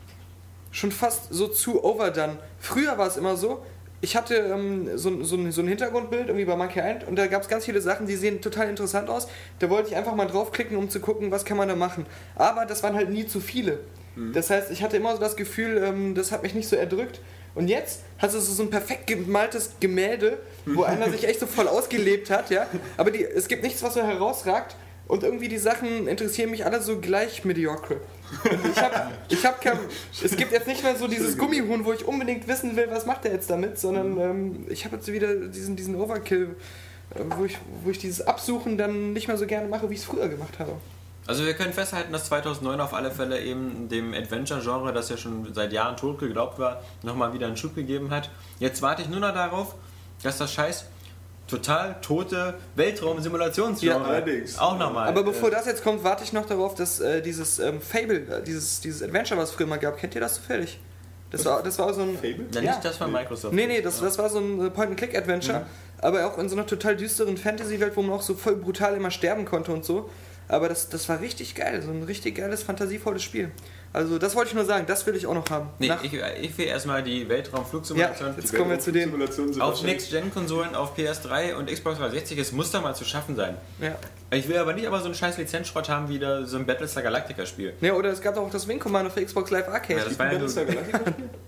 schon fast so zu overdone. Früher war es immer so, ich hatte ähm, so, so, ein, so ein Hintergrundbild irgendwie bei Monkey Island und da gab es ganz viele Sachen, die sehen total interessant aus. Da wollte ich einfach mal draufklicken, um zu gucken, was kann man da machen. Aber das waren halt nie zu viele. Das heißt, ich hatte immer so das Gefühl, ähm, das hat mich nicht so erdrückt. Und jetzt hast du so ein perfekt gemaltes Gemälde, wo einer sich echt so voll ausgelebt hat, ja. Aber die, es gibt nichts, was so herausragt. Und irgendwie die Sachen interessieren mich alle so gleich mediocre. Und ich hab, ich hab kein, es gibt jetzt nicht mehr so dieses Gummihuhn, wo ich unbedingt wissen will, was macht er jetzt damit, sondern ähm, ich habe jetzt wieder diesen, diesen Overkill, äh, wo, ich, wo ich dieses Absuchen dann nicht mehr so gerne mache, wie ich es früher gemacht habe. Also wir können festhalten, dass zweitausendneun auf alle Fälle eben dem Adventure-Genre, das ja schon seit Jahren tot geglaubt war, nochmal wieder einen Schub gegeben hat. Jetzt warte ich nur noch darauf, dass das scheiß total tote Weltraum-Simulationsgenre Ja, allerdings. auch nochmal. Aber bevor das jetzt kommt, warte ich noch darauf, dass äh, dieses ähm, Fable, äh, dieses, dieses Adventure, was es früher mal gab, kennt ihr das zufällig? Das war, das war so ein... Fable? ja, ja. nicht das von Microsoft. Nee, nee, das, das war so ein äh, Point-and-Click-Adventure, Mhm. aber auch in so einer total düsteren Fantasy-Welt, wo man auch so voll brutal immer sterben konnte und so. Aber das, das war richtig geil, so ein richtig geiles, fantasievolles Spiel. Also das wollte ich nur sagen, das will ich auch noch haben. Nee, Nach- ich, ich will erstmal die ja, Weltraumflugsimulation jetzt kommen wir zu dem. Simulationen sind auf wahrscheinlich- Next-Gen-Konsolen, auf P S drei und Xbox dreihundertsechzig. Es muss da mal zu schaffen sein. Ja. Ich will aber nicht aber so einen scheiß Lizenzschrott haben wie da so ein Battlestar Galactica-Spiel. Ja, oder es gab doch auch das Wing Commander für Xbox Live Arcade. Ja, das war ja nur, Battlestar Galactica?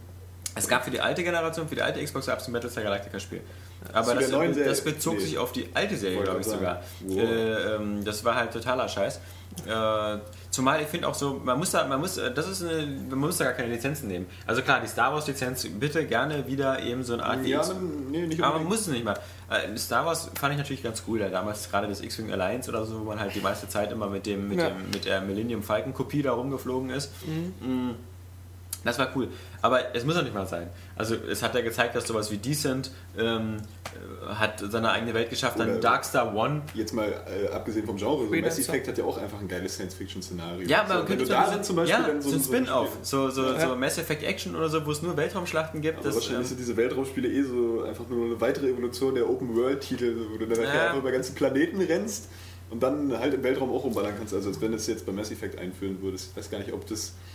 es gab für die alte Generation, für die alte Xbox gab es ein Battlestar Galactica-Spiel. Aber Zu der das, neuen Serie? das bezog Nee. sich auf die alte Serie, Wollte glaube ich gerade sogar. sagen. Wow. Äh, ähm, das war halt totaler Scheiß. Äh, zumal ich finde auch so, man muss da, man muss, äh, das ist eine, man muss da gar keine Lizenzen nehmen. Also klar, die Star Wars Lizenz, bitte gerne wieder eben so eine Art wie Ja, X- man- nee, nicht aber man unbedingt. muss es nicht mal. Äh, Star Wars fand ich natürlich ganz cool, da damals gerade das X-Wing Alliance oder so, wo man halt die meiste Zeit immer mit dem mit, Ja. dem, mit der Millennium Falcon Kopie da rumgeflogen ist. Mm. Das war cool. Aber es muss auch nicht mal sein. Also es hat ja gezeigt, dass sowas wie Decent ähm, äh, hat seine eigene Welt geschafft. Dann Oder- Darkstar One. Jetzt mal äh, abgesehen vom Genre, so Freelancer. Mass Effect hat ja auch einfach ein geiles Science-Fiction-Szenario. Ja, so, man wenn könnte du so da diese- dann zum Beispiel ja, dann so ein Spiel- Spin-off. So, so, Ja. so Mass Effect Action oder so, wo es nur Weltraumschlachten gibt. Aber Das, wahrscheinlich ähm, sind diese Weltraumspiele eh so einfach nur eine weitere Evolution der Open-World-Titel, wo du dann Ja. einfach über ganzen Planeten rennst und dann halt im Weltraum auch rumballern kannst. Also als wenn du es jetzt bei Mass Effect einführen würdest. Ich weiß gar nicht, ob das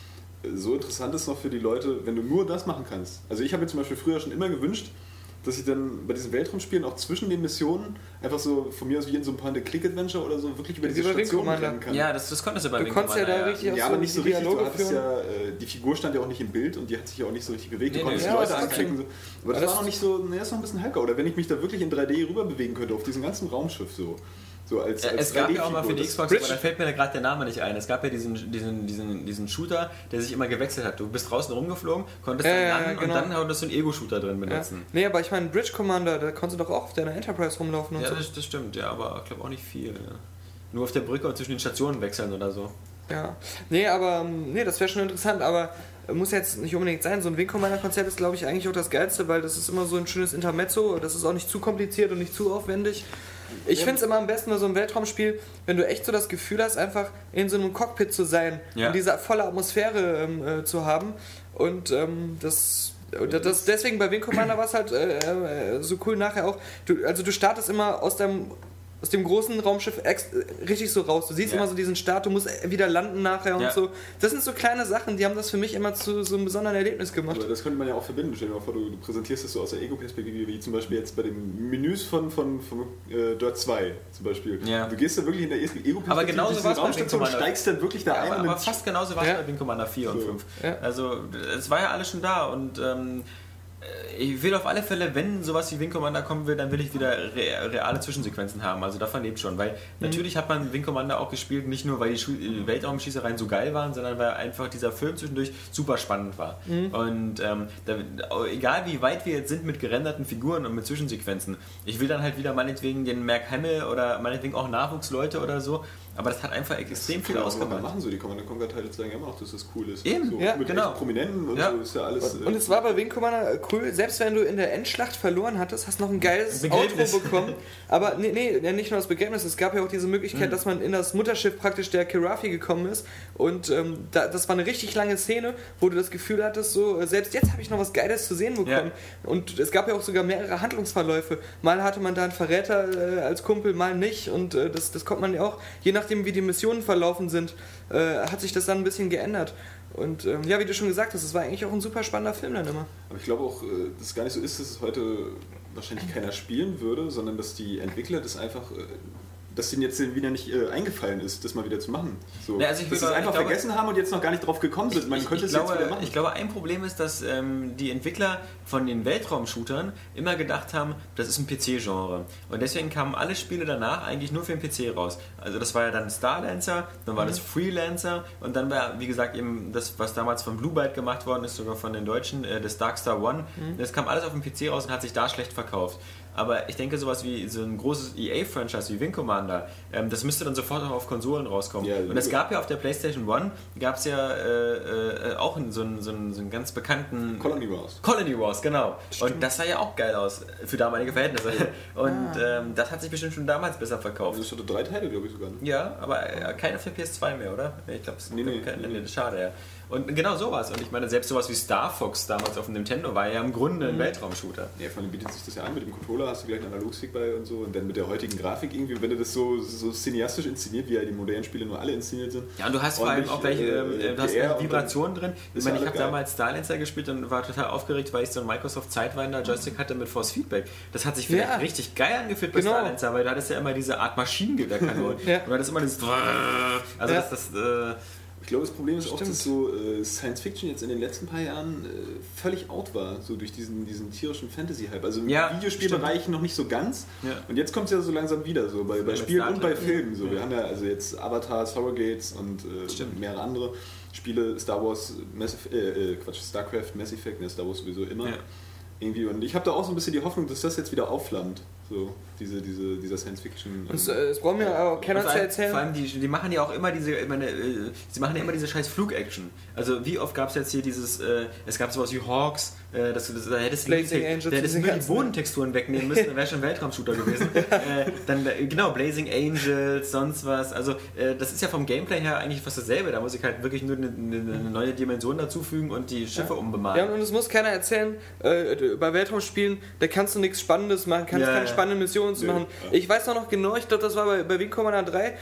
so interessant ist noch für die Leute, wenn du nur das machen kannst. Also ich habe mir zum Beispiel früher schon immer gewünscht, dass ich dann bei diesen Weltraumspielen auch zwischen den Missionen einfach so von mir aus wie in so ein Point-and-Click-Adventure oder so wirklich über diese Stationen rennen kann. Ja, das, das konntest du bei Du Wing konntest ja Commander, da richtig auch Ja, so aber nicht so die richtig. Du Dialoge hattest führen. ja, äh, die Figur stand ja auch nicht im Bild und die hat sich ja auch nicht so richtig bewegt. Nee, Du nee, konntest ja, die Leute aber das anklicken. So. Aber das, das- war noch nicht so, ne, das ist noch ein bisschen Halka. Oder wenn ich mich da wirklich in drei D rüber bewegen könnte auf diesem ganzen Raumschiff so. So als, Ja, als es gab ja auch mal für die drei D-Figur. Xbox, aber da fällt mir gerade der Name nicht ein. Es gab ja diesen, diesen, diesen, diesen Shooter, der sich immer gewechselt hat. Du bist draußen rumgeflogen, konntest Ja, dann ja, landen genau. und dann konntest du einen Ego-Shooter drin Ja. benutzen. Nee, aber ich meine, Bridge Commander, da konntest du doch auch auf deiner Enterprise rumlaufen und Ja, so. das, das stimmt, ja, aber ich glaube auch nicht viel. Ja. Nur auf der Brücke und zwischen den Stationen wechseln oder so. Ja. Nee, aber ähm, nee, das wäre schon interessant, aber äh, muss jetzt nicht unbedingt sein. So ein Wing Commander Konzept ist, glaube ich, eigentlich auch das Geilste, weil das ist immer so ein schönes Intermezzo, das ist auch nicht zu kompliziert und nicht zu aufwendig. Ich finde es immer am besten bei so einem Weltraumspiel, wenn du echt so das Gefühl hast, einfach in so einem Cockpit zu sein Ja. und diese volle Atmosphäre ähm, äh, zu haben. Und ähm, das, das, das deswegen bei Wing Commander war es halt äh, äh, so cool nachher auch. Du, also du startest immer aus deinem aus dem großen Raumschiff ex richtig so raus. Du siehst Ja. immer so diesen Start, du musst wieder landen nachher und Ja. so. Das sind so kleine Sachen, die haben das für mich immer zu so einem besonderen Erlebnis gemacht. Aber das könnte man ja auch verbinden. Stell dir mal vor, du, du präsentierst das so aus der Ego-Perspektive, wie zum Beispiel jetzt bei den Menüs von, von, von äh, Dirt zwei zum Beispiel. Ja. Du gehst da wirklich in der Ego-Perspektive Aber genauso durch diese war's bei Raumstation Wing und Commander. steigst dann wirklich da Ja, ein. aber, und aber dann fast genauso war es Ja. bei Wing Commander vier und So. fünf. Ja. Also es war ja alles schon da und ähm, ich will auf alle Fälle, wenn sowas wie Wing Commander kommen will, dann will ich wieder re reale Zwischensequenzen haben. Also davon lebt schon. Weil natürlich hat man Wing Commander auch gespielt, nicht nur weil die Schu Weltraumschießereien so geil waren, sondern weil einfach dieser Film zwischendurch super spannend war. Und ähm, da, egal wie weit wir jetzt sind mit gerenderten Figuren und mit Zwischensequenzen, ich will dann halt wieder meinetwegen den Mark Hamill oder meinetwegen auch Nachwuchsleute oder so. Aber das hat einfach extrem viel Kann man auch ausgemacht. machen so. Die Command Conquer Teile zeigen immer noch, dass das cool ist. Eben, so, ja, mit genau. echt Prominenten und Ja. so ist ja alles. Und es war bei Wing Commander cool, selbst wenn du in der Endschlacht verloren hattest, hast noch ein geiles Begräbnis. Outro bekommen. Aber nee, nee, ja, nicht nur das Begräbnis, es gab ja auch diese Möglichkeit, dass man in das Mutterschiff praktisch der Kirafi gekommen ist. Und ähm, da, das war eine richtig lange Szene, wo du das Gefühl hattest, so, äh, selbst jetzt habe ich noch was Geiles zu sehen bekommen. Ja. Und es gab ja auch sogar mehrere Handlungsverläufe. Mal hatte man da einen Verräter äh, als Kumpel, mal nicht. Und äh, das, das kommt man ja auch, je nachdem wie die Missionen verlaufen sind, äh, hat sich das dann ein bisschen geändert. Und ähm, ja, wie du schon gesagt hast, es war eigentlich auch ein super spannender Film dann immer. Aber ich glaube auch, äh, dass es gar nicht so ist, dass es heute wahrscheinlich keiner spielen würde, sondern dass die Entwickler das einfach, äh, dass denen jetzt wieder nicht äh, eingefallen ist, das mal wieder zu machen. So, Ja, also ich dass sie will- es einfach ich glaube- vergessen haben und jetzt noch gar nicht drauf gekommen sind. Man Ich, könnte ich, es glaube, jetzt wieder machen. ich glaube, ein Problem ist, dass ähm, die Entwickler von den Weltraumshootern immer gedacht haben, das ist ein P C-Genre. Und deswegen kamen alle Spiele danach eigentlich nur für den P C raus. Also das war ja dann Starlancer, dann war das Freelancer und dann war, wie gesagt, eben das, was damals von Blue Byte gemacht worden ist, sogar von den Deutschen, äh, das Darkstar One. Das kam alles auf dem P C raus und hat sich da schlecht verkauft. Aber ich denke, sowas wie so ein großes E A-Franchise wie Wing Commander, ähm, das müsste dann sofort auch auf Konsolen rauskommen. Ja, und es gab ja auf der PlayStation One, gab es ja äh, äh, auch einen, so, einen, so, einen, so einen ganz bekannten... Colony Wars. Colony Wars, genau. Und das sah ja auch geil aus, für damalige Verhältnisse. Und ähm, das hat sich bestimmt schon damals besser verkauft. Das hatte drei Teile, glaube ich sogar. Ja, aber äh, keine auf der P S zwei mehr, oder? Ich glaube, es Nee, nee, kein, nee, nee, nee. das ist schade, ja. Und genau sowas. Und ich meine, selbst sowas wie Star Fox damals auf dem Nintendo war ja im Grunde ein Weltraumshooter. Ja, vor allem bietet sich das ja an, mit dem Controller hast du gleich einen Analogstick bei und so und dann mit der heutigen Grafik irgendwie, wenn du das so, so cineastisch inszeniert, wie ja die modernen Spiele nur alle inszeniert sind. Ja, und du hast vor allem auch gleich Ordentlich, ähm, äh, du hast P R Vibrationen drin. Ich ist meine, ja ich alles habe geil. damals Starlancer gespielt und war total aufgeregt, weil ich so einen Microsoft Sidewinder Joystick hatte mit Force Feedback. Das hat sich vielleicht Ja. richtig geil angefühlt bei Genau. Starlancer, weil du hattest ja immer diese Art Maschinengewehrkanonen. Ja. Und du hattest immer dieses also Ja. das, das äh, Ich glaube, das Problem ist auch, Stimmt. dass so äh, Science Fiction jetzt in den letzten paar Jahren äh, völlig out war, so durch diesen, diesen tierischen Fantasy-Hype. Also im Ja, Videospielbereich noch nicht so ganz. Ja. Und jetzt kommt es ja so langsam wieder, so bei, bei mit Spielen Star und bei Trek. Filmen. So. Wir Ja. haben ja also jetzt Avatar, Surrogates und äh, Stimmt. mehrere andere Spiele, Star Wars, Mass, äh, äh, Quatsch, StarCraft, Mass Effect, ne, Star Wars sowieso immer. Ja. Irgendwie. Und ich habe da auch so ein bisschen die Hoffnung, dass das jetzt wieder aufflammt. So, diese, diese, dieser Science-Fiction. Und es, äh, es braucht mir aber keiner Und zu vor allem- erzählen. Vor allem, die, die machen ja auch immer diese, ich meine, äh, sie machen ja immer diese scheiß Flug-Action. Also wie oft gab es jetzt hier dieses, äh, es gab sowas wie Hawks, äh, das, das, da hättest du Blazing da Angels, hättest diese du nur die ganzen- Bodentexturen wegnehmen müssen, dann wäre schon ein Weltraumshooter gewesen. äh, dann, äh, genau, Blazing Angels, sonst was. Also äh, das ist ja vom Gameplay her eigentlich fast dasselbe. Da muss ich halt wirklich nur eine, eine, eine neue Dimension dazufügen und die Schiffe umbemalen. Ja, und es muss keiner erzählen, äh, bei Weltraumspielen, da kannst du nichts Spannendes machen, kannst Ja, keine ja. spannenden Missionen Nee, machen. ja. Ich weiß noch genau, ich glaube, das war bei, bei Wing Commander drei,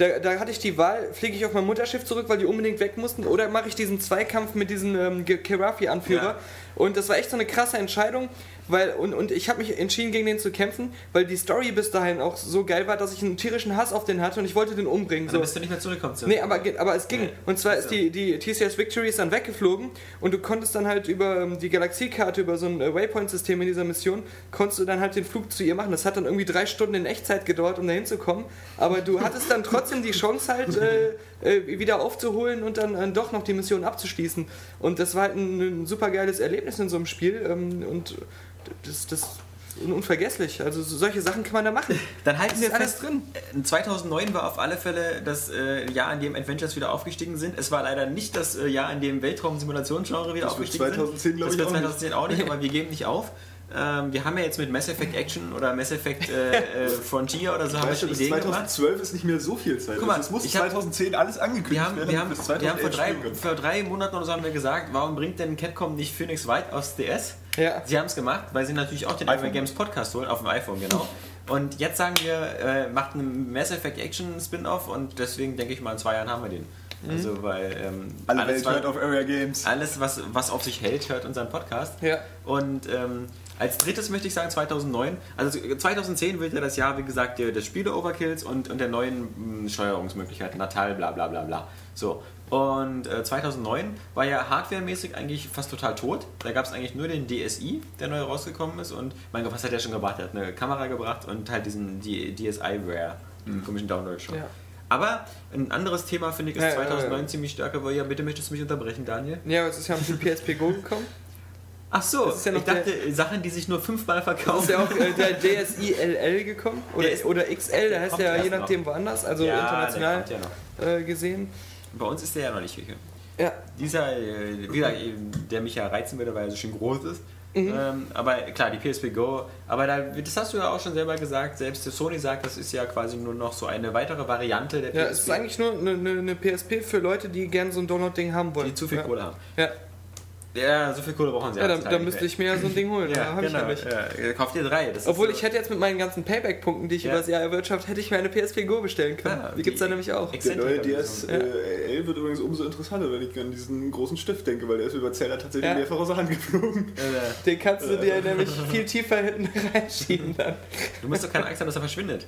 Da, da hatte ich die Wahl, fliege ich auf mein Mutterschiff zurück, weil die unbedingt weg mussten, oder mache ich diesen Zweikampf mit diesem ähm, Kerafi-Anführer. Ja. Und das war echt so eine krasse Entscheidung, weil und, und ich habe mich entschieden, gegen den zu kämpfen, weil die Story bis dahin auch so geil war, dass ich einen tierischen Hass auf den hatte und ich wollte den umbringen. Dann So. bist du nicht mehr zurückgekommen. Nee, aber, ge- aber es ging. Nee. Und zwar ist die, die T C S Victory ist dann weggeflogen und du konntest dann halt über ähm, die Galaxiekarte, über so ein äh, Waypoint-System in dieser Mission, konntest du dann halt den Flug zu ihr machen. Das hat dann irgendwie drei Stunden in Echtzeit gedauert, um da hinzukommen. Aber du hattest dann trotzdem die Chance halt äh, äh, wieder aufzuholen und dann äh, doch noch die Mission abzuschließen. Und das war halt ein, ein super geiles Erlebnis in so einem Spiel. Ähm, und das, das unvergesslich. Also so- solche Sachen kann man da machen. Dann halten Das wir ist alles fest, drin. äh, zweitausendneun war auf alle Fälle das äh, Jahr, in dem Adventures wieder aufgestiegen sind. Es war leider nicht das äh, Jahr, in dem Weltraum-Simulationsgenre wieder Das wird aufgestiegen zweitausendzehn, sind. glaub ich, Das auch wird nicht. zweitausendzehn auch nicht, aber wir geben nicht auf. Ähm, wir haben ja jetzt mit Mass Effect Action oder Mass Effect äh, äh, Frontier oder so haben wir Weißt du, schon bis Ideen gemacht. zweitausendzwölf ist nicht mehr so viel Zeit. Guck mal, Also es muss ich hab- zweitausendzehn alles angekündigt Wir haben, werden, wir, damit haben, bis wir haben vor, zweitausendelf drei, spielen können. vor drei Monaten oder so haben wir gesagt, warum bringt denn Capcom nicht Phoenix Wright aus D S? Ja. Sie haben es gemacht, weil sie natürlich auch den iPhone Games Podcast holen, auf dem iPhone, genau. Und jetzt sagen wir, äh, macht einen Mass Effect Action Spin-Off und deswegen denke ich mal, in zwei Jahren haben wir den. Also, weil ähm, Alle alles, Welt was, hört auf Area Games. alles was, was auf sich hält, hört unseren Podcast. Ja. Und ähm, als drittes möchte ich sagen zweitausendneun. Also zweitausendzehn wird ja das Jahr, wie gesagt, der, des Spiele-Overkills und, und der neuen mh, Steuerungsmöglichkeiten, Natal, bla bla bla bla. So. Und äh, zweitausendneun war ja hardwaremäßig eigentlich fast total tot. Da gab es eigentlich nur den D S I, der neu rausgekommen ist. Und mein Gott, was hat der schon gebracht? Er hat eine Kamera gebracht und halt diesen D- DSiWare, den komischen Download-Shop. Ja. Aber ein anderes Thema finde ich ist Ja, ja, zweitausendneun ja. ziemlich stärker, weil ja, bitte möchtest du mich unterbrechen, Daniel? Ja, es ist ja mit dem P S P Go gekommen. Ach so, Das ist ja noch ich dachte, Sachen, die sich nur fünfmal Es verkaufen. ist ja auch äh, der D S I L L gekommen. Oder, Der ist- oder X L, der heißt kommt ja erst je nachdem woanders, also Ja, international der kommt ja noch. äh, gesehen. Bei uns ist der ja noch nicht gekommen. Ja. Dieser, äh, wie gesagt, der mich ja reizen würde, weil er so schön groß ist. Mhm. Ähm, aber klar, die P S P Go, aber da, das hast du ja auch schon selber gesagt, selbst der Sony sagt, das ist ja quasi nur noch so eine weitere Variante der Ja, P S P, es ist eigentlich nur eine, eine, eine P S P für Leute, die gerne so ein Download-Ding haben wollen. die zu viel ja. Kohle haben. Ja, Ja, so viel Kohle brauchen sie ja da, heutzutage da nicht müsste mehr. ich mir ja so ein Ding holen. Ja, Ja, habe genau. ich ja nicht. Ja, kauft ihr drei. Das ist Obwohl so- ich hätte jetzt mit meinen ganzen Payback-Punkten, die ich Ja. über das Jahr erwirtschaftet, hätte ich mir eine P S P Go bestellen können. Ja, die gibt es da die- nämlich auch. Ex- Der neue D Exzentriker- S äh, L wird übrigens umso interessanter, wenn ich an diesen großen Stift denke, weil der ist über Zelda tatsächlich Ja. mehrfach aus der Hand geflogen. Äh, Den kannst du dir nämlich viel tiefer hinten reinschieben dann. Du musst doch keine Angst haben, dass er verschwindet.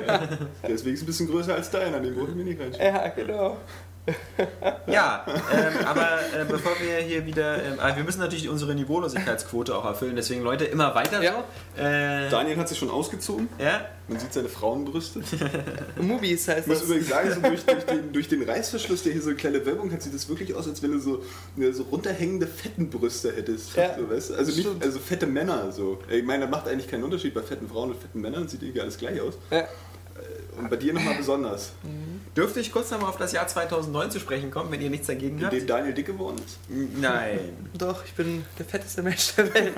Der ist wenigstens ein bisschen größer als deiner, den brauche ich mir nicht reinschieben. Ja, genau. Ja, ähm, aber äh, bevor wir hier wieder, ähm, aber wir müssen natürlich unsere Niveaulosigkeitsquote auch erfüllen, deswegen Leute, immer weiter Ja. so. Äh, Daniel hat sich schon ausgezogen, ja, man sieht seine Frauenbrüste. Movies heißt Ich muss das. übrigens sagen, so durch, durch, den, durch den Reißverschluss, der hier so eine kleine Werbung hat, sieht das wirklich aus, als wenn du so, ne, so runterhängende fetten Brüste hättest. Ja, so, weißt? du? Also nicht, stimmt. also fette Männer so. Ich meine, das macht eigentlich keinen Unterschied bei fetten Frauen und fetten Männern, sieht irgendwie alles gleich aus. Ja. Und bei dir nochmal besonders. dürfte ich kurz nochmal auf das Jahr zweitausendneun zu sprechen kommen, wenn ihr nichts dagegen In habt? dem Daniel dick geworden ist. Nein. Doch, ich bin der fetteste Mensch der Welt.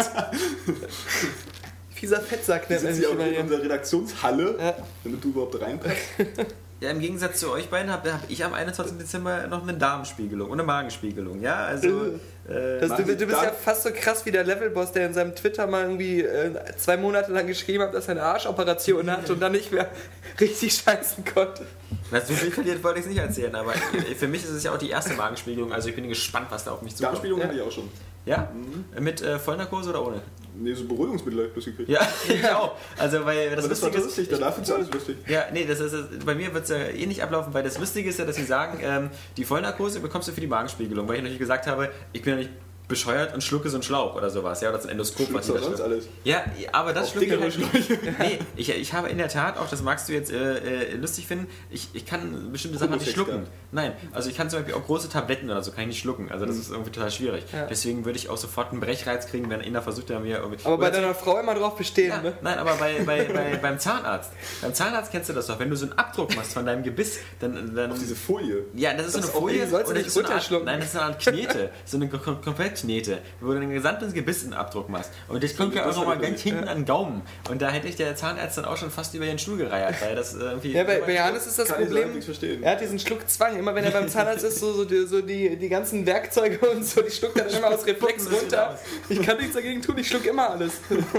Fieser Fettsack Wir nennt man sitzen mich hier immer auch in hier. unserer Redaktionshalle, Ja. damit du überhaupt reinpasst. Ja, im Gegensatz zu euch beiden habe hab ich am einundzwanzigsten Dezember noch eine Darmspiegelung und eine Magenspiegelung, ja, also... Äh, Das, du, du bist Dann- ja fast so krass wie der Levelboss, der in seinem Twitter mal irgendwie äh, zwei Monate lang geschrieben hat, dass er eine Arschoperation hat und dann nicht mehr richtig scheißen konnte. na, so detailliert wollte ich es nicht erzählen, aber für mich ist es ja auch die erste Magenspiegelung, also ich bin gespannt, was da auf mich zukommt. Darmspiegelung Ja. hatte ich auch schon. Ja? Mit äh, Vollnarkose oder ohne? Nee, so Beruhigungsmittel habe ich bloß gekriegt. Ja, ich auch. Also, weil das Aber das war Lustige lustig, ist... danach findest du alles lustig. Ja, nee, das ist, bei mir wird es ja eh nicht ablaufen, weil das Lustige ist ja, dass sie sagen, ähm, die Vollnarkose bekommst du für die Magenspiegelung, weil ich natürlich gesagt habe, ich bin ja nicht bescheuert und schlucke so einen Schlauch oder sowas, ja, oder so ein Endoskop, was Schluckst ich du da sonst schlucke. alles. Ja, aber das Auch schlucke ich dickere halt. Nee, ich, ich habe in der Tat, auch das magst du jetzt äh, äh, lustig finden, ich, ich kann bestimmte Sachen nicht schlucken. Hummus-Expert. Nein, also ich kann zum Beispiel auch große Tabletten oder so, kann ich nicht schlucken, also das ist irgendwie total schwierig. Ja. Deswegen würde ich auch sofort einen Brechreiz kriegen, wenn einer versucht, der mir irgendwie... Aber bei Oder- deiner Frau immer drauf bestehen, ja, ne? nein, aber bei, bei, bei, beim Zahnarzt. Beim Zahnarzt kennst du das doch. Wenn du so einen Abdruck machst von deinem Gebiss, dann. dann Auf diese Folie. ja, das ist Das so auch eine Folie. irgendwie sollst du oder nicht das ist so eine Art, runterschlucken. nein, das ist eine Art Knete. So eine kom- komplett Bicep-Knete, wo du einen gesamten Gebissabdruck machst. Und das kommt ja auch nochmal ganz hinten an den Gaumen. Und da hätte ich der Zahnärztin auch schon fast über den Stuhl gereiert, weil das irgendwie... Ja, bei, bei Johannes ist das Kann ich so Problem, nichts verstehen. er hat diesen Schluckzwang. Immer wenn er beim Zahnarzt ist, so, so, die, so die, die ganzen Werkzeuge und so, die schluckt er dann immer aus Reflex runter. Ich kann nichts dagegen tun, ich schluck immer alles.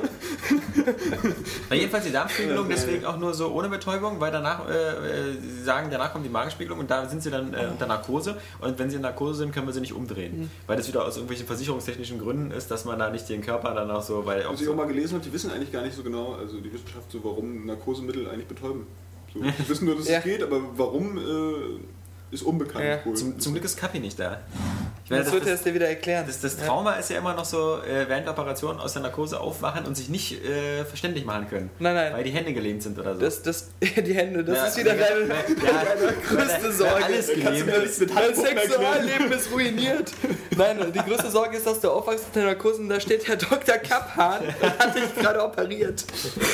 Na, jedenfalls die Darmspiegelung, deswegen auch nur so ohne Betäubung, weil danach, äh, sie sagen, danach kommt die Magenspiegelung und da sind sie dann äh, unter Narkose und wenn sie in Narkose sind, können wir sie nicht umdrehen. Mhm. Weil das wieder aus irgendwelchen versicherungstechnischen Gründen ist, dass man da nicht den Körper dann auch so... Weil auch Was ich so auch mal gelesen habe, die wissen eigentlich gar nicht so genau, also die Wissenschaft, so warum Narkosemittel eigentlich betäuben. So, die wissen nur, dass Ja. es geht, aber warum äh, ist unbekannt. Ja. Wohl. zum, zum Glück ist Kapi nicht da. Ich meine, Das wird er es dir wieder erklären. Das, das Trauma ist ja immer noch so, äh, während der Operation aus der Narkose aufwachen und sich nicht äh, verständlich machen können. Nein, nein. Weil die Hände gelähmt sind oder so. Das, das, die Hände, das Ja, ist wieder weil- deine, weil- ja, deine größte weil- Sorge. weil alles Da kannst du gelähmt mir ist. nicht- Dein Sexualleben ist ruiniert. Nein, die größte Sorge ist, dass du aufwachst mit der Narkose und da steht Herr Doktor Kapphahn und hat dich gerade operiert.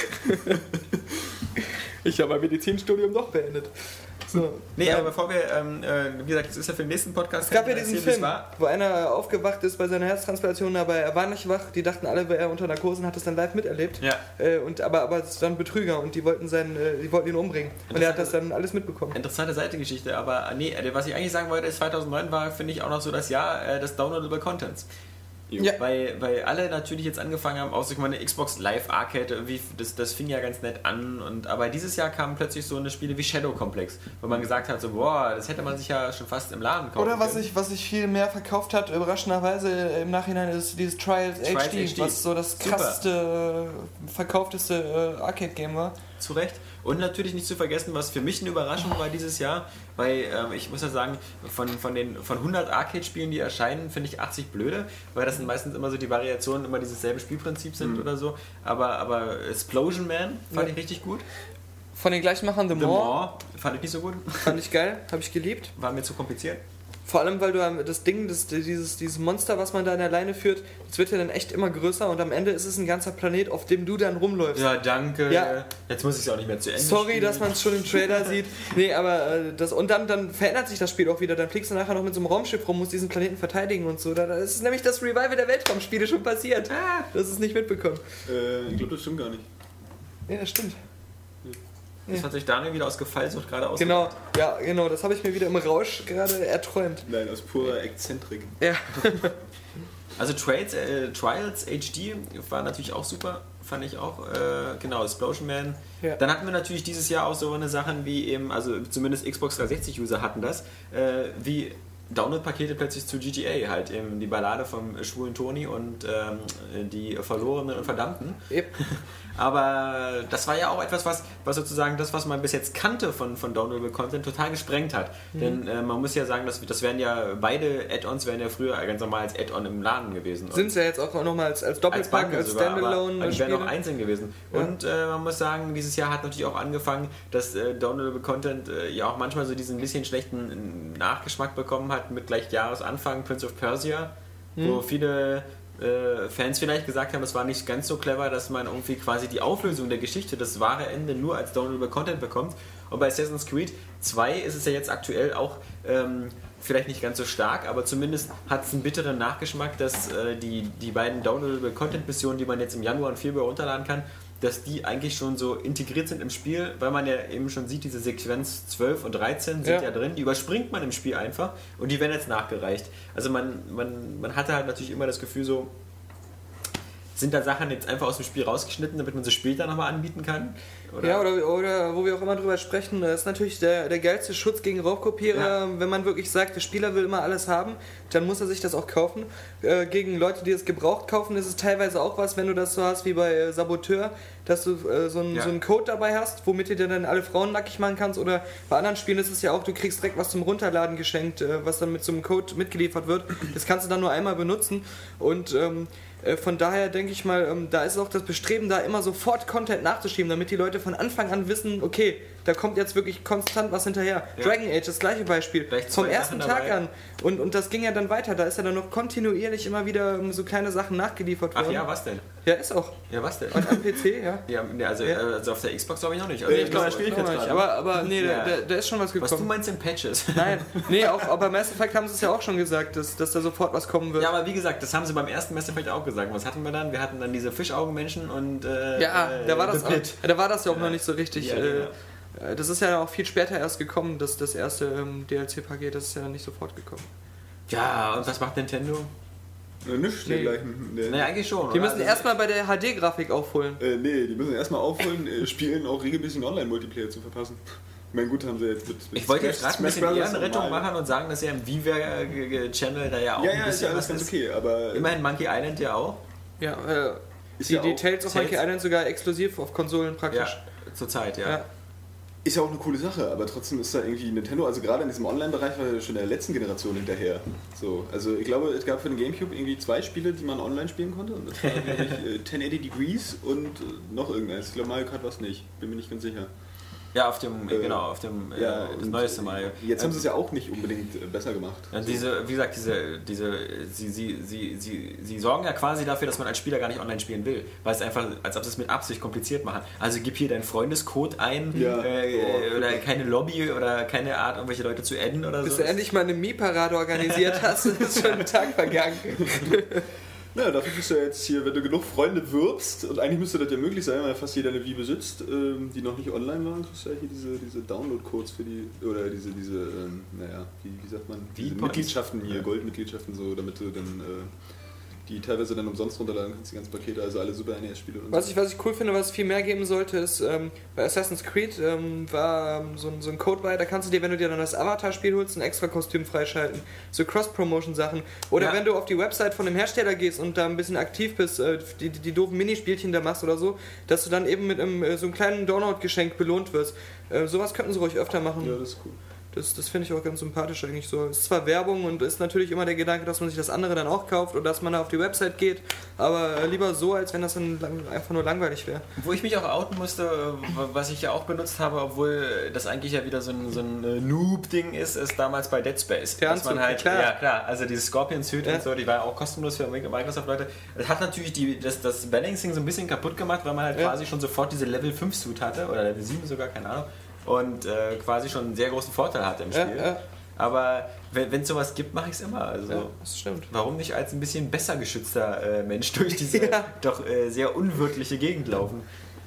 Ich habe mein Medizinstudium doch beendet. So. Nee, aber bevor wir, ähm, äh, wie gesagt, das ist ja für den nächsten Podcast. Es gab ja kann ich diesen erzählen, wie es Film, war. wo einer aufgewacht ist bei seiner Herztransplantation, aber er war nicht wach. Die dachten alle, er unter Narkose und hat das dann live miterlebt. Ja. Äh, und, aber, aber es waren Betrüger und die wollten, seinen, äh, die wollten ihn umbringen. Und er hat das dann alles mitbekommen. Interessante Seitengeschichte, aber äh, nee, äh, was ich eigentlich sagen wollte, ist zweitausendneun war, finde ich, auch noch so das Jahr äh, des Downloadable Contents. Ja. Weil, weil alle natürlich jetzt angefangen haben, auch sich mal eine Xbox Live Arcade, irgendwie, das, das fing ja ganz nett an. Und, aber dieses Jahr kamen plötzlich so eine Spiele wie Shadow Complex, wo man gesagt hat, so, boah, das hätte man sich ja schon fast im Laden kaufen Oder was können. sich was ich viel mehr verkauft hat, überraschenderweise im Nachhinein, ist dieses Trials, Trials H D, H D. was so das Super. krasseste, verkaufteste äh, Arcade-Game war. Zu Recht. Und natürlich nicht zu vergessen, was für mich eine Überraschung war dieses Jahr, weil ähm, ich muss ja sagen, von, von den von hundert Arcade-Spielen, die erscheinen, finde ich achtzig blöde, weil das sind meistens immer so die Variationen, immer dieses selbe Spielprinzip sind Mhm. oder so. Aber, aber Explosion Man fand Ja. ich richtig gut. Von den gleichen Machern The, The More, Maw fand ich nicht so gut. fand ich geil, habe ich geliebt. War mir zu kompliziert. Vor allem, weil du am- das Ding, das, dieses, dieses Monster, was man da in der Leine führt, das wird ja dann echt immer größer und am Ende ist es ein ganzer Planet, auf dem du dann rumläufst. Ja, danke. Ja. Jetzt muss ich es auch nicht mehr zu Ende Sorry, spielen. dass man es schon im Trailer sieht. Nee, aber äh, das. Und dann, dann verändert sich das Spiel auch wieder. Dann fliegst du nachher noch mit so einem Raumschiff rum, musst diesen Planeten verteidigen und so. Da, da ist nämlich das Revival der Weltraumspiele schon passiert. Ah. Das ist nicht mitbekommen. Äh, ich glaube, das stimmt gar nicht. Ja, das stimmt. Das hat sich Daniel wieder aus Gefallsucht gerade aus. Genau, ja, genau. Das habe ich mir wieder im Rausch gerade erträumt. Nein, aus purer Exzentrik. Ja. Also Trials, äh, Trials H D war natürlich auch super, fand ich auch. Äh, genau, Explosion Man. Ja. Dann hatten wir natürlich dieses Jahr auch so eine Sachen wie eben, also zumindest Xbox dreihundertsechzig-User hatten das, äh, wie Download-Pakete plötzlich zu G T A, halt eben die Ballade vom schwulen Toni und ähm, die Verlorenen und Verdammten. Yep. Aber das war ja auch etwas, was, was sozusagen das, was man bis jetzt kannte von, von Downloadable Content, total gesprengt hat. Mhm. Denn äh, man muss ja sagen, dass, das wären ja, beide Add-ons wären ja früher ganz normal als Add-on im Laden gewesen. Sind es ja jetzt auch nochmal als, als als Doppelpack, Bundle als, sogar, aber, Standalone. aber die wären Spiele. auch einzeln gewesen. Ja. Und äh, man muss sagen, dieses Jahr hat natürlich auch angefangen, dass äh, Downloadable Content äh, ja auch manchmal so diesen bisschen schlechten Nachgeschmack bekommen hat mit gleich Jahresanfang Prince of Persia, Hm. wo viele äh, Fans vielleicht gesagt haben, es war nicht ganz so clever, dass man irgendwie quasi die Auflösung der Geschichte, das wahre Ende nur als Downloadable Content bekommt. Und bei Assassin's Creed zwei ist es ja jetzt aktuell auch ähm, vielleicht nicht ganz so stark, aber zumindest hat es einen bitteren Nachgeschmack, dass äh, die, die beiden Downloadable Content Missionen, die man jetzt im Januar und Februar runterladen kann, dass die eigentlich schon so integriert sind im Spiel, weil man ja eben schon sieht, diese Sequenz zwölf und dreizehn sind Ja. ja, drin, die überspringt man im Spiel einfach und die werden jetzt nachgereicht. Also man, man, man hatte halt natürlich immer das Gefühl so, sind da Sachen jetzt einfach aus dem Spiel rausgeschnitten, damit man sie später nochmal anbieten kann? Oder? Ja, oder, oder wo wir auch immer drüber sprechen, das ist natürlich der, der geilste Schutz gegen Raubkopierer. Ja. Wenn man wirklich sagt, der Spieler will immer alles haben, dann muss er sich das auch kaufen. Äh, gegen Leute, die es gebraucht kaufen, ist es teilweise auch was, wenn du das so hast wie bei äh, Saboteur, dass du äh, so, einen, Ja. so einen Code dabei hast, womit du dir dann alle Frauen nackig machen kannst. Oder bei anderen Spielen ist es ja auch, du kriegst direkt was zum Runterladen geschenkt, äh, was dann mit so einem Code mitgeliefert wird. Das kannst du dann nur einmal benutzen und ähm, von daher denke ich mal, ähm, da ist auch das Bestreben, da immer sofort Content nachzuschieben, damit die Leute von Anfang an wissen, okay, da kommt jetzt wirklich konstant was hinterher. Ja. Dragon Age, das gleiche Beispiel. Gleich Vom zwei ersten Sachen Tag dabei. an. Und, und das ging ja dann weiter. Da ist ja dann noch kontinuierlich immer wieder so kleine Sachen nachgeliefert worden. Ach ja, was denn? Ja, ist auch. Ja, was denn? Und am P C, ja. Ja, nee, also, Ja. äh, also auf der Xbox glaube ich noch nicht. Also Nee, ich glaube, da ich spiele ich Noch jetzt nicht. gerade. Aber, aber nee, Ja. da, da ist schon was gekommen. Was du meinst in Patches? Nein, nee, auch, auch bei Mass Effect haben sie es ja auch schon gesagt, dass, dass da sofort was kommen wird. Ja, aber wie gesagt, das haben sie beim ersten Mass Effect auch gesagt. Was hatten wir dann? Wir hatten dann diese Fischaugenmenschen und äh, Ja, äh, da war das The auch, Pit. da war das ja auch Ja. noch nicht so richtig. Ja, äh, genau. äh, das ist ja auch viel später erst gekommen, das, das erste ähm, D L C-Paket, das ist ja nicht sofort gekommen. Ja, und was macht Nintendo? Äh, Nichts Nee. dergleichen. Nee. Naja, eigentlich schon. Die oder? müssen Also, erstmal bei der H D-Grafik aufholen. Äh, nee, die müssen erstmal aufholen, äh, spielen, auch regelmäßig Online-Multiplayer zu verpassen. Ich meine, gut, haben sie jetzt mit. mit Ich wollte jetzt Smash- gerade ein bisschen Smash Brothers Ehrenrettung normal. machen und sagen, dass ja im Viva-Channel da ja auch Ja, ein ja, ist bisschen ja alles was ganz ist. okay, aber. Immerhin Monkey Island ja auch. Ja, äh, Ist die, ja die auch- Tales of Tales- Monkey Island sogar exklusiv auf Konsolen Ja, praktisch. zurzeit, ja. Ja. Ist ja auch eine coole Sache, aber trotzdem ist da irgendwie Nintendo, also gerade in diesem Online-Bereich war ja schon in der letzten Generation hinterher. So, also ich glaube, es gab für den Gamecube irgendwie zwei Spiele, die man online spielen konnte. Und das war, glaube ich, äh, tausendachtzig Degrees und äh, noch irgendeins. Ich glaube, Mario Kart war es nicht. Bin mir nicht ganz sicher. Ja, auf dem, Äh, genau, auf dem äh, Ja, das und neueste Mario. Jetzt haben Ähm, sie es ja auch nicht unbedingt äh, besser gemacht. Ja, So. diese, wie gesagt, diese, diese, sie, sie, sie, sie, sie sorgen ja quasi dafür, dass man als Spieler gar nicht online spielen will, weil es einfach, als ob sie es mit Absicht kompliziert machen. Also gib hier deinen Freundescode ein, Ja. äh, Boah, oder keine Lobby oder keine Art, irgendwelche Leute zu adden oder Bis so. du endlich mal eine Mii-Parade organisiert hast, ist schon ein Tag vergangen. Ja, dafür bist du ja jetzt hier, wenn du genug Freunde wirbst, und eigentlich müsste das ja möglich sein, weil fast jeder eine Wii besitzt, ähm, die noch nicht online waren, kriegst du ja hier diese, diese Download-Codes für die, oder diese, diese ähm, naja, wie, wie sagt man, diese Wii-Points? Mitgliedschaften hier, Ja. Goldmitgliedschaften, so, damit du dann äh, die teilweise dann umsonst runterladen kannst, die ganzen Pakete, also alle Super N E S-Spiele und Was so. ich, was ich cool finde, was es viel mehr geben sollte, ist, ähm, bei Assassin's Creed ähm, war ähm, so, ein- so ein Code bei, da kannst du dir, wenn du dir dann das Avatar-Spiel holst, ein extra Kostüm freischalten. So Cross-Promotion-Sachen. Oder Ja. wenn du auf die Website von dem Hersteller gehst und da ein bisschen aktiv bist, äh, die, die, die doofen Minispielchen da machst oder so, dass du dann eben mit einem, äh, so einem kleinen Download-Geschenk belohnt wirst. Äh, sowas könnten sie ruhig öfter machen. Ja, das ist cool. Das, das finde ich auch ganz sympathisch eigentlich so. Es ist zwar Werbung und ist natürlich immer der Gedanke, dass man sich das andere dann auch kauft oder dass man da auf die Website geht, aber äh, lieber so, als wenn das dann lang, einfach nur langweilig wäre. Wo ich mich auch outen musste, äh, was ich ja auch benutzt habe, obwohl das eigentlich ja wieder so ein, so ein äh, Noob-Ding ist, ist damals bei Dead Space. Der Dass man Anzug, halt, klar. ja klar, also diese Scorpion-Suit Ja. und so, die war ja auch kostenlos für Microsoft-Leute. Das hat natürlich die, das, das Balancing so ein bisschen kaputt gemacht, weil man halt Ja. quasi schon sofort diese Level fünf Suit hatte, oder Level sieben sogar, keine Ahnung, und äh, quasi schon einen sehr großen Vorteil hatte im Ja, Spiel. ja. Aber wenn es sowas gibt, mache ich es immer. Also, Ja, das stimmt. warum nicht als ein bisschen besser geschützter äh, Mensch durch diese Ja. doch äh, sehr unwirtliche Gegend laufen?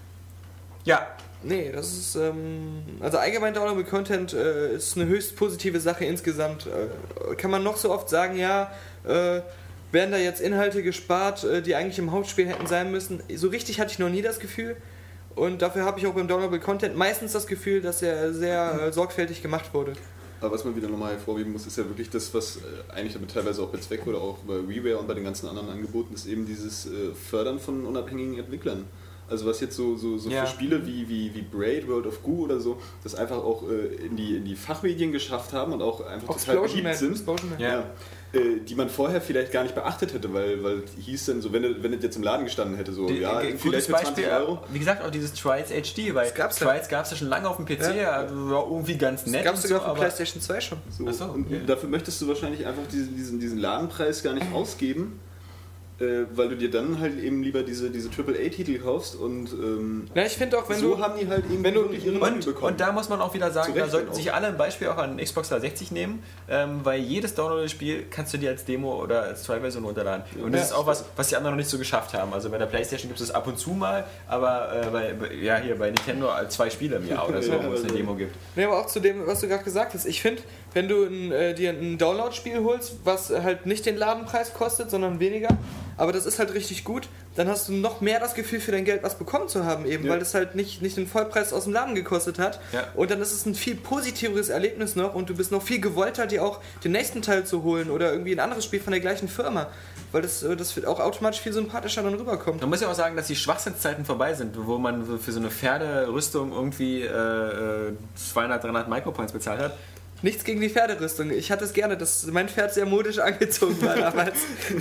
Ja, Nee, das ist, ähm, also allgemein Downloadable Content äh, ist eine höchst positive Sache insgesamt. Äh, kann man noch so oft sagen, ja, äh, werden da jetzt Inhalte gespart, äh, die eigentlich im Hauptspiel hätten sein müssen. So richtig hatte ich noch nie das Gefühl. Und dafür habe ich auch beim Downloadable Content meistens das Gefühl, dass er sehr äh, sorgfältig gemacht wurde. Aber was man wieder nochmal hervorheben muss, ist ja wirklich das, was äh, eigentlich damit teilweise auch bezweckt wurde, auch bei WiiWare und bei den ganzen anderen Angeboten, ist eben dieses äh, Fördern von unabhängigen Entwicklern. Also was jetzt so, so, so Ja. für Spiele wie, wie, wie Braid, World of Goo oder so, das einfach auch äh, in, die, in die Fachmedien geschafft haben und auch einfach Auch total Explosion beliebt Man. sind. Explosion Man. Ja. Ja. Äh, die man vorher vielleicht gar nicht beachtet hätte, weil, weil hieß dann so, wenn es wenn es jetzt im Laden gestanden hätte, so, Die- ja, ein vielleicht für zwanzig Euro. Wie gesagt, auch dieses Trials H D, weil Das gab's ja. Trials gab es ja schon lange auf dem P C, Ja. also war irgendwie ganz nett. Gab es und sogar so, für aber- PlayStation zwei schon. So. Ach so, Und okay. dafür möchtest du wahrscheinlich einfach diesen, diesen, diesen Ladenpreis gar nicht ausgeben, äh, weil du dir dann halt eben lieber diese, diese Triple A Titel kaufst und ähm, Ja, ich finde auch, wenn so du... haben die halt eben wenn du- wirklich ihre Money Und, bekommen. und da muss man auch wieder sagen, Zu da Recht sollten auch. sich alle ein Beispiel auch an Xbox dreihundertsechzig nehmen, ähm, weil jedes Download-Spiel kannst du dir als Demo oder als Trial-Version runterladen. Und das Ja. ist auch was, was die anderen noch nicht so geschafft haben. Also bei der PlayStation gibt es das ab und zu mal, aber äh, bei, bei- ja, hier bei Nintendo als zwei Spiele im Jahr oder so, Ja, wo es eine also- Demo gibt. Nee, aber auch zu dem, was du gerade gesagt hast. Ich finde, wenn du ein, äh, dir ein Download-Spiel holst, was halt nicht den Ladenpreis kostet, sondern weniger, aber das ist halt richtig gut, dann hast du noch mehr das Gefühl, für dein Geld was bekommen zu haben, eben, Ja. weil das halt nicht, nicht den Vollpreis aus dem Laden gekostet hat. Ja. Und dann ist es ein viel positiveres Erlebnis noch und du bist noch viel gewollter, dir auch den nächsten Teil zu holen oder irgendwie ein anderes Spiel von der gleichen Firma, weil das, äh, das auch automatisch viel sympathischer dann rüberkommt. Man muss ja auch sagen, dass die Schwachsinnszeiten vorbei sind, wo man für so eine Pferderüstung irgendwie äh, zweihundert, dreihundert Micropoints bezahlt hat. Nichts gegen die Pferderüstung. Ich hatte es gerne, dass mein Pferd sehr modisch angezogen war damals.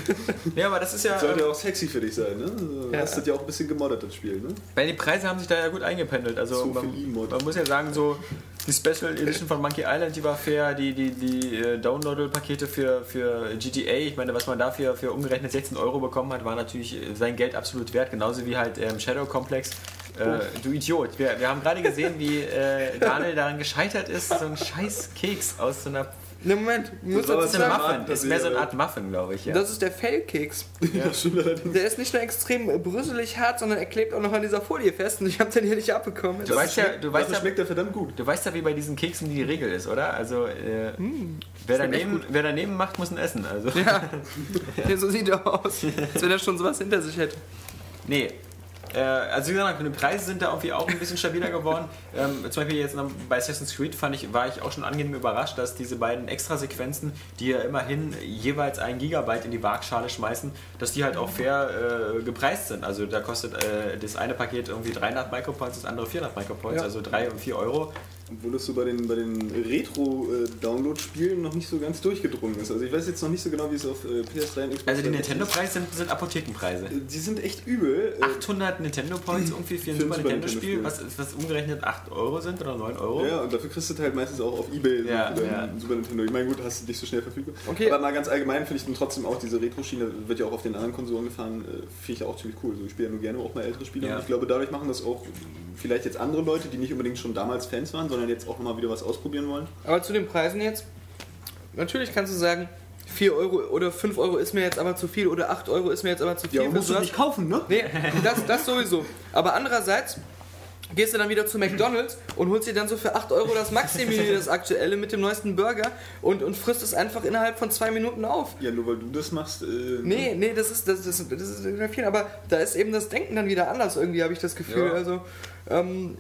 Ja, aber das ist ja... Sollte ja auch sexy für dich sein, ne? Du Ja. hast das ja auch ein bisschen gemoddet, das Spiel, ne? Weil die Preise haben sich da ja gut eingependelt. Also So man, viel E-Mod. man muss ja sagen, so die Special Edition von Monkey Island, die war fair, die, die, die äh, Download-Pakete für, für G T A, ich meine, was man dafür für umgerechnet sechzehn Euro bekommen hat, war natürlich äh, sein Geld absolut wert, genauso wie halt ähm, Shadow Complex. Äh, du Idiot, wir, wir haben gerade gesehen, wie äh, Daniel daran gescheitert ist, so ein scheiß Keks aus so einer... Ne, Moment, ich muss Das war dazu Das ist ein sagen, Muffin, ist mehr so eine Art Muffin, glaube ich. Ja. das ist der Fellkeks. Ja, stimmt allerdings. Der ist nicht nur extrem äh, brüsselig hart, sondern er klebt auch noch an dieser Folie fest und ich habe den hier nicht abbekommen. Du weißt ja, du weißt Dafür ja, schmeckt der verdammt gut. du weißt ja, wie bei diesen Keksen die Regel ist, oder? Also, äh, wer, daneben, wer daneben macht, muss ihn essen. Also. Ja, ja, so sieht er aus, als wenn er schon sowas hinter sich hätte. Nee. Äh, also wie gesagt, die Preise sind da irgendwie auch ein bisschen stabiler geworden. Ähm, zum Beispiel jetzt noch bei Assassin's Creed fand ich, war ich auch schon angenehm überrascht, dass diese beiden Extrasequenzen, die ja immerhin jeweils ein Gigabyte in die Waagschale schmeißen, dass die halt auch fair äh, gepreist sind. Also da kostet äh, das eine Paket irgendwie dreihundert Micropoints, das andere vierhundert Micropoints, Ja. also drei und vier Euro. Obwohl das so bei den, bei den Retro-Download-Spielen noch nicht so ganz durchgedrungen ist. Also ich weiß jetzt noch nicht so genau, wie es auf äh, P S drei und Xbox Also die ist. Nintendo-Preise sind, sind Apothekenpreise. Die sind echt übel. Äh, achthundert Nintendo-Points irgendwie für ein Für ein Super Super Nintendo-Spiel, Nintendo-Spiel. was, was umgerechnet acht Euro sind oder neun Euro. Ja, und dafür kriegst du halt meistens auch auf Ebay so Ja, für ja. dein Super Nintendo. Ich meine, gut, hast du nicht so schnell verfügbar. Okay. Aber mal ganz allgemein finde ich dann trotzdem auch diese Retro-Schiene, wird ja auch auf den anderen Konsolen gefahren, äh, finde ich auch ziemlich cool. So, ich spiele ja nur gerne auch mal ältere Spiele. Ja. Und ich glaube, dadurch machen das auch vielleicht jetzt andere Leute, die nicht unbedingt schon damals Fans waren, sondern jetzt auch nochmal wieder was ausprobieren wollen. Aber zu den Preisen jetzt, natürlich kannst du sagen, vier Euro oder fünf Euro ist mir jetzt aber zu viel oder acht Euro ist mir jetzt aber zu viel. Ja, musst du nicht kaufen, ne? Nee, das, das sowieso. Aber andererseits gehst du dann wieder zu McDonald's und holst dir dann so für acht Euro das Maxi-Menü, das aktuelle mit dem neuesten Burger und, und frisst es einfach innerhalb von zwei Minuten auf. Ja, nur weil du das machst. Äh, Nee, nee, das ist, das, das, das ist nicht viel, aber da ist eben das Denken dann wieder anders irgendwie, habe ich das Gefühl. Ja. Also, ähm,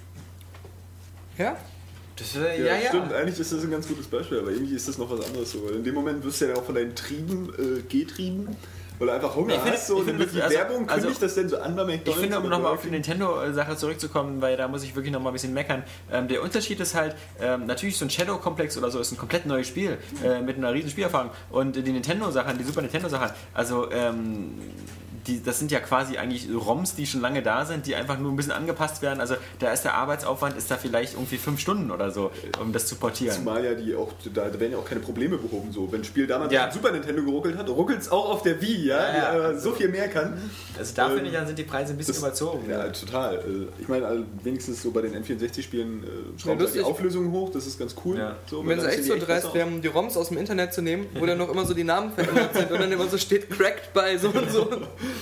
ja. Das, äh, Ja, ja, ja. stimmt. Eigentlich ist das ein ganz gutes Beispiel, aber irgendwie ist das noch was anderes so. Weil in dem Moment wirst du ja auch von deinen Trieben äh, getrieben, weil du einfach Hunger Ich finde- hast. So, ich und finde, die also- Werbung kündigt also- das denn so an bei McDonald's. Ich finde, um oder nochmal Burger auf die King? Nintendo-Sache zurückzukommen, weil da muss ich wirklich nochmal ein bisschen meckern. Ähm, der Unterschied ist halt, ähm, natürlich so ein Shadow-Komplex oder so ist ein komplett neues Spiel äh, mit einer riesen Spielerfahrung. Und die Nintendo-Sachen, die Super Nintendo-Sachen, also ähm, die, das sind ja quasi eigentlich ROMs, die schon lange da sind, die einfach nur ein bisschen angepasst werden. Also da ist der Arbeitsaufwand, ist da vielleicht irgendwie fünf Stunden oder so, um das zu portieren. Zumal ja die auch, da werden ja auch keine Probleme behoben. So. Wenn ein Spiel damals Ja. auf dem Super Nintendo geruckelt hat, ruckelt es auch auf der Wii, ja, Ja, ja. die aber so viel mehr kann. Also da Ähm, finde ich, dann sind die Preise ein bisschen Das- überzogen. Ja, total. Äh, Ich meine, also wenigstens so bei den N vierundsechzig-Spielen äh, schrauben Ja, sie die lustig. Auflösung hoch, das ist ganz cool. Ja. So, Wenn dann sie sehen echt die so dreist besser wären, die ROMs aus dem Internet zu nehmen, wo dann noch immer so die Namen verändert sind und dann immer so steht cracked bei so und so.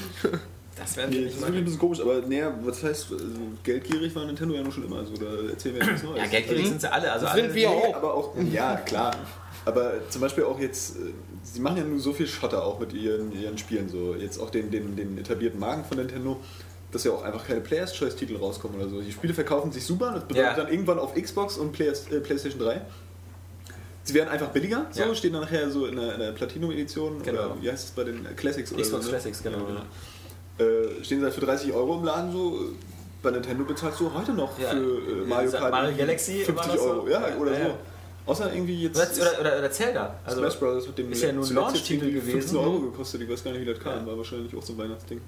Das wäre Nee, das ist wirklich ein bisschen komisch, aber naja, was heißt, also, geldgierig war Nintendo ja noch schon immer, also da erzählen wir ja nichts Neues. Ja, geldgierig sind sie alle. Also Das alle sind wir Nee, auch. aber auch, ja, klar. Aber zum Beispiel auch jetzt, äh, sie machen ja nur so viel Schotter auch mit ihren, ihren Spielen, so jetzt auch den, den, den etablierten Marken von Nintendo, dass ja auch einfach keine Players Choice Titel rauskommen oder so. Die Spiele verkaufen sich super, das bedeutet Ja. dann irgendwann auf Xbox und Players, äh, PlayStation drei. Sie werden einfach billiger, so Ja. stehen dann nachher so in der, in der Platinum Edition Genau. oder wie heißt es bei den Classics oder Xbox so, ne? Classics, genau. Ja, Äh, stehen sie halt für dreißig Euro im Laden so. Bei Nintendo bezahlst du heute noch Ja. für äh, Mario Ja, Kart Mario irgendwie Galaxy war fünfzig das so? Euro. Ja, Ja, oder ja, so. ja. Außer irgendwie jetzt Oder, oder, oder, oder Zelda. Also, Smash Bros. Mit dem ist ja nur ein zuletzt Launch-Titel irgendwie gewesen. fünfzehn Euro gekostet. Ich weiß gar nicht, wie das kam. Ja. War wahrscheinlich auch so ein Weihnachtsding.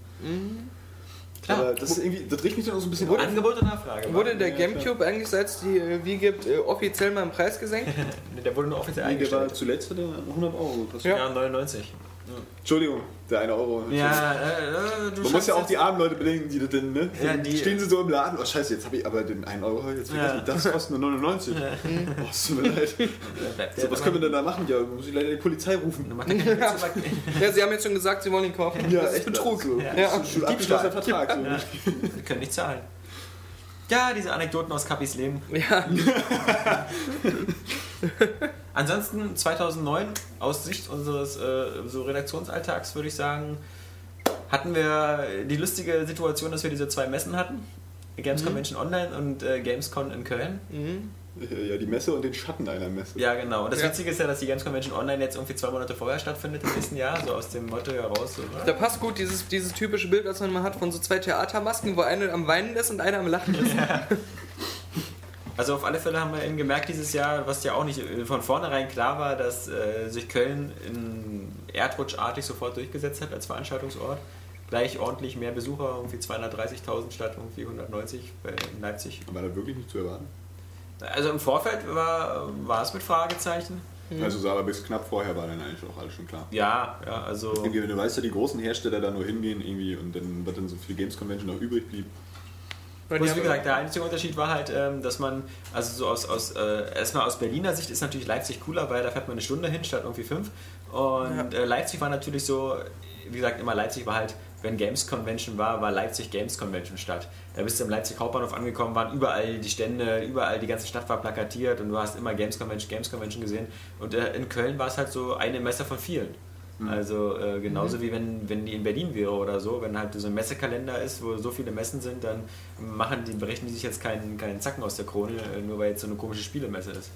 Klar. Aber das ist irgendwie, das riecht mich dann auch so ein bisschen Wurde- auf. Angebot und Nachfrage. Wurde der Ja, Gamecube eigentlich, seit es die äh, Wii gibt, äh, offiziell mal im Preis gesenkt? Der wurde nur offiziell Nee, der war eingestellt. zuletzt hat er hundert Euro gekostet. Ja. Ja, neunundneunzig. Entschuldigung, der eine Euro. Ja, äh, äh, du Man muss ja auch die jetzt- armen Leute bedenken, die das denn, ne? Ja, die- Stehen sie so im Laden, oh scheiße, jetzt habe ich aber den einen Euro, jetzt Ja. vergessen, das kostet nur neunundneunzig. Oh, es tut mir leid. Bleibt der So, was dann- können wir denn da machen? Ja, muss ich leider die Polizei rufen. Dann macht er keine Witze, sagt- Ja, sie haben jetzt schon gesagt, sie wollen ihn kaufen. das ist Betrug. So. Ja. Das ist schon abgeschlossener Vertrag. So. Wir können nicht zahlen. Ja, diese Anekdoten aus Kappis Leben. Ja. Ansonsten zweitausendneun, aus Sicht unseres äh, so Redaktionsalltags, würde ich sagen, hatten wir die lustige Situation, dass wir diese zwei Messen hatten. Games Convention Online und äh, Gamescon in Köln. Ja, die Messe und den Schatten einer Messe. Ja, genau. Und das Ja. Witzige ist ja, dass die Games Convention Online jetzt irgendwie zwei Monate vorher stattfindet im nächsten Jahr, so aus dem Motto heraus. So, Da passt gut dieses, dieses typische Bild, was man mal hat von so zwei Theatermasken, wo eine am Weinen ist und eine am Lachen ist. Also auf alle Fälle haben wir eben gemerkt dieses Jahr, was ja auch nicht von vornherein klar war, dass äh, sich Köln in erdrutschartig sofort durchgesetzt hat als Veranstaltungsort. Gleich ordentlich mehr Besucher, irgendwie zweihundertdreißigtausend statt irgendwie hundertneunzig bei Leipzig. War da wirklich nicht zu erwarten? Also im Vorfeld war, war es mit Fragezeichen. Mhm. Also so, aber bis knapp vorher war dann eigentlich auch alles schon klar. Ja, ja, also... Irgendwie, wenn du weißt, dass die großen Hersteller da nur hingehen irgendwie und dann wird dann so viel Games Convention noch übrig blieb. Bloß wie gesagt, der einzige Unterschied war halt, dass man, also so aus, aus äh, erstmal aus Berliner Sicht ist natürlich Leipzig cooler, weil da fährt man eine Stunde hin statt irgendwie fünf. Und ja. äh, Leipzig war natürlich so, wie gesagt, immer Leipzig war halt, wenn Games Convention war, war Leipzig Games Convention statt. Da bist du im Leipzig Hauptbahnhof angekommen, waren überall die Stände, überall die ganze Stadt war plakatiert und du hast immer Games Convention, Games Convention gesehen. Und äh, in Köln war es halt so eine Messe von vielen. Also äh, genauso mhm. wie wenn, wenn die in Berlin wäre oder so, wenn halt so ein Messekalender ist, wo so viele Messen sind, dann machen die, berechnen die sich jetzt keinen, keinen Zacken aus der Krone, nur weil jetzt so eine komische Spielemesse ist.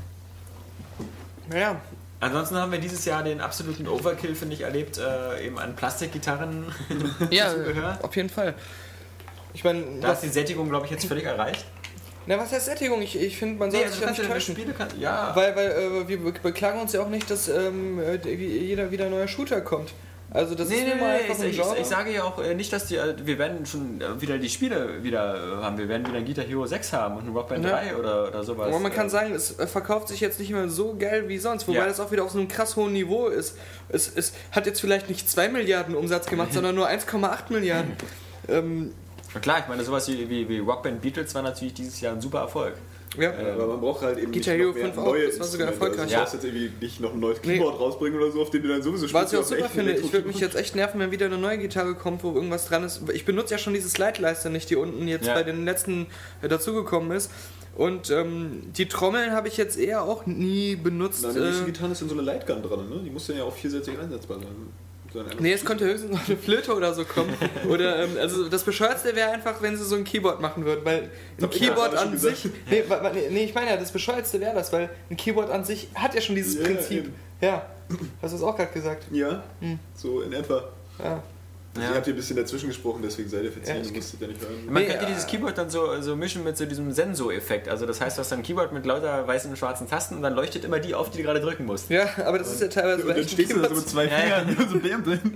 Naja. Ansonsten haben wir dieses Jahr den absoluten Overkill, finde ich, erlebt, äh, eben an Plastikgitarren. Ja, auf jeden Fall. Ich meine, da ist die Sättigung, glaube ich, jetzt völlig erreicht. Na, was heißt Sättigung? Ich, ich finde, man sollte nee, also sich ja nicht täuschen. Spiele kann, ja. Weil, weil äh, wir beklagen uns ja auch nicht, dass ähm, jeder wieder ein neuer Shooter kommt. Also das nee, ist nee, mal nee, einfach ich, ein Genre. Ich, ich sage ja auch nicht, dass die, wir werden schon wieder die Spiele wieder haben. Wir werden wieder ein Guitar Hero sechs haben und ein Rock Band ja. drei oder, oder sowas. Aber man kann sagen, es verkauft sich jetzt nicht mehr so geil wie sonst, wobei ja. das auch wieder auf so einem krass hohen Niveau ist. Es, es hat jetzt vielleicht nicht zwei Milliarden Umsatz gemacht, sondern nur eins Komma acht Milliarden. ähm, Na klar, ich meine, sowas wie, wie, wie Rock Band Beatles war natürlich dieses Jahr ein super Erfolg. Ja. Ähm, aber man braucht halt eben Guitar nicht Hero noch mehr fünf neue auch, das war sogar erfolgreich. Also du ja. brauchst jetzt irgendwie nicht noch ein neues Keyboard nee. rausbringen oder so, auf dem du dann sowieso spielst. Was ich auch super finde, ich würde mich jetzt echt nerven, wenn wieder eine neue Gitarre kommt, wo irgendwas dran ist. Ich benutze ja schon diese Slide-Leiste nicht, die unten jetzt ja. bei den letzten äh, dazugekommen ist. Und ähm, die Trommeln habe ich jetzt eher auch nie benutzt. Nein, die nächste äh, Gitarre ist in so eine Lightgun dran, ne? Die muss dann ja auch viersätzig einsetzbar sein. Nee, es könnte höchstens noch eine Flöte oder so kommen. Oder, ähm, also das Bescheuertste wäre einfach, wenn sie so ein Keyboard machen würden, weil ein Doch, Keyboard ja, an sich... Nee, nee, ich meine ja, das Bescheuertste wäre das, weil ein Keyboard an sich hat ja schon dieses yeah, Prinzip. Eben. Ja, hast du es auch gerade gesagt? Ja, hm. so in etwa. Ja. Also ja. Ihr habt hier ein bisschen dazwischen gesprochen, deswegen seid ihr verziehen, ja, du musstet ja nicht hören. Man nee, könnte ja. dieses Keyboard dann so, so mischen mit so diesem Sensor-Effekt. Also das heißt, du hast dann ein Keyboard mit lauter weißen und schwarzen Tasten und dann leuchtet immer die auf, die du gerade drücken musst. Ja, aber das und ist ja teilweise... Und dann stehst du da so mit zwei Fingern ja, ja. so Bären drin.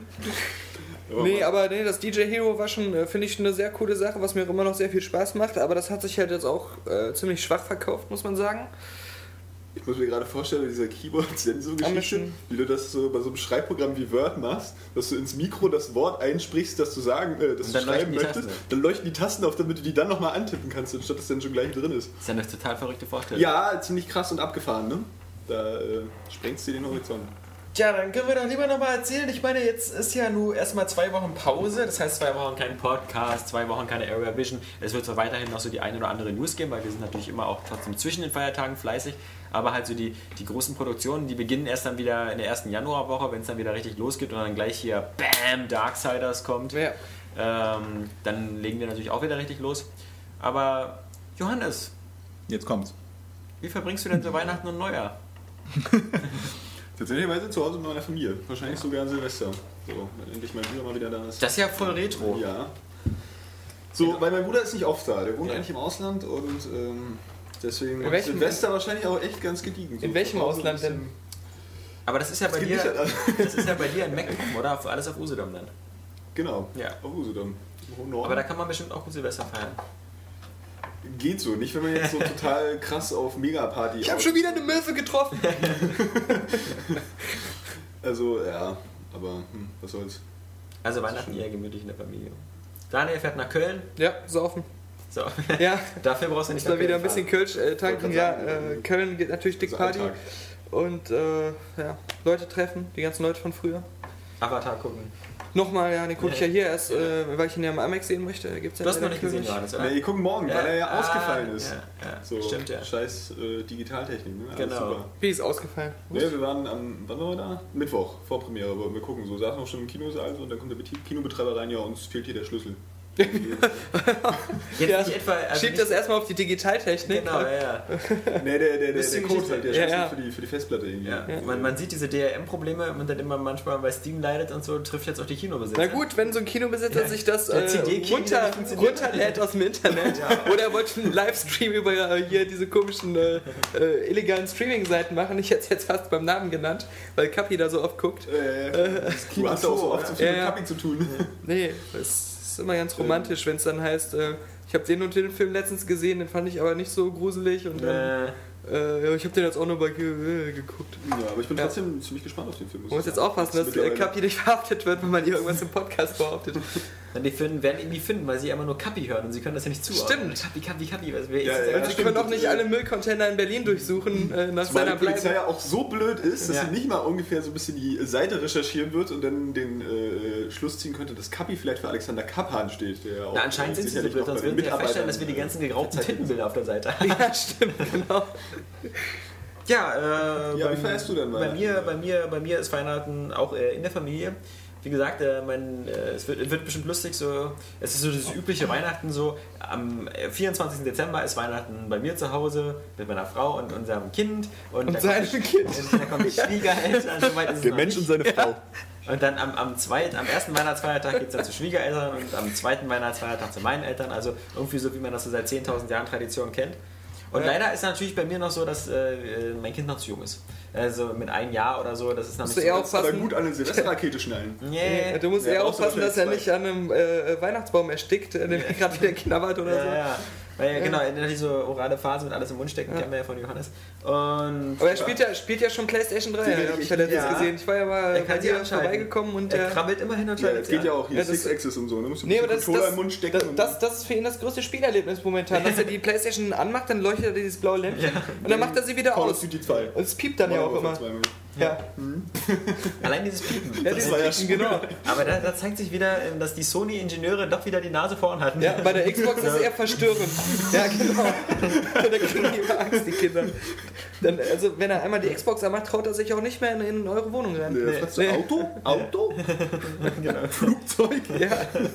Nee, aber nee, das D J Hero war schon, finde ich, eine sehr coole Sache, was mir immer noch sehr viel Spaß macht. Aber das hat sich halt jetzt auch äh, ziemlich schwach verkauft, muss man sagen. Ich muss mir gerade vorstellen, dieser Keyboard-Sensor-Geschichte, wie du das so bei so einem Schreibprogramm wie Word machst, dass du ins Mikro das Wort einsprichst, das du sagen, äh, das du schreiben möchtest, dann leuchten die Tasten auf, damit du die dann nochmal antippen kannst, anstatt dass dann schon gleich drin ist. Das ist ja eine total verrückte Vorstellung. Ja, ziemlich krass und abgefahren, ne? Da äh, sprengst du den Horizont. Tja, dann können wir doch lieber nochmal erzählen. Ich meine, jetzt ist ja nur erstmal zwei Wochen Pause. Das heißt, zwei Wochen kein Podcast, zwei Wochen keine Area Vision. Es wird zwar weiterhin noch so die eine oder andere News geben, weil wir sind natürlich immer auch trotzdem zwischen den Feiertagen fleißig. Aber halt so die, die großen Produktionen, die beginnen erst dann wieder in der ersten Januarwoche, wenn es dann wieder richtig losgeht und dann gleich hier BAM, Darksiders kommt. Ja. Ähm, dann legen wir natürlich auch wieder richtig los. Aber Johannes. Jetzt kommt's. Wie verbringst du denn so Weihnachten und Neujahr? Tatsächlich zu Hause mit meiner Familie. Wahrscheinlich sogar an Silvester. So, wenn endlich mein Bruder mal wieder da ist. Das ist ja voll retro. Ja. So, weil mein Bruder ist nicht oft da. Der wohnt ja. eigentlich im Ausland und ähm, deswegen ist Silvester wahrscheinlich auch echt ganz gediegen. So in welchem Ausland denn? Aber das ist ja bei dir, das ist ja bei dir in Mecklenburg, oder? Alles auf Usedom dann. Genau. Ja. Auf Usedom. Aber da kann man bestimmt auch gut Silvester feiern. Geht so, nicht wenn man jetzt so total krass auf Megaparty. Ich habe schon wieder eine Möwe getroffen. Also, ja, aber hm, was soll's. Also Weihnachten eher gemütlich in der Familie. Daniel fährt nach Köln. Ja, saufen. So. Ja. Dafür brauchst du nicht da wieder ein bisschen Kölsch äh, tanken. Ja, äh, Köln geht natürlich dick Party. Und äh, ja, Leute treffen, die ganzen Leute von früher. Avatar gucken. Nochmal, ja, den gucke ich ja hier erst, äh, weil ich ihn ja im IMAX sehen möchte. Gibt's ja du hast noch nicht gesehen, Johannes, oder? Nee, die gucken morgen, ja, weil er ja ah, ausgefallen ist. Ja, ja. So, stimmt, ja. Scheiß äh, Digitaltechnik, ne? Genau. Super. Wie ist ausgefallen? Ne, wir waren am, wann waren wir da? Mittwoch, Vorpremiere, aber wir gucken so, saßen auch schon im Kinosaal und dann kommt der Kinobetreiber rein, ja, uns fehlt hier der Schlüssel. Jetzt Ja, nicht etwa, also schiebt nicht, das erstmal auf die Digitaltechnik. Genau, ja, ja. Nee, der, der, der, Bist du der Code Geschichte? halt, der Ja, Schlüssel ja. für, die, für die Festplatte irgendwie. Ja. Man, man sieht diese D R M-Probleme und dann immer manchmal bei Steam leidet und so, trifft jetzt auch die Kinobesitzer. Na gut, wenn so ein Kinobesitzer Ja. sich das Der äh, C D-Key runter, nicht funktioniert. runterlädt aus dem Internet oder er wollte einen Livestream über äh, hier diese komischen äh, äh, illegalen Streaming-Seiten machen. Ich hätte es jetzt fast beim Namen genannt, weil Kapi da so oft guckt. Äh, du hast ja auch so oft so viel Ja, mit ja. Cupping zu tun. Nee, das ist immer ganz romantisch, wenn es dann heißt, äh, ich habe den und den Film letztens gesehen, den fand ich aber nicht so gruselig und dann, Äh, äh, ja, ich habe den jetzt auch nur bei ge äh, geguckt. Ja, aber ich bin Ja. trotzdem ziemlich gespannt auf den Film. Man muss jetzt aufpassen, dass äh, Kapi nicht verhaftet wird, wenn man hier irgendwas im Podcast behauptet. die finden, werden ihn nie finden, weil sie immer nur Kapi hören und sie können das ja nicht zuordnen. Stimmt. Kapi, Kapi, Kapi. Was, wer Ja, ist ja, der? Und sie stimmt. können auch nicht alle Müllcontainer in Berlin durchsuchen äh, nach Zumal seiner die Polizei Bleibe. ja auch so blöd ist, dass Ja. sie nicht mal ungefähr so ein bisschen die Seite recherchieren wird und dann den äh, Schluss ziehen könnte, dass Kappi vielleicht für Alexander Kappan steht. Der ja auch Na, anscheinend sind sie so sicherlich blöd, noch sonst bei den würden sie ja feststellen, Mitarbeitern, dass wir die ganzen äh, geraubten verzeichnet Tittenbilder auf der Seite haben. Ja, stimmt, genau. Ja, äh, Ja, bei, wie feierst du denn bei Weihnachten? mir, bei mir, bei mir ist Weihnachten auch äh, in der Familie. Wie gesagt, äh, mein, äh, es wird, wird bestimmt lustig. So, es ist so das übliche Weihnachten. So am äh, vierundzwanzigsten Dezember ist Weihnachten bei mir zu Hause mit meiner Frau und unserem Kind und, Und da seinem kommt, Kind. Und da kommen die Schwiegereltern. So weit ist es Der noch Mensch nicht. und seine Frau. Und dann am, am, zweiten, am ersten Weihnachtsfeiertag geht es dann zu Schwiegereltern und am zweiten Weihnachtsfeiertag zu meinen Eltern. Also irgendwie so, wie man das so seit zehntausend Jahren Tradition kennt. Und Ja. leider ist natürlich bei mir noch so, dass äh, mein Kind noch zu jung ist. Also mit einem Jahr oder so, das ist noch Musst nicht du so. eher ganz- Aber aufpassen. gut an eine Silvesterrakete schnallen. Nee. Du musst Ja, eher brauchst du aufpassen, dass er wahrscheinlich nicht an einem äh, Weihnachtsbaum erstickt, äh, den gerade wieder knabbert oder so. Ja, ja. Weil ja, genau, diese orale Phase mit alles im Mund stecken, kennen wir ja von Johannes. Und Aber er spielt ja, spielt ja schon PlayStation drei, Ja, habe ich ich- ja letztens ja. gesehen. Ich war ja mal Er bei kann sie dir anschalten. vorbeigekommen und er der... krabbelt immer hin und Ja, schaltet es sie geht ja an. auch hier Ja, das- Six Axis und so. Da musst du Nee, den aber das, Controller das, im Mund stecken. das, und- das, das ist für ihn das größte Spielerlebnis momentan, dass er die PlayStation anmacht, dann leuchtet er dieses blaue Lämpchen und dann macht er sie wieder Call of aus. Duty zwei. Und es piept dann ja auch Modern immer. Warfare zwei. Ja, Allein dieses Piepen. ja Das das war ja Piepen, genau. Aber da, da zeigt sich wieder, ähm, dass die Sony-Ingenieure doch wieder die Nase vorn hatten. Ja, bei der Xbox ist es eher verstörend. Ja, genau. Da kriegen die immer Angst, die Kinder. Dann, also, wenn er einmal die Xbox anmacht, traut er sich auch nicht mehr in, in eure Wohnung rein. Nee, fragst du Nee. Auto? Auto? Genau. Flugzeug? Ja.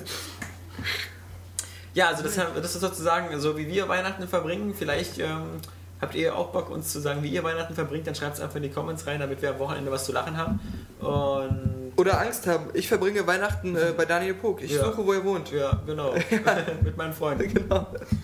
Ja, also das, das ist sozusagen so, wie wir Weihnachten verbringen. Vielleicht ähm, habt ihr auch Bock, uns zu sagen, wie ihr Weihnachten verbringt. Dann schreibt es einfach in die Comments rein, damit wir am Wochenende was zu lachen haben. Und Oder Angst haben. Ich verbringe Weihnachten äh, bei Daniel Pog. Ich Ja. suche, wo er wohnt. ja, genau. Mit meinen Freunden. Genau.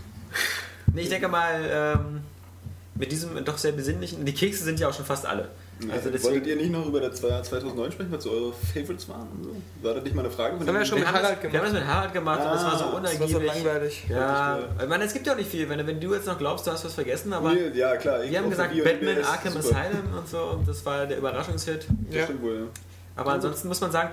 Nee, ich denke mal, ähm, mit diesem doch sehr besinnlichen, die Kekse sind ja auch schon fast alle. Also Also deswegen, wolltet ihr nicht noch über das Jahr zweitausendneun sprechen, was so eure Favorites waren? und so? War das nicht mal eine Frage? Das haben wir ja schon wir, mit haben Harald das, wir haben das mit Harald gemacht und das war so Ah, Das war so unergiebig. langweilig. Ja, ich meine, es gibt ja auch nicht viel. Wenn, wenn du jetzt noch glaubst, du hast was vergessen, aber Nee, ja, klar. ich wir haben auch gesagt für Batman B und Arkham super. Asylum und so und das war der Überraschungshit. Das Ja. stimmt wohl, ja. Aber ansonsten muss man sagen,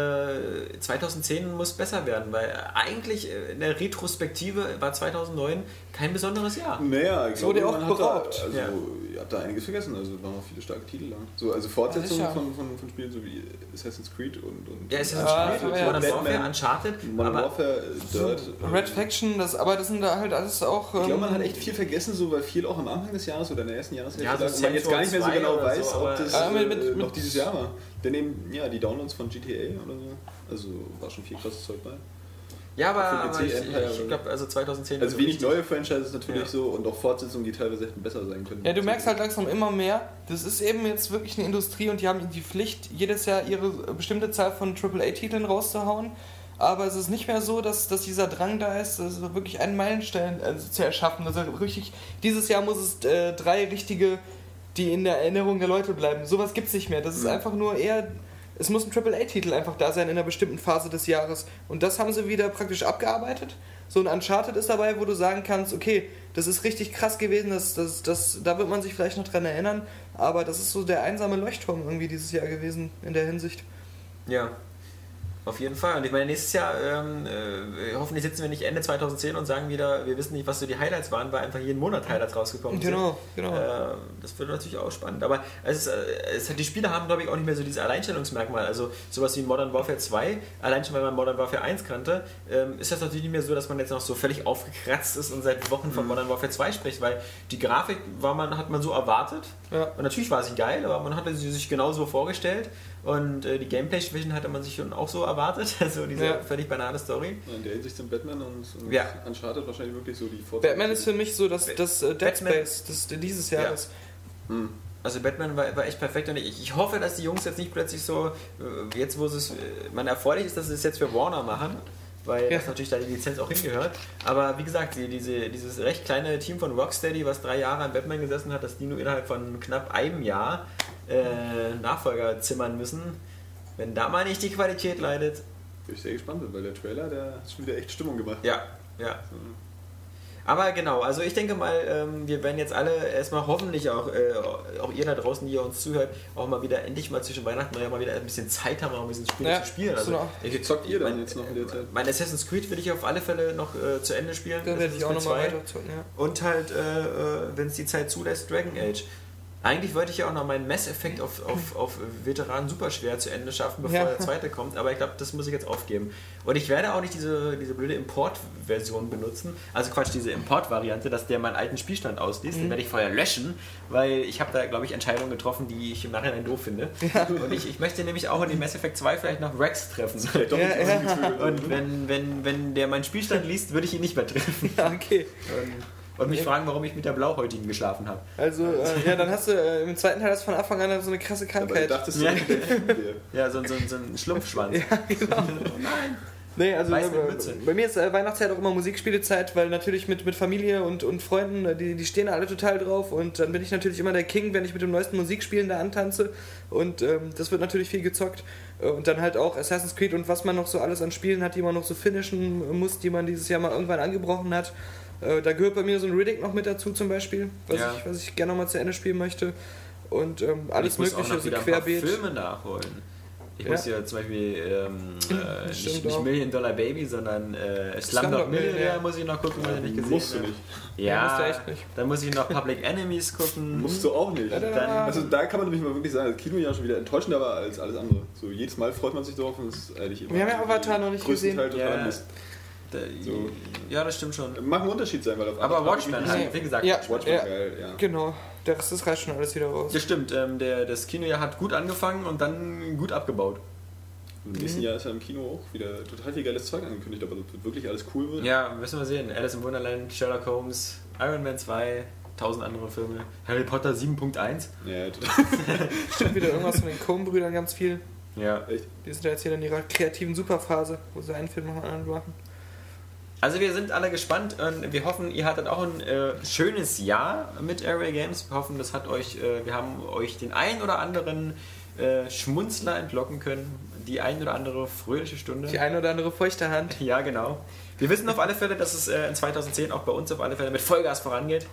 äh, zweitaurzehn muss besser werden, weil eigentlich äh, in der Retrospektive war zweitausendneun kein besonderes Jahr. Naja, ich So, glaube, der auch man hat da, beraubt. also, Ja. ihr habt da einiges vergessen, also waren auch viele starke Titel da. So, also Fortsetzungen Ja, sicher. von, von, von Spielen so wie Assassin's Creed und, und Ja, es ist Ja, ja, ja, ja. Modern Batman, Warfare, Uncharted, Modern aber Warfare, Dirt. Red Faction, das, aber das sind da halt alles auch. Ich Ähm, glaube, man hat echt viel vergessen, so weil viel auch am Anfang des Jahres oder in der ersten Jahreshälfte Ja, so lag und man jetzt gar nicht mehr so Saints Row genau zwei oder weiß, so, ob aber- das Ah, mit- äh, mit- noch mit- dieses Jahr war. Denn eben, ja, die Downloads von G T A oder so, also war schon viel krasses Zeug bei. ja, aber, Für aber P C, ich, Empire, ich glaube, also zweitausendzehn Also ist wenig richtig- neue Franchises natürlich Ja. so und auch Fortsetzungen, die teilweise hätten besser sein können. Ja, du merkst halt langsam immer mehr, das ist eben jetzt wirklich eine Industrie und die haben die Pflicht, jedes Jahr ihre bestimmte Zahl von Triple A-Titeln rauszuhauen. Aber es ist nicht mehr so, dass, dass dieser Drang da ist, also wirklich einen Meilenstein also zu erschaffen. Also richtig, dieses Jahr muss es äh, drei richtige, die in der Erinnerung der Leute bleiben. Sowas gibt es nicht mehr. Das ist Ja. einfach nur eher, es muss ein Triple A-Titel einfach da sein in einer bestimmten Phase des Jahres. Und das haben sie wieder praktisch abgearbeitet. So ein Uncharted ist dabei, wo du sagen kannst, okay, das ist richtig krass gewesen, das, das, das, da wird man sich vielleicht noch dran erinnern, aber das ist so der einsame Leuchtturm irgendwie dieses Jahr gewesen in der Hinsicht. Ja, auf jeden Fall. Und ich meine, nächstes Jahr, ähm, äh, hoffentlich sitzen wir nicht Ende zweitausendzehn und sagen wieder, wir wissen nicht, was so die Highlights waren, weil einfach jeden Monat Highlights rausgekommen Genau, sind. genau. Äh, das wird natürlich auch spannend. Aber es ist, äh, es hat, die Spiele haben, glaube ich, auch nicht mehr so dieses Alleinstellungsmerkmal. Also sowas wie Modern Warfare zwei, allein schon, weil man Modern Warfare eins kannte, ähm, ist das natürlich nicht mehr so, dass man jetzt noch so völlig aufgekratzt ist und seit Wochen von Modern Warfare zwei spricht, weil die Grafik war man, hat man so erwartet. Ja. Und natürlich war sie geil, aber man hatte sie sich genauso vorgestellt. Und äh, die Gameplay-Schwächen hatte man sich schon auch so erwartet. Also diese Ja. völlig banale Story. In der Hinsicht sind Batman und, und Ja. Uncharted wahrscheinlich wirklich so die Vorteile. Batman ist für mich so das, das äh, Dead Batman- Space das, dieses Jahres. Also Batman war, war echt perfekt und ich, ich hoffe, dass die Jungs jetzt nicht plötzlich so, äh, jetzt wo es, äh, man erfreulich ist, dass sie es jetzt für Warner machen, weil Ja. das natürlich da die Lizenz auch hingehört. Aber wie gesagt, die, diese, dieses recht kleine Team von Rocksteady, was drei Jahre an Batman gesessen hat, dass die nur innerhalb von knapp einem Jahr äh, Nachfolger zimmern müssen, wenn da mal nicht die Qualität leidet. Bin ich sehr gespannt, weil der Trailer, der hat schon wieder echt Stimmung gemacht. Ja, ja. Aber genau, also ich denke mal, ähm, wir werden jetzt alle erstmal hoffentlich auch, äh, auch ihr da draußen, die ihr uns zuhört, auch mal wieder endlich mal zwischen Weihnachten mal wieder ein bisschen Zeit haben, auch ein bisschen Spiele Ja, zu spielen. so Also, noch. ich, Zockt ihr dann mein, jetzt noch in der Zeit? Mein Assassin's Creed will ich auf alle Fälle noch äh, zu Ende spielen. Da werde ich auch Assassin's nochmal Creed zwei. weiter zocken, ja. Und halt, äh, äh, wenn es die Zeit zulässt, Dragon Age. Eigentlich wollte ich ja auch noch meinen Mass Effect auf, auf, auf Veteranen superschwer zu Ende schaffen, bevor Ja. der zweite kommt, aber ich glaube, das muss ich jetzt aufgeben. Und ich werde auch nicht diese, diese blöde Import-Version benutzen, also Quatsch, diese Import-Variante, dass der meinen alten Spielstand ausliest, den werde ich vorher löschen, weil ich habe da, glaube ich, Entscheidungen getroffen, die ich im Nachhinein doof finde. Und ich, ich möchte nämlich auch in dem Mass Effect zwei vielleicht noch Rex treffen. Doch Ja, nicht ja. ja. Und wenn, wenn, wenn der meinen Spielstand liest, würde ich ihn nicht mehr treffen. Ja, okay. Und, und mich fragen, warum ich mit der Blauhäutigen geschlafen habe. Also, äh, ja, dann hast du äh, im zweiten Teil das von Anfang an so eine krasse Aber du Krankheit. dachtest, du Ja. der Ja, so, so, so ein Schlumpfschwanz. Ja, genau. Nein. Nee, also Weiß äh, mit Mütze. bei mir ist äh, Weihnachtszeit auch immer Musikspielezeit, weil natürlich mit, mit Familie und, und Freunden, äh, die, die stehen alle total drauf und dann bin ich natürlich immer der King, wenn ich mit dem neuesten Musikspielen da antanze und ähm, das wird natürlich viel gezockt äh, und dann halt auch Assassin's Creed und was man noch so alles an Spielen hat, die man noch so finishen muss, die man dieses Jahr mal irgendwann angebrochen hat. Äh, da gehört bei mir so ein Riddick noch mit dazu zum Beispiel, was, Ja. ich, was ich gerne nochmal zu Ende spielen möchte und ähm, alles ich muss mögliche, auch noch so wieder ein paar querbeet. Filme nachholen. Ich Ja. muss ja zum Beispiel ähm, äh, Das stimmt nicht, nicht auch. Million Dollar Baby, sondern äh, Slumdog Slumdog Millionär Millionär. muss ich noch gucken, weil ich nicht gesehen Musst du habe. nicht. Ja, Ja, musst du echt nicht. dann muss ich noch Public Enemies gucken. Musst du auch nicht. Dann, Also da kann man nämlich mal wirklich sagen, das Kino ja schon wieder enttäuschender war als alles andere. So jedes Mal freut man sich drauf und es ist eigentlich immer. Wir haben ja Avatar noch nicht gesehen. Teil total Ja. Mist. da, So. ja, das stimmt schon. Mag ein Unterschied sein, weil auf Aber Avatar Watchmen, wirklich- halt, wie gesagt, Ja. Watchmen, Ja. geil, ja. Genau, der Rest, das reißt schon alles wieder raus. Das stimmt, ähm, der, das Kinojahr hat gut angefangen und dann gut abgebaut. Im nächsten Jahr ist ja im Kino auch wieder total viel geiles Zeug angekündigt, aber das wird wirklich alles cool wird. Ja, müssen wir sehen. Alice im Wunderland, Sherlock Holmes, Iron Man zwei, tausend andere Filme. Harry Potter sieben Punkt eins. Ja, total. Stimmt wieder irgendwas von den Coen-Brüdern ganz viel. Ja. Echt. Die sind ja jetzt hier in ihrer kreativen Superphase, wo sie einen Film nach dem anderen machen. Also wir sind alle gespannt und wir hoffen, ihr hattet auch ein äh, schönes Jahr mit Area Games. Wir hoffen, das hat euch, äh, wir haben euch den ein oder anderen äh, Schmunzler entlocken können, die ein oder andere fröhliche Stunde. Die eine oder andere feuchte Hand. Ja, genau. Wir wissen auf alle Fälle, dass es äh, in zweitausendzehn auch bei uns auf alle Fälle mit Vollgas vorangeht.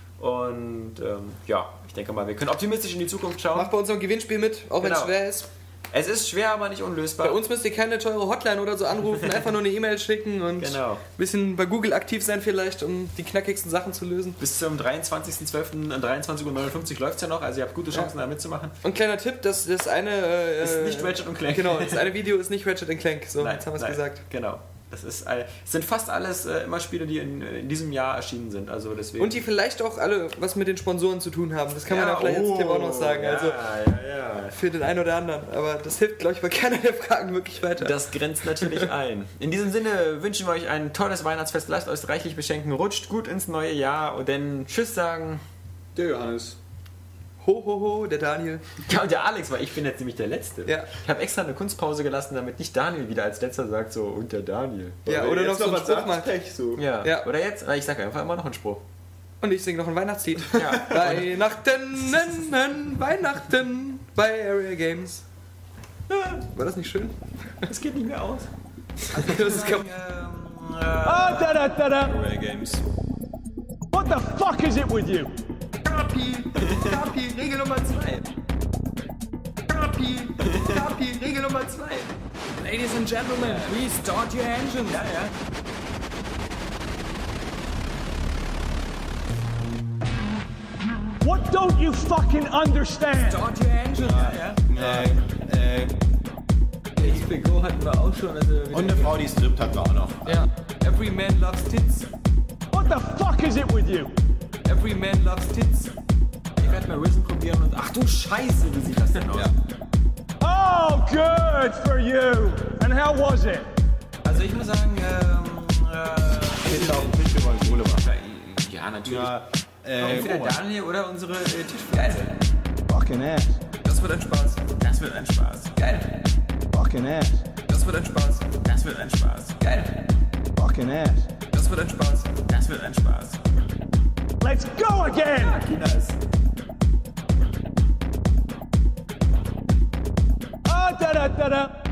Und ähm, ja, ich denke mal, wir können optimistisch in die Zukunft schauen. Macht bei unserem Gewinnspiel mit, auch wenn es Genau. schwer ist. Es ist schwer, aber nicht unlösbar. Bei uns müsst ihr keine teure Hotline oder so anrufen, einfach nur eine E-Mail schicken und Genau. ein bisschen bei Google aktiv sein vielleicht, um die knackigsten Sachen zu lösen. Bis zum dreiundzwanzigsten zwölften um dreiundzwanzig Uhr neunundfünfzig läuft es ja noch, also ihr habt gute Chancen, da mitzumachen. Und kleiner Tipp, das, das eine... Äh, Ist nicht Ratchet und Clank. Genau, das eine Video ist nicht Ratchet und Clank, so, Nein, jetzt haben wir es nein, gesagt. Genau. Das ist, äh, es sind fast alles äh, immer Spiele, die in, in diesem Jahr erschienen sind. Also deswegen. Und die vielleicht auch alle was mit den Sponsoren zu tun haben. Das kann man Ja, ja vielleicht als oh, Tipp auch noch sagen. Ja, Also ja, ja. für den einen oder anderen. Aber das hilft, glaube ich, bei keiner der Fragen wirklich weiter. Das grenzt natürlich ein. In diesem Sinne wünschen wir euch ein tolles Weihnachtsfest. Lasst euch reichlich beschenken. Rutscht gut ins neue Jahr und dann Tschüss sagen. Der Johannes. Ho, ho, ho, der Daniel. Ja, und der Alex, weil ich bin jetzt nämlich der Letzte. Ja. Ich habe extra eine Kunstpause gelassen, damit nicht Daniel wieder als Letzter sagt, so, und der Daniel. Ja, Wenn oder ihr noch jetzt so einen was Spruch sagt, macht. Pech, so. Ja. Ja. Oder jetzt? Ich sage einfach immer noch einen Spruch. Und ich singe noch ein Weihnachtslied. Ja. Weihnachten, nennen, Weihnachten bei Area Games. War das nicht schön? Das geht nicht mehr aus. Das ist kaputt. Ah, da da da da. Area Games. What the fuck is it with you? Kapi, Kapi, Regel Nummer zwei. Kapi, Kapi, Regel Nummer zwei. Ladies and Gentlemen, please start your engines. Ja, ja. What don't you fucking understand? Start your engines. Äh, äh. X P Go hatten wir auch schon. Also Und eine Frau, die strippt, hatten wir auch noch. Ja. Every man loves tits. What the fuck is it with you? Every man loves tits. ich werde mal Risen probieren und ach du Scheiße, wie sieht das denn aus? Oh, good for you. And how was it? Also ich muss sagen, ähm, äh, ja, natürlich. Ja, äh, Entweder oh, Daniel oder unsere äh, Tischgeil. Fucking ass. das wird ein Spaß. Das wird ein Spaß. Geil. Fucking ass. Das wird ein Spaß. Das wird ein Spaß. Geil. Fucking ass. Das wird ein Spaß. Das wird ein Spaß. Let's go again. Ah, da da da da.